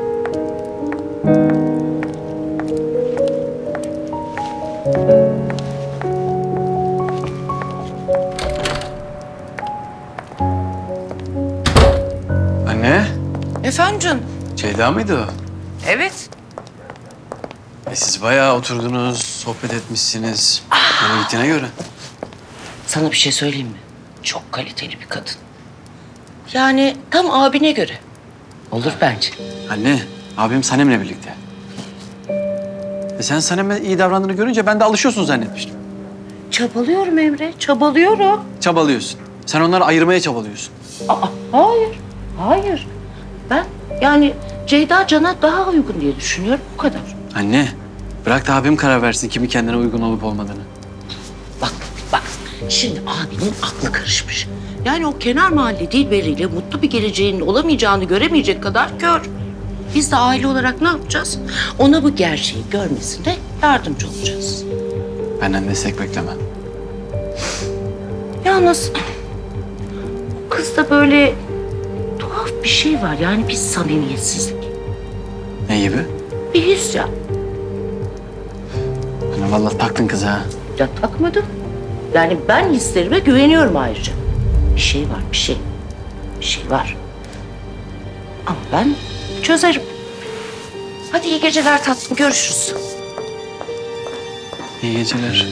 Anne, Efendim canım? Ceyda mıydı o? Evet. Siz bayağı oturdunuz, sohbet etmişsiniz. Bana gittiğine göre. Sana bir şey söyleyeyim mi? Çok kaliteli bir kadın. Yani tam abine göre. Olur bence. Anne, abim Sanem'le birlikte. Sen Sanem'e iyi davrandığını görünce ben de alışıyorsun zannetmiştim. Çabalıyorum Emre, çabalıyorum. Çabalıyorsun. Sen onları ayırmaya çabalıyorsun. Hayır, hayır. Ben yani Ceyda Can'a daha uygun diye düşünüyorum, bu kadar. Anne, bırak da abim karar versin kimi kendine uygun olup olmadığını. Bak, şimdi abinin aklı karışmış. Yani o kenar mahalle Dilberi'yle mutlu bir geleceğinin olamayacağını göremeyecek kadar kör. Biz de aile olarak ne yapacağız? Ona bu gerçeği görmesine yardımcı olacağız. Benden destek bekleme. Yalnız kızda böyle tuhaf bir şey var. Yani bir samimiyetsizlik. Ne gibi? Bir his ya. Anne vallahi taktın kıza ha. Ya takmadım. Yani ben hislerime güveniyorum ayrıca. Bir şey var, bir şey. Bir şey var. Ama ben çözerim. Hadi iyi geceler tatlım, görüşürüz. İyi geceler.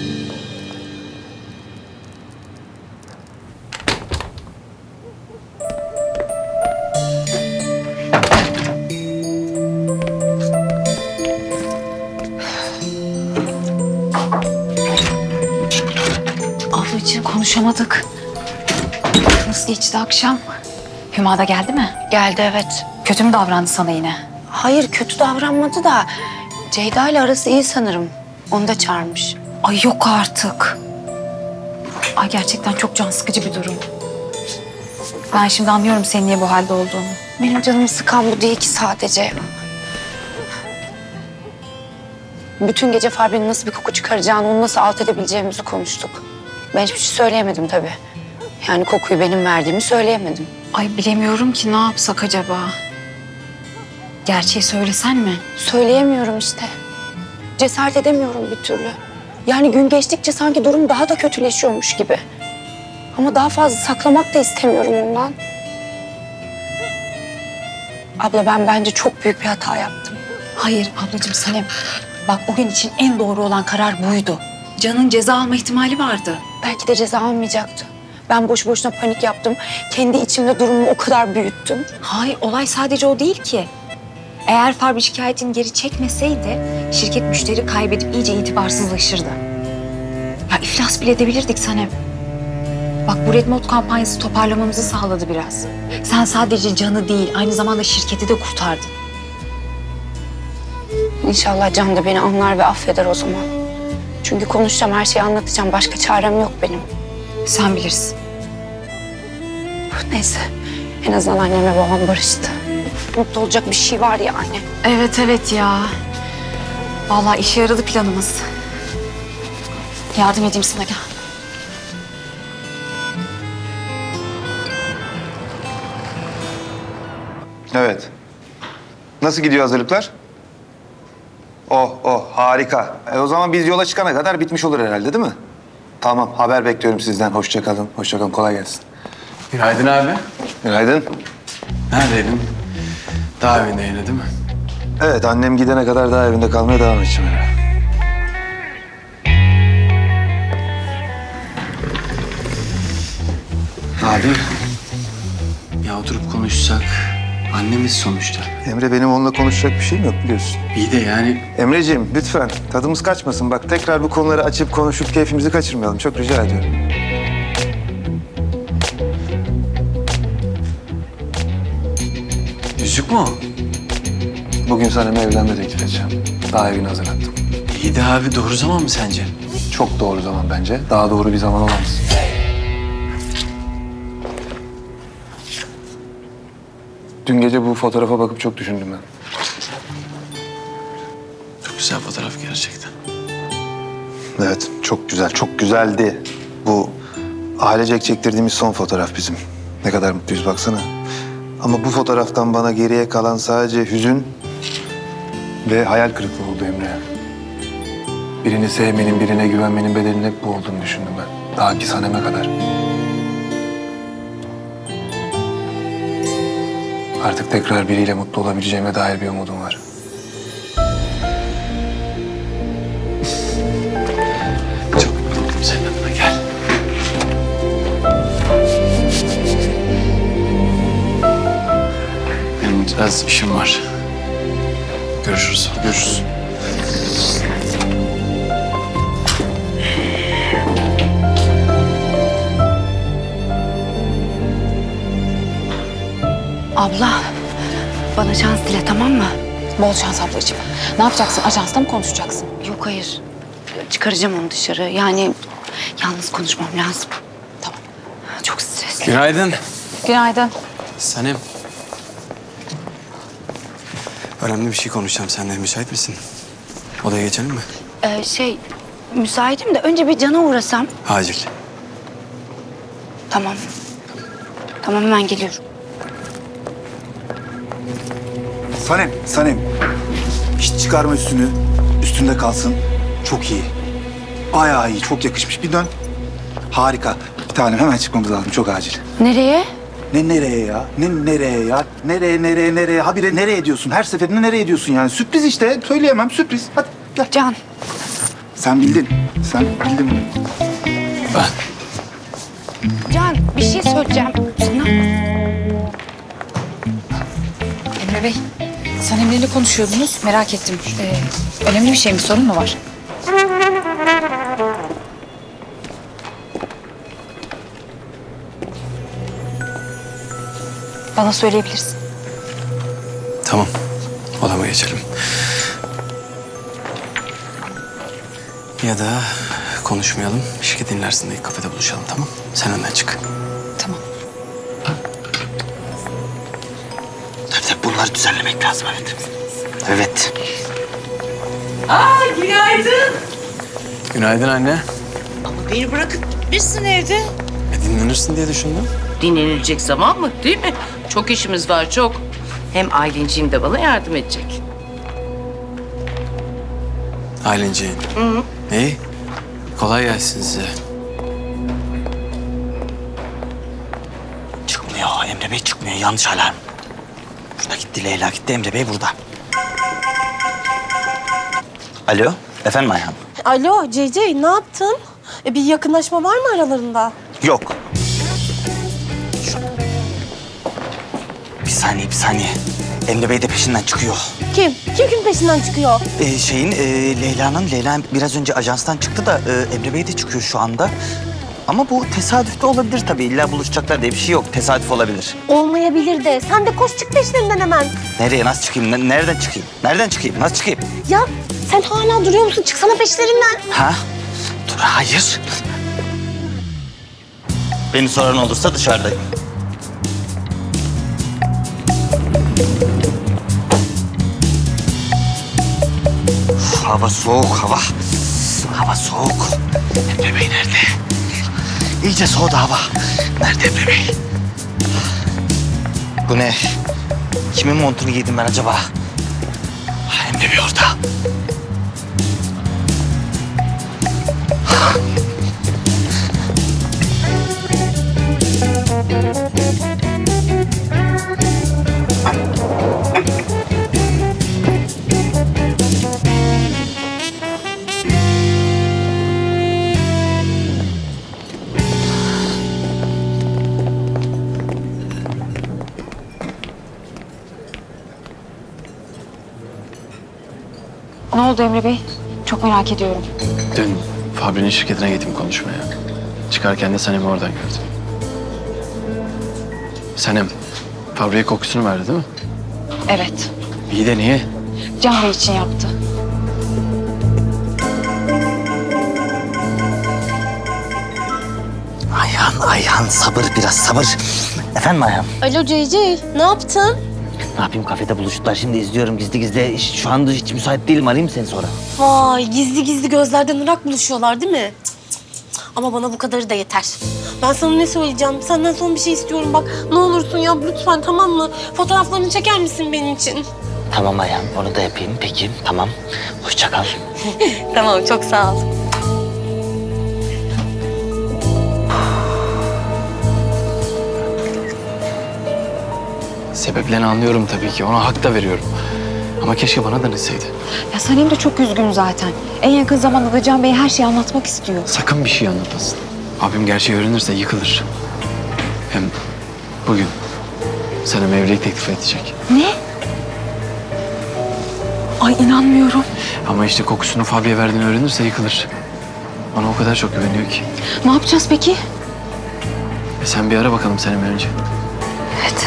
Ablacığım konuşamadık. Nasıl geçti akşam? Hüma da geldi mi? Geldi evet. Kötü mü davrandı sana yine? Hayır kötü davranmadı da Ceyda ile arası iyi sanırım. Onu da çağırmış. Ay yok artık. Ay gerçekten çok can sıkıcı bir durum. Ben şimdi anlıyorum senin niye bu halde olduğunu. Benim canımı sıkan bu değil ki sadece. Bütün gece Fabri'nin nasıl bir koku çıkaracağını, onu nasıl alt edebileceğimizi konuştuk. Ben hiçbir şey söyleyemedim tabii. Yani kokuyu benim verdiğimi söyleyemedim. Ay bilemiyorum ki ne yapsak acaba? Gerçeği söylesen mi? Söyleyemiyorum işte. Cesaret edemiyorum bir türlü. Yani gün geçtikçe sanki durum daha da kötüleşiyormuş gibi. Ama daha fazla saklamak da istemiyorum ondan. Abla ben bence çok büyük bir hata yaptım. Hayır ablacığım Sanem. Bak o gün için en doğru olan karar buydu. Can'ın ceza alma ihtimali vardı. Belki de ceza almayacaktı. Ben boşu boşuna panik yaptım. Kendi içimde durumumu o kadar büyüttüm. Hayır olay sadece o değil ki. Eğer Fabri şikayetini geri çekmeseydi şirket müşteri kaybedip iyice itibarsızlaşırdı. Ya iflas bile edebilirdik Sanem. Bak bu Red Mod kampanyası toparlamamızı sağladı biraz. Sen sadece Can'ı değil aynı zamanda şirketi de kurtardın. İnşallah Can da beni anlar ve affeder o zaman. Çünkü konuşacağım, her şeyi anlatacağım. Başka çarem yok benim. Sen bilirsin. Neyse, en azından annemle babam barıştı. Mutlu olacak bir şey var yani. Evet ya. Vallahi işe yaradı planımız. Yardım edeyim sana gel. Evet. Nasıl gidiyor hazırlıklar? Oh harika. O zaman biz yola çıkana kadar bitmiş olur herhalde değil mi? Tamam haber bekliyorum sizden. Hoşça kalın. Hoşça kalın. Kolay gelsin. Günaydın abi. Günaydın. Neredeydin? Daha evinde yine değil mi? Evet annem gidene kadar daha evinde kalmaya devam edeceğim herhalde. Abi, ya oturup konuşsak, annemiz sonuçta. Emre benim onunla konuşacak bir şeyim yok biliyorsun. İyi de yani... Emreciğim lütfen tadımız kaçmasın. Bak tekrar bu konuları açıp konuşup keyfimizi kaçırmayalım. Çok rica ediyorum. Yüzük mü o? Bugün sana evlenme teklif edeceğim. Daha evini hazırlattım. İyi de abi doğru zaman mı sence? Çok doğru zaman bence. Daha doğru bir zaman olamaz. Dün gece bu fotoğrafa bakıp çok düşündüm ben. Çok güzel fotoğraf gerçekten. Evet, çok güzel, çok güzeldi. Bu ailecek çektirdiğimiz son fotoğraf bizim. Ne kadar mutluyuz baksana. Ama bu fotoğraftan bana geriye kalan sadece hüzün ve hayal kırıklığı oldu Emre. Birini sevmenin, birine güvenmenin bedelinin hep bu olduğunu düşündüm ben. Daha ki Sanem'e kadar. Artık tekrar biriyle mutlu olabileceğime dair bir umudum var. Çok mutluyum senin adına, gel. Benim biraz işim var. Görüşürüz. Görüşürüz. Abla, bana şans dile tamam mı? Bol şans ablacığım. Ne yapacaksın? Ajansta mı konuşacaksın? Yok hayır. Çıkaracağım onu dışarı. Yani yalnız konuşmam lazım. Tamam. Çok stresli. Günaydın. Günaydın. Sanem. Önemli bir şey konuşacağım seninle. Müsait misin? Odaya geçelim mi? Müsaitim de önce bir Can'a uğrasam. Acil. Tamam. Tamam hemen geliyorum. Sanem. Hiç çıkarma üstünü. Üstünde kalsın. Çok iyi. Bayağı iyi, çok yakışmış. Bir dön. Harika. Bir tanem hemen çıkmamız lazım. Çok acil. Nereye? Ne nereye ya? Ne nereye ya? Nereye? Habire nereye diyorsun? Her seferinde nereye diyorsun yani? Sürpriz işte. Söyleyemem sürpriz. Hadi gel. Can. Sen bildin. Bunu. Can bir şey söyleyeceğim sana. Emre Bey, Sanem'le konuşuyordunuz. Merak ettim. Önemli bir şey mi? Sorun mu var? Bana söyleyebilirsin. Tamam. Odama geçelim. Ya da konuşmayalım. Şirket dinlersin diye kafede buluşalım, tamam? Sen önden çık. Tamam. Tabii bunları düzenlemek lazım, evet. Evet. Günaydın. Günaydın anne. Ama beni bırakıp gitmişsin evde. Dinlenirsin diye düşündüm. Dinlenilecek zaman mı değil mi? Çok işimiz var çok. Hem Aylinciğim de bana yardım edecek. Aylinciğim. Hı. İyi. Kolay gelsin size. Çıkmıyor, Emre Bey çıkmıyor. Yanlış alarm. Şurada gitti, Leyla gitti, Emre Bey burada. Alo, efendim Ayhan? Alo CC, ne yaptın? Bir yakınlaşma var mı aralarında? Yok. Bir saniye. Emre Bey de peşinden çıkıyor. Kim? Kim peşinden çıkıyor? Leyla biraz önce ajanstan çıktı da Emre Bey de çıkıyor şu anda. Ama bu tesadüf de olabilir tabii. İlla buluşacaklar diye bir şey yok. Tesadüf olabilir. Olmayabilir de. Sen de koş çık peşlerinden hemen. Nereye? Nasıl çıkayım? Nereden çıkayım? Nasıl çıkayım? Ya sen hala duruyor musun? Çıksana peşlerinden. Ha? Dur, hayır. Beni soran olursa dışarıdayım. Hava soğuk, hava. Hava soğuk. Emre Bey nerede? İyice soğudu hava. Nerede Emre Bey? Bu ne? Kimin montunu giydim ben acaba? Emre Bey orada. Ne oldu Emre Bey? Çok merak ediyorum. Dün Fabri'nin şirketine gittim konuşmaya. Çıkarken de Sanem'i oradan gördüm. Sanem, Fabri'ye kokusunu verdi değil mi? Evet. İyi de niye? Can Bey için yaptı. Ayhan sabır biraz sabır. Efendim Ayhan? Alo CC, ne yaptın? Ne yapayım kafede buluştular şimdi izliyorum gizli gizli. Şu anda hiç müsait değilim arayayım seni sonra. Vay, gizli gizli gözlerden ırak buluşuyorlar değil mi? Cık, cık, cık. Ama bana bu kadarı da yeter. Ben sana ne söyleyeceğim? Senden son bir şey istiyorum bak. Ne olursun ya lütfen, tamam mı? Fotoğraflarını çeker misin benim için? Tamam Ayhan onu da yapayım peki tamam. Hoşça kal. Tamam, çok sağ ol. Sebeplerini anlıyorum tabii ki. Ona hak da veriyorum. Ama keşke bana da deseydi. Ya Sanem de çok üzgün zaten. En yakın zamanda da Can Bey her şeyi anlatmak istiyor. Sakın bir şey anlatmasın. Abim gerçeği öğrenirse yıkılır. Hem bugün Sanem evlilik teklif edecek. Ne? Ay inanmıyorum. Ama işte kokusunu Fabri'ye verdiğini öğrenirse yıkılır. Ona o kadar çok güveniyor ki. Ne yapacağız peki? Sen bir ara bakalım Sanem'i önce. Evet.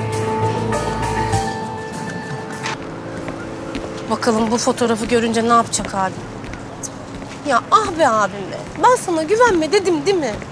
Bakalım bu fotoğrafı görünce ne yapacak abim? Ya ah be abim be. Ben sana güvenme dedim değil mi?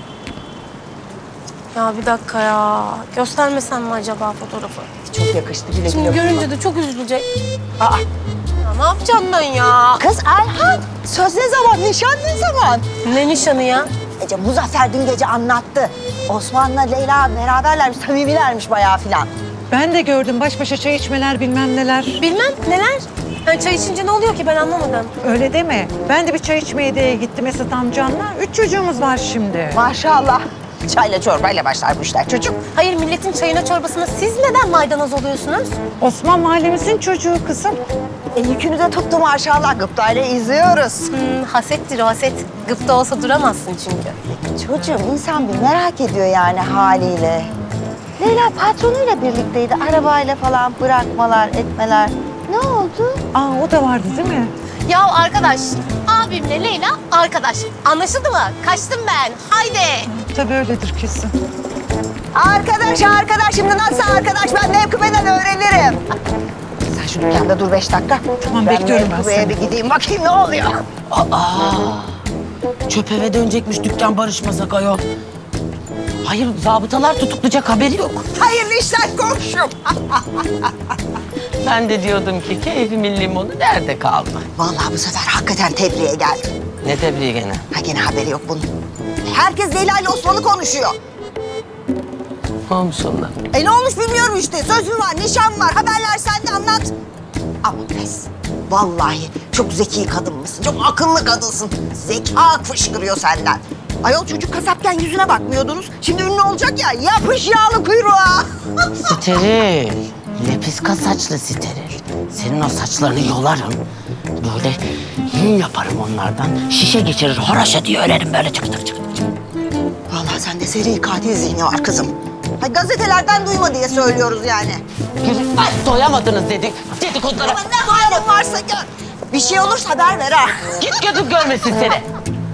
Ya bir dakika ya. Göstermesem mi acaba fotoğrafı? Çok yakıştı bile. Şimdi görünce de çok üzülecek. Aa. Ya ne yapacağım ben ya? Kız Ayhan, söz ne zaman, nişan ne zaman? Ne nişanı ya? Muzaffer dün gece anlattı. Osman'la Leyla beraberlermiş, samimilermiş bayağı filan. Ben de gördüm baş başa çay içmeler bilmem neler. Bilmem neler? Yani çay içince ne oluyor ki ben anlamadım. Öyle deme. Ben de bir çay içmeye de gittim Esat amcanla. 3 çocuğumuz var şimdi. Maşallah. Çayla çorbayla başlar bu işler çocuk. Hayır milletin çayına çorbasına siz neden maydanoz oluyorsunuz? Osman mahallemizin çocuğu kızım. Yükünü de tuttu maşallah. Gıptayla izliyoruz. Hasettir o haset. Gıpta olsa duramazsın çünkü. Çocuğum insan bir merak ediyor yani haliyle. Leyla patronuyla birlikteydi. Arabayla falan bırakmalar, etmeler. Ne oldu? Aa o da vardı değil mi? Ya arkadaş, abimle Leyla arkadaş. Anlaşıldı mı? Kaçtım ben. Haydi. Tabii öyledir kesin. Arkadaş şimdi nasıl arkadaş? Ben mevkibeden öğrenirim. Sen şu dükkanda dur 5 dakika. Tamam bekliyorum ben mevkibeye bir gideyim bakayım ne oluyor. Çöp eve dönecekmiş dükkan barışmasak ayol. Hayır zabıtalar tutuklayacak haberi yok. Hayırlı işler komşum. Ben de diyordum ki keyfimin limonu nerede kaldı? Vallahi bu sefer hakikaten tebliğe geldi. Ne tebliği gene? Ha gene haberi yok bunun. Herkes Leyla ile Osman'ı konuşuyor. Ne olmuş ondan? Ne olmuş bilmiyorum işte. Söz mü var, nişan var. Haberler sende anlat. Ama pes. Vallahi çok zeki kadın mısın? Çok akıllı kadınsın. Zeka fışkırıyor senden. Ayol çocuk kasapken yüzüne bakmıyordunuz. Şimdi ünlü olacak ya. Yapış yağlı kuyruğa. Steril. Lepiska saçlı steril. Senin o saçlarını yolarım. Böyle yün yaparım onlardan. Şişe geçirir, haraşa diye ölerim böyle çık çık çık. Vallahi sende seri katil zihni var kızım. Ha, gazetelerden duyma diye söylüyoruz yani. Ay doyamadınız dedik. Dedikodulara. Ama ne halin varsa gör. Bir şey olursa haber ver ha. Git gözüm görmesin seni.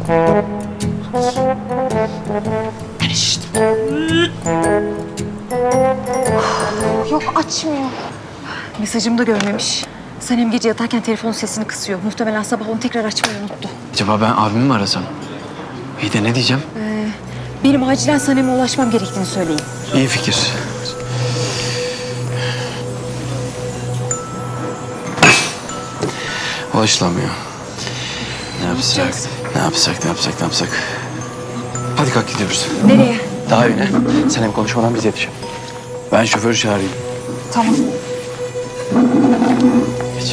Yok açmıyor. Mesajımı da görmemiş. Sanem gece yatarken telefon sesini kısıyor. Muhtemelen sabah onu tekrar açmayı unuttu. Acaba ben abimi mi arasam? İyi de ne diyeceğim? Benim acilen Sanem'e ulaşmam gerektiğini söyleyin. İyi fikir. Ulaşılamıyor. Ne yapsak? Ne yapsak? Hadi kalk gidiyoruz. Nereye? Daha evine. Sen hem konuşmadan biz yetişelim. Ben şoförü çağırayım. Tamam. Geç.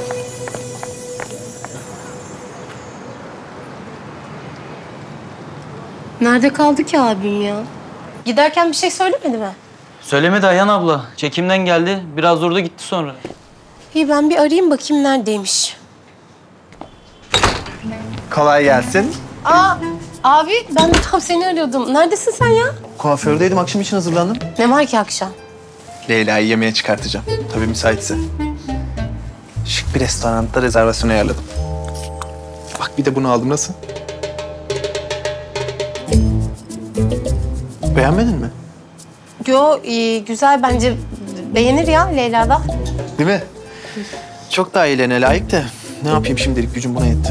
Nerede kaldı ki abim ya? Giderken bir şey söylemedi mi? Söylemedi Ayhan abla. Çekimden geldi. Biraz durdu gitti sonra. İyi ben bir arayayım bakayım neredeymiş. Kolay gelsin. Aa abi ben de tam seni arıyordum. Neredesin sen ya? Kuafördeydim, akşam için hazırlandım. Ne var ki akşam? Leyla'yı yemeğe çıkartacağım. Tabii müsaitse. Şık bir restoranda rezervasyon ayarladım. Bak bir de bunu aldım. Nasıl? Beğenmedin mi? Yo güzel bence. Beğenir ya Leyla da. Değil mi? Çok daha iyilerine layık da. Ne yapayım şimdilik, gücüm buna yetti.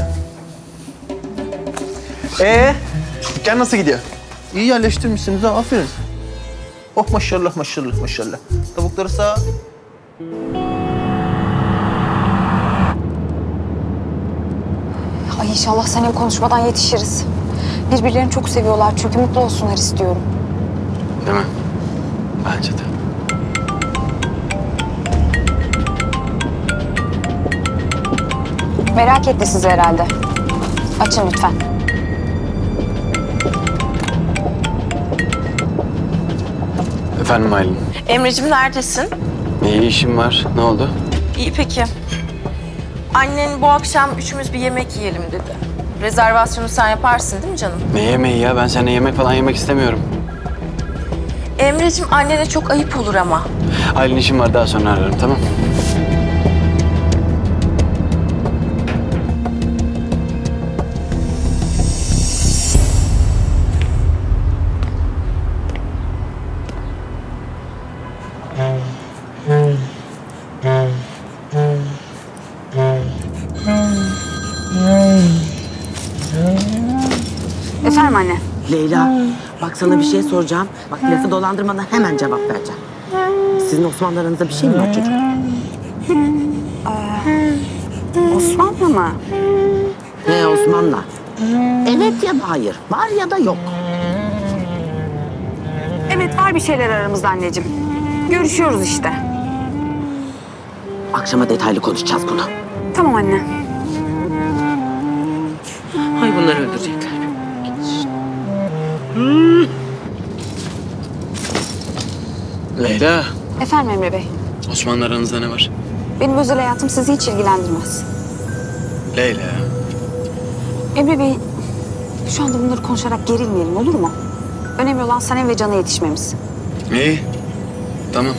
Dükkan nasıl gidiyor? İyi yerleştirmişsiniz ha, aferin. Oh maşallah maşallah maşallah. Tavukları sağ. Ay inşallah Sanem konuşmadan yetişiriz. Birbirlerini çok seviyorlar çünkü mutlu olsunlar istiyorum. Değil mi? Bence de. Merak etti sizi herhalde. Açın lütfen. Efendim Aylin. Emre'cim neredesin? İyi işim var. Ne oldu? İyi peki. Annen bu akşam üçümüz bir yemek yiyelim dedi. Rezervasyonu sen yaparsın değil mi canım? Ne yemeği ya? Ben seninle yemek falan yemek istemiyorum. Emre'cim annene çok ayıp olur ama. Aylin işim var, daha sonra ararım, tamam? Efendim anne. Leyla, bak sana bir şey soracağım. Bak lafı dolandırmadan hemen cevap vereceğim. Sizin Osman'la aranızda bir şey mi var çocuk? Osman'la mı? Ne Osman'la? Evet ya da hayır. Var ya da yok. Evet var bir şeyler aramızda anneciğim. Görüşüyoruz işte. Akşama detaylı konuşacağız bunu. Tamam anne. Hay bunları öldürecekler. Leyla, Efendim Emre Bey. Osman'la aranızda ne var? Benim özel hayatım sizi hiç ilgilendirmez. Leyla. Emre Bey, şu anda bunları konuşarak gerilmeyelim olur mu? Önemli olan Sanem ve Can'a yetişmemiz. İyi, tamam.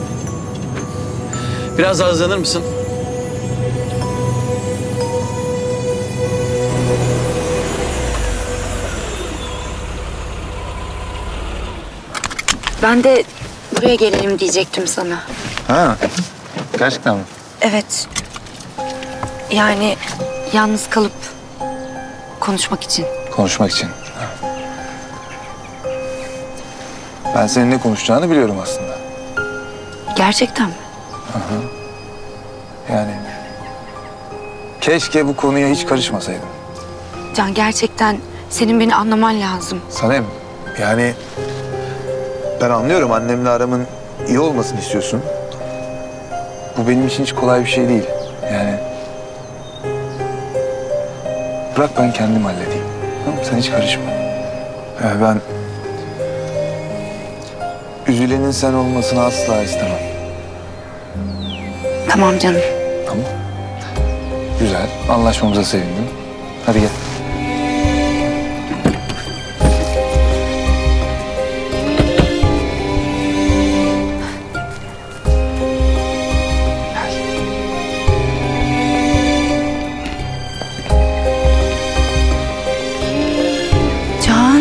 Biraz daha hızlanır mısın? Ben de buraya gelelim diyecektim sana. Ha, gerçekten mi? Evet. Yani yalnız kalıp konuşmak için. Konuşmak için. Ben senin ne konuşacağını biliyorum aslında. Gerçekten mi? Hı hı. Yani keşke bu konuya hiç karışmasaydım. Can gerçekten senin beni anlaman lazım. Sanem, yani ben anlıyorum annemle aramın iyi olmasını istiyorsun. Bu benim için hiç kolay bir şey değil. Yani bırak ben kendim halledeyim. Tamam mı? Sen hiç karışma. Ben üzülenin sen olmasını asla istemem. Tamam canım. Tamam. Güzel. Anlaşmamıza sevindim. Hadi gel. Can.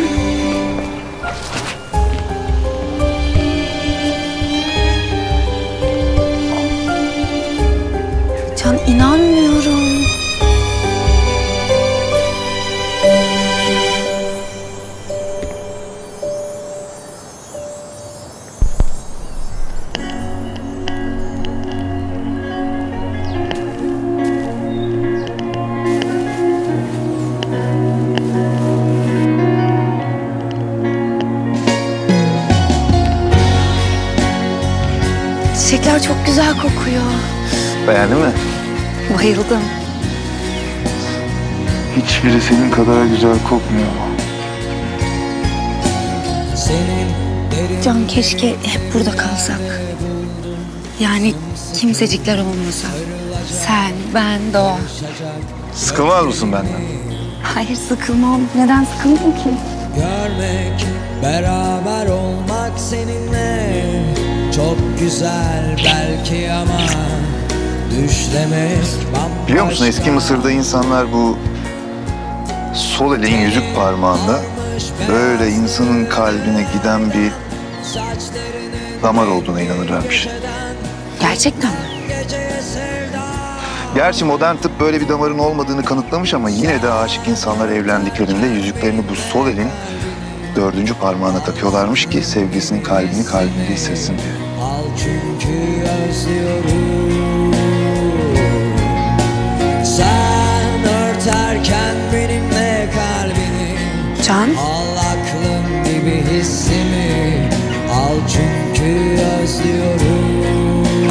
Can inanmıyorum. Çiçekler çok güzel kokuyor. Beğendin mi? Bayıldım. Hiçbiri senin kadar güzel kokmuyor. Can keşke hep burada kalsak. Yani kimsecikler olmasa. Sen, ben, Doğa. Sıkılmaz mısın benden? Hayır sıkılmam. Neden sıkılmayayım ki? Görmek, beraber olmak seninle çok güzel belki ama Düşlemek Biliyor musun eski Mısır'da insanlar bu sol elin yüzük parmağında böyle insanın kalbine giden bir damar olduğuna inanırlarmış. Gerçekten mi? Gerçi modern tıp böyle bir damarın olmadığını kanıtlamış ama yine de aşık insanlar evlendiklerinde yüzüklerini bu sol elin 4. parmağına takıyorlarmış ki sevgilisinin kalbini kalbinde hissetsin diye. al çünkü özlüyorum. Sen örterken benimle kalbini, Can. al aklım gibi hissimi, al çünkü özlüyorum.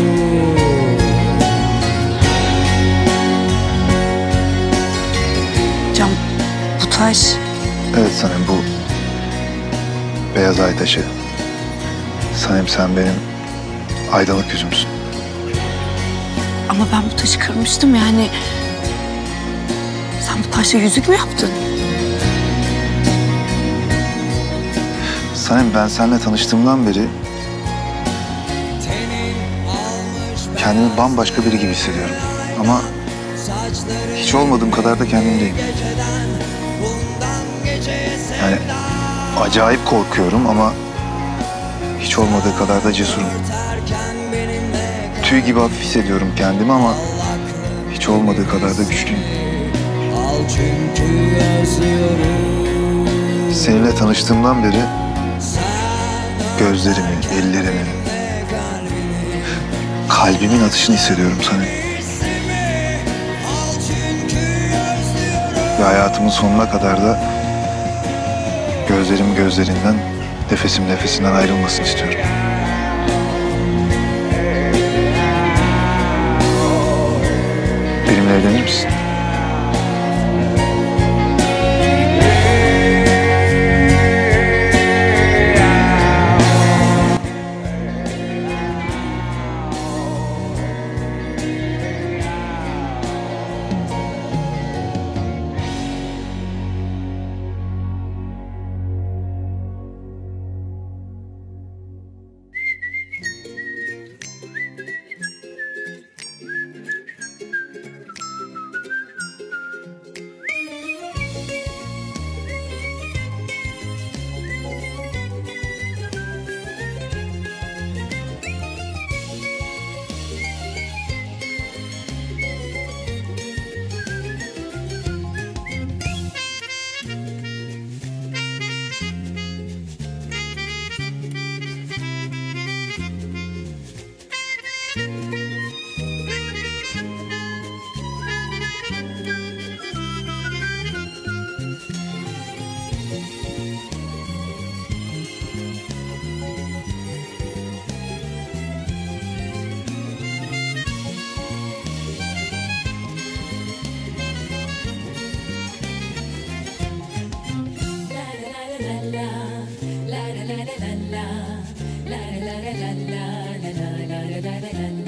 Can, bu taş Evet Sanem, bu beyaz ay taşı. Sanem, sen benim aydınlık yüzümsün. ama ben bu taşı kırmıştım yani. Sen bu taşla yüzük mü yaptın? Sanem, ben seninle tanıştığımdan beri kendimi bambaşka biri gibi hissediyorum. Ama hiç olmadığım kadar da kendimdeyim. Yani acayip korkuyorum ama hiç olmadığı kadar da cesurum. Tüy gibi hafif hissediyorum kendimi ama hiç olmadığı kadar da güçlüyüm. Al çünkü özlüyorum. Seninle tanıştığımdan beri gözlerimi, ellerimi, kalbimin atışını hissediyorum sana. Ve hayatımın sonuna kadar da gözlerim gözlerinden, nefesim nefesinden ayrılmasını istiyorum. Benimle evlenir misin? la la la la la la la la la la la la la la la la